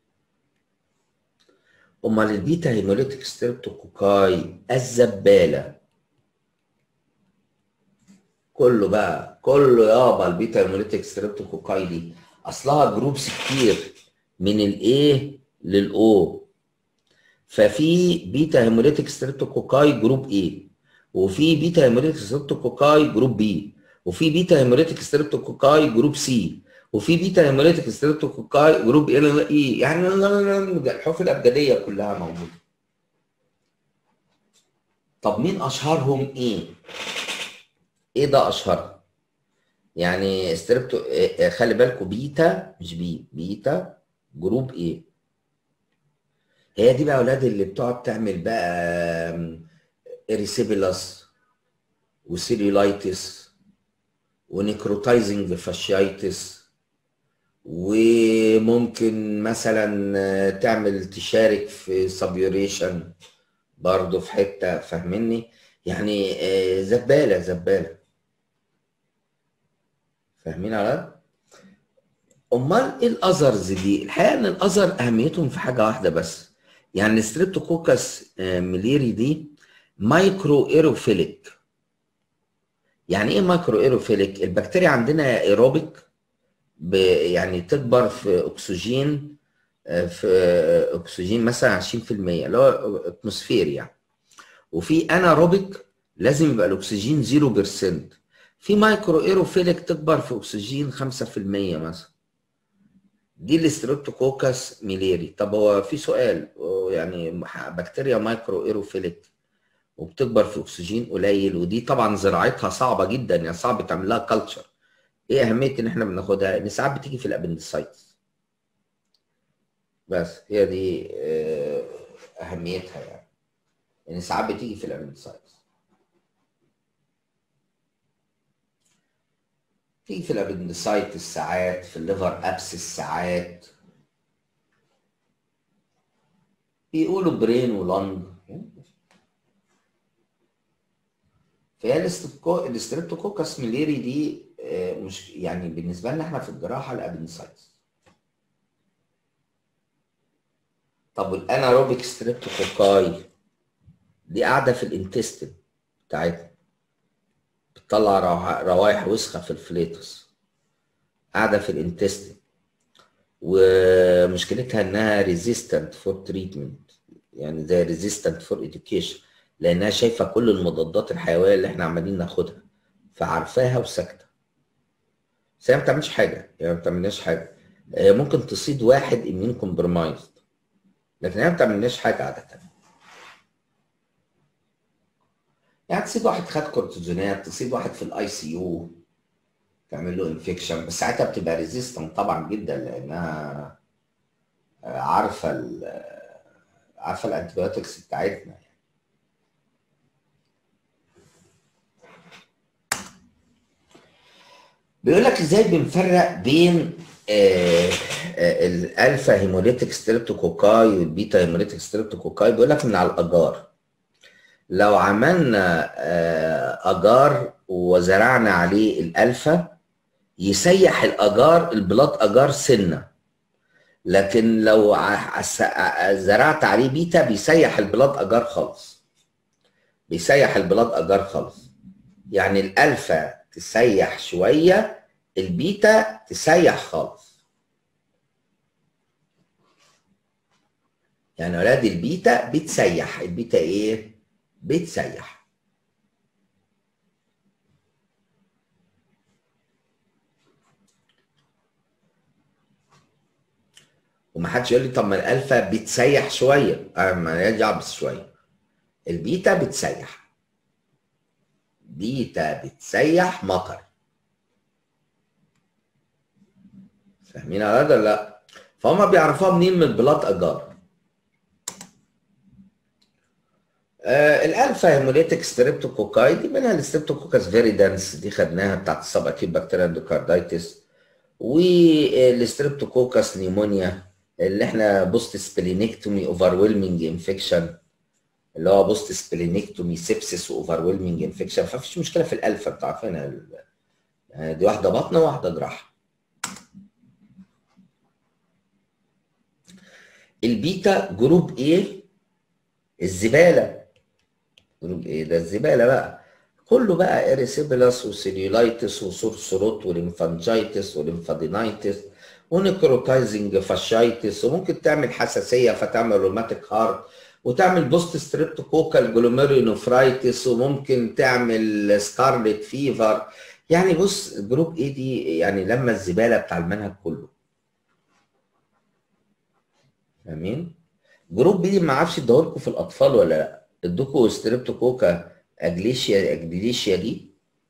امال البيتا هيموليتيك ستريبتوكوكاي الزبالة كله بقى، كله يابا البيتا هيموليتيك ستريبتوكوكاي دي اصلها جروبس كتير من الايه للاو. ففي بيتا هيموليتيك ستريبتوكوكاي جروب ايه، وفي بيتا هيموليتيك ستريبتوكوكاي جروب بي، وفي بيتا هيموليتيك ستريبتوكوكاي جروب سي، وفي بيتا هيموليتيك ستريبتوكوكاي جروب اي. يعني الحروف الابجديه كلها موجوده. طب مين اشهرهم ايه؟ ايه ده اشهرهم؟ يعني ستريبتو خلي بالكوا بيتا مش بي، بيتا جروب ايه. هي دي بقى اولاد اللي بتقعد تعمل بقى اريسيبيلاس وسيريلايتس ونيكروتايزنج فاشيايتس، وممكن مثلا تعمل تشارك في سبيوريشن برضه في حته، فاهمني؟ يعني زباله زباله، فاهمين على؟ امال ايه الاذرز دي؟ الحقيقه ان الاذر اهميتهم في حاجه واحده بس. يعني الستريبتوكوكس ميليري دي مايكرو ايروفيليك. يعني ايه مايكرو ايروفيليك؟ البكتيريا عندنا ايروبيك، يعني تكبر في اكسجين، في اكسجين مثلا 20% اللي هو اتموسفير يعني. وفي اناروبيك لازم يبقى الاكسجين 0%. في مايكرو ايروفيليك تكبر في اكسجين 5% مثلا. دي الاستريبتوكوكس ميليري. طب هو في سؤال، يعني بكتيريا مايكرو ايروفيليك وبتكبر في اكسجين قليل، ودي طبعا زراعتها صعبه جدا، يعني صعب تعمل لها كلتشر. ايه اهميه ان احنا بناخدها؟ ان ساعات بتيجي في الابندسايتس، بس هي دي اهميتها يعني، ان ساعات بتيجي في الابندسايتس. تيجي في الابندسايتس ساعات، في الليفر ابسس ساعات، بيقولوا برين ولنج. فهي الاستريبتوكوكس ميليري دي مش يعني بالنسبه لنا احنا في الجراحه الابندسايتس. طب والاناروبيك ستريبتوكوكاي دي قاعده في الانتستين بتاعتنا، بتطلع روايح وسخه في الفليتوس، قاعده في الانتستين، ومشكلتها انها ريزيستنت فور تريتمنت، يعني زي ريزيستنت فور اديوكيشن، لانها شايفه كل المضادات الحيويه اللي احنا عمالين ناخدها، فعارفاها وساكته. بس هي ما بتعملش حاجه، يعني ما بتعملناش حاجه. ممكن تصيد واحد امين كومبرمايزد، لكن هي ما بتعملناش حاجه عاده. يعني تصيد واحد خد كورتيزونات، تصيد واحد في الاي سي يو، تعمل له انفكشن، بس ساعتها بتبقى ريزيستنت طبعا جدا، لانها عارفه عارفه الانتيبيوتكس بتاعتنا. بيقول لك ازاي بنفرق بين الالفا هيموليتيك ستريبتوكوكاي والبيتا هيموليتيك ستريبتوكوكاي. بيقول لك من على الاجار، لو عملنا اجار وزرعنا عليه الالفا يسيح الاجار، البلاط اجار سنه، لكن لو زرعت عليه بيتا بيسيح البلاط اجار خالص، بيسيح البلاط اجار خالص. يعني الالفا تسيح شويه، البيتا تسيح خالص. يعني اولاد البيتا بتسيح، البيتا ايه؟ بتسيح. ومحدش يقول لي طب ما الالفا بتسيح شويه، ما يرجع بس شويه. البيتا بتسيح، بيتا بتسيح مطر. فاهمين يا ولاد ولا لا؟ فهم بيعرفوها منين؟ من البلاط اجار. الالفا هيموليتيك ستريبتوكوكاي دي منها الستريبتوكوكاس فيريدانس، دي خدناها بتاعت السب اكيد بكتيريا اندوكاردايتس، والستريبتوكوكاس نيمونيا اللي احنا بوست سبلينكتومي اوفر ويلمنج انفكشن، اللي هو بوست سبلينكتومي سيبسيس واوفر ويلمنج انفكشن، فمفيش مشكله في الالفا، انتوا عارفينها يعني دي واحده بطنه وواحده جراحه. البيتا جروب ايه؟ الزباله. جروب ايه ده؟ الزباله بقى، كله بقى اريسيبيلاس وسيليولايتس وسورسروت وليمفانجايتس وليمفادينايتس ونيكروتايزنج فاشايتس، وممكن تعمل حساسيه فتعمل روماتيك هارت، وتعمل بوست ستريبتوكوكال جلوميريونوفرايتس، وممكن تعمل سكارلت فيفر. يعني بص، جروب ايه دي يعني لما الزباله بتاع المنهج كله. فاهمين؟ جروب بي دي ما اعرفش ادولكوا في الاطفال ولا لا، ادوكوا ستريبتوكوكا اجليشيا دي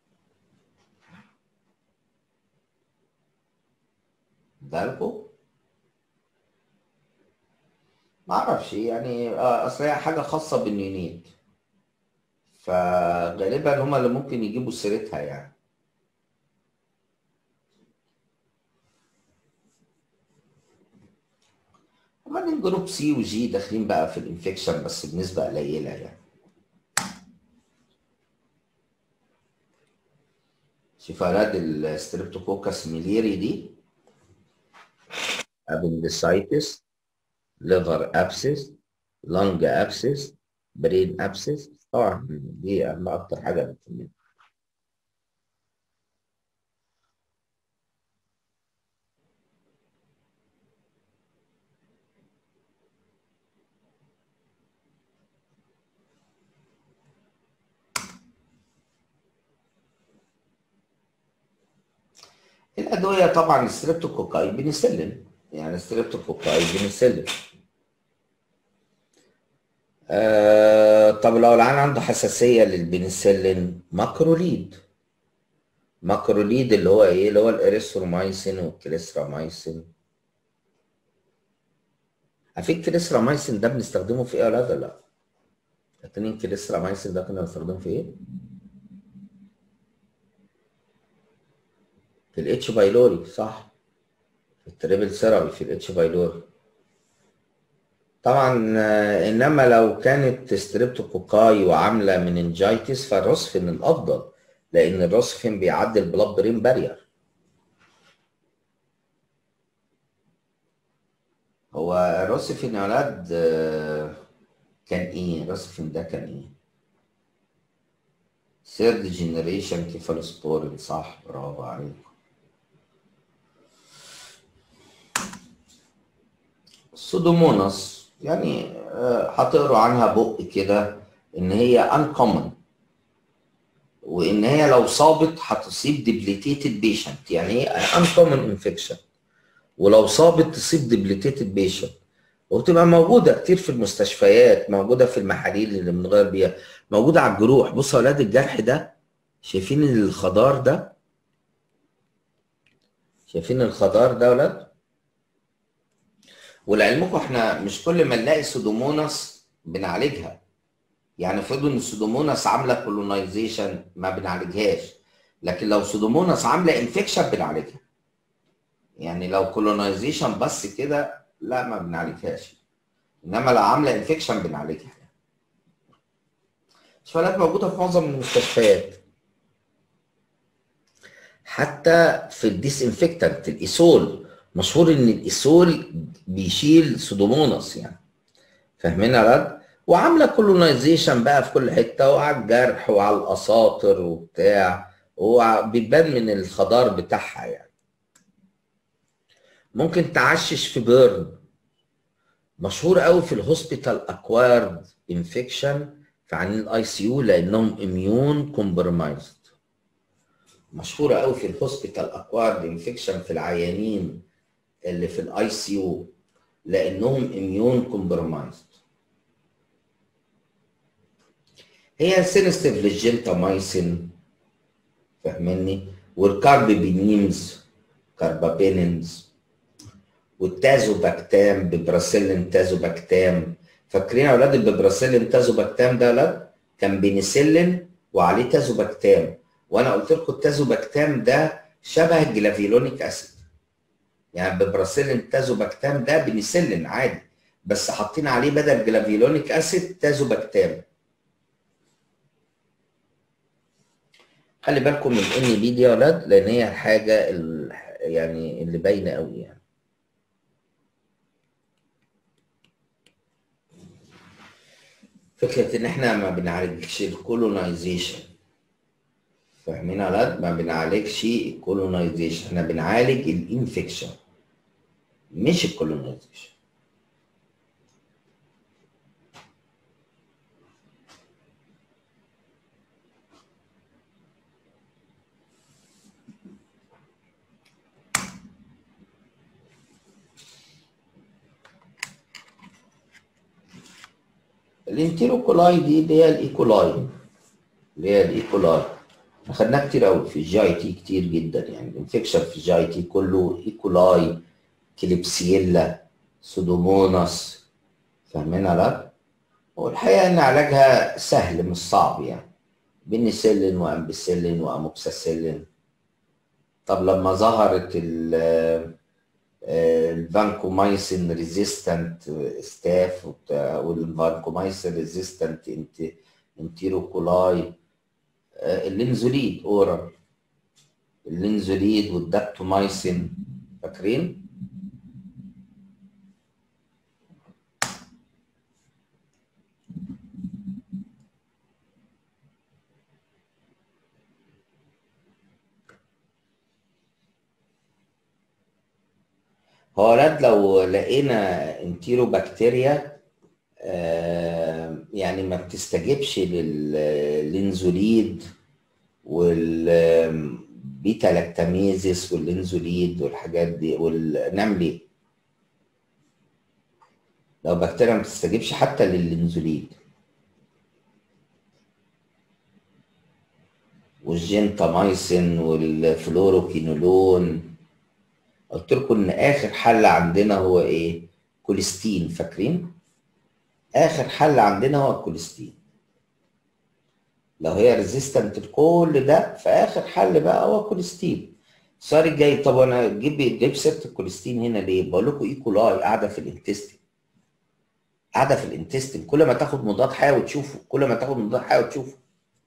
ادالكوا؟ ما اعرفش يعني، اصل هي حاجه خاصه بالنيونيت، فغالبا هما اللي ممكن يجيبوا سيرتها يعني. وبعدين جروب سي وجي داخلين بقى في الانفكشن بس بنسبه قليله يعني. شفرات الستريبتوكوكاس ميليري دي، ابندسايتس، ليفر ابسس، لانج ابسس، برين ابسس، طبعا دي اهم اكتر حاجه بتسميها. الادويه طبعا الستريبتوكوكاي بنسلين، يعني الستريبتوكوكاي بنسلين. طب لو العيان عنده حساسيه للبنسلين، ماكروليد. ماكروليد اللي هو ايه؟ اللي هو الاريثرومايسين والكليسترامايسين. عارفين الكليسترامايسين ده بنستخدمه في ايه يا ولاد ولا لا؟ فاكرين الكليسترامايسين ده كنا بنستخدمه في ايه؟ في الاتش بايلوري، صح؟ في التريبل ثيرابي في الاتش بايلوري. طبعا انما لو كانت ستريبتوكوكاي وعامله مننجايتس فالروسفين الافضل، لان الروسفين بيعدي البلاد برين بارير. هو الروسفين يا ولاد كان ايه؟ الروسفين ده كان ايه؟ ثيرد جنريشن كيفالوسبورين، صح، برافو عليك. سودوموناس يعني هتقروا عنها بق كده ان هي انكومن، وان هي لو صابت هتصيب ديبليتيتد بيشنت. يعني ايه انكومن انفكشن؟ ولو صابت تصيب ديبليتيتد بيشنت، وبتبقى موجوده كتير في المستشفيات، موجوده في المحاليل اللي بنغير بيها، موجوده على الجروح. بصوا يا اولاد الجرح ده، شايفين الخضار ده؟ شايفين الخضار ده يا اولاد؟ ولعلمكم احنا مش كل ما نلاقي سودوموناس بنعالجها، يعني افرضوا ان السودوموناس عامله كولونايزيشن ما بنعالجهاش، لكن لو سودوموناس عامله انفكشن بنعالجها. يعني لو كولونايزيشن بس كده لا ما بنعالجهاش، انما لو عامله انفكشن بنعالجها. السؤالات موجوده في معظم المستشفيات، حتى في الديسانفكتنت الايسول، مشهور ان الايسول بيشيل سودوموناس يعني. فاهمين يا رد؟ وعامله كولونايزيشن بقى في كل حته، وعلى الجرح وعلى الاساطر وبتاع، وبيبان من الخضار بتاعها يعني. ممكن تعشش في بيرن، مشهور قوي في الهوسبيتال اكوارد انفكشن في عيانين الاي سي يو لانهم اميون كومبرمايزد. مشهوره قوي في الهوسبيتال اكوارد انفكشن في العيانين اللي في الاي سي يو لانهم اميون كومبرمايزد. هي سينستيف للجنتامايسين، فاهمني؟ والكاربينيمز، كاربابينينز، والتازوباكتام، ببراسيلين تازوباكتام. فاكرين يا اولاد الببراسيلين تازوباكتام ده؟ لا، كان بنسلين وعليه تازوباكتام، وانا قلت لكم التازوباكتام ده شبه الجلافيلونيك اسيد. يعني الببراسيلين تازوباكتام ده بنسلين عادي، بس حاطين عليه بدل جلافيولونيك اسيد تازوباكتام. خلي بالكم من ان بي دي يا ولاد، لان هي الحاجه يعني اللي باينه قوي يعني. فكره ان احنا ما بنعالجش الكولونايزيشن، فاهمين يا ولاد؟ ما بنعالجش الكولونايزيشن، احنا بنعالج الانفكشن مش الكولونايزيشن. الانتيروكولاي دي اللي هي الايكولاي، اخدناها كتير قوي في الجي اي تي، كتير جدا يعني. الانفكشن في الجي اي تي كله ايكولاي، كليبسيلا، سودوموناس، فاهمينها لا؟ والحقيقه ان علاجها سهل مش صعب يعني، بنسلين وامبسيلين واموكساسيلين. طب لما ظهرت الفانكومايسين ريزيستنت ستاف والفانكومايسين ريزيستنت انتيروكولاي، اللينزوليد اورال، اللينزوليد والدابتومايسين، فاكرين؟ هو ولاد لو لقينا انتيرو بكتيريا يعني ما بتستجيبش للانزوليد والبيتا لاكتاميزيس والانزوليد والحاجات دي، نعمل ايه؟ لو بكتيريا ما بتستجيبش حتى للانزوليد والجنتامايسين والفلوروكينولون، قلت لكم ان اخر حل عندنا هو ايه؟ كوليستين، فاكرين؟ اخر حل عندنا هو الكوليستين. لو هي ريزيستنت لكل ده فاخر حل بقى هو كوليستين. السؤال الجاي، طب انا جيب سيره الكوليستين هنا ليه؟ بقول لكم ايكولاي قاعده في الانتستين، قاعده في الانتستين، كل ما تاخد مضاد حيوي تشوفه، كل ما تاخد مضاد حيوي تشوفه.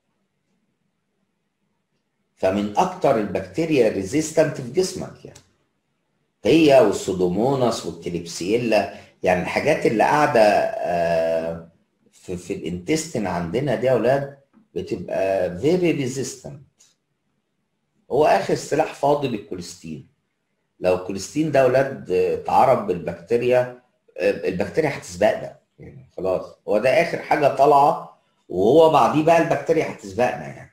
فمن اكتر البكتيريا ريزيستنت في جسمك يعني، هي والسودوموناس والكليبسيلا، يعني الحاجات اللي قاعده في الانتستين عندنا دي يا اولاد بتبقى فيري ريزيستنت. هو اخر سلاح فاضل الكوليستين. لو الكوليستين ده اولاد اتعرض بالبكتيريا، البكتيريا هتسبقنا يعني، خلاص هو ده اخر حاجه طالعه، وهو بعديه بقى البكتيريا هتسبقنا يعني.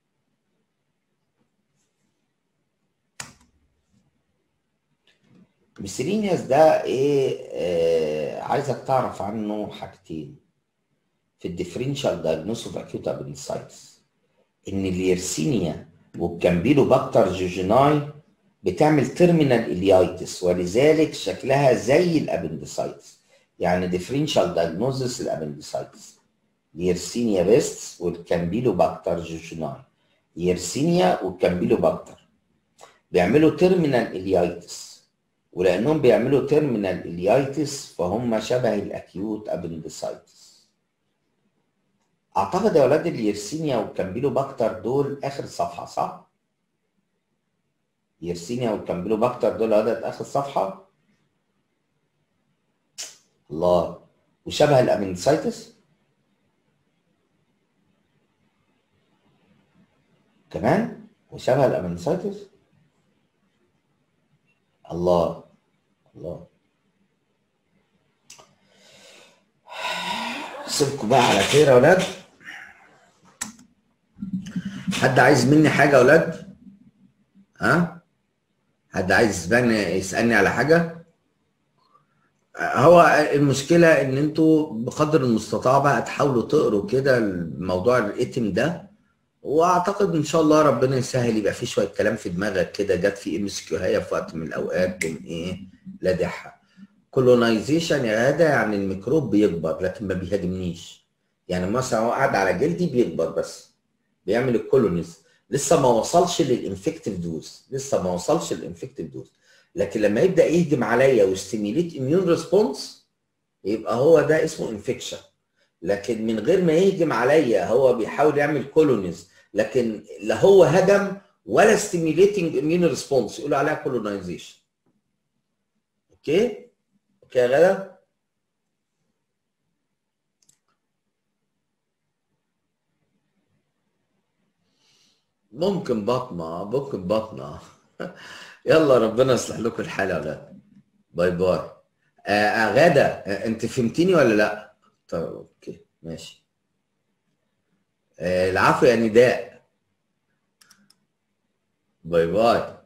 ميسيلينيوس ده ايه؟ عايزك تعرف عنه حاجتين في الديفرنشال دايجنوس اوف اكيوت ابندسايتس، ان اليرسينيا والكامبيلوباكتر جوجيناي بتعمل تيرمينال اليايتس، ولذلك شكلها زي الابندسايتس، يعني ديفرنشال دايجنوزس الابندسايتس. يرسينيا بيستس والكامبيلوباكتر جوجيناي، يرسينيا والكامبيلوباكتر بيعملوا تيرمينال اليايتس، ولانهم بيعملوا تيرمينال اليايتس فهم شبه الاكيوت ابندسايتس. اعتقد يا ولاد اليرسينيا والكامبيلوباكتر دول اخر صفحه، صح؟ يرسينيا والكامبيلوباكتر دول ولاد اخر صفحه. الله، وشبه الابندسايتس كمان، وشبه الابندسايتس. الله الله. سيبكم بقى على خير يا ولاد. حد عايز مني حاجه يا ولاد؟ ها؟ حد عايز يسالني على حاجه؟ هو المشكله ان انتوا بقدر المستطاع بقى تحاولوا تقروا كده الموضوع الاتم ده، واعتقد ان شاء الله ربنا يسهل يبقى في شويه كلام في دماغك كده جت في ام اس كيو هي في وقت من الاوقات تقوم ايه لادحها. كولونايزيشن يا غدا يعني الميكروب بيكبر لكن ما بيهاجمنيش، يعني مثلا هو قاعد على جلدي بيكبر بس بيعمل الكولونيز، لسه ما وصلش للانفكتيف دوز، لسه ما وصلش للانفكتيف دوز، لكن لما يبدا يهجم عليا ويستيميليت اميون ريسبونس يبقى هو ده اسمه انفكشن. لكن من غير ما يهجم عليا، هو بيحاول يعمل كولونيز، لكن لا هو هجم ولا ستيميوليتنج اميون ريسبونس، يقولوا عليها كولونايزيشن. اوكي؟ اوكي يا غدا؟ ممكن بطنه، ممكن بطنه. يلا ربنا يصلح لكم الحال يا اولاد. باي باي. غدا، انت فهمتيني ولا لا؟ طيب اوكي ماشي. العفو يا نداء. باي باي.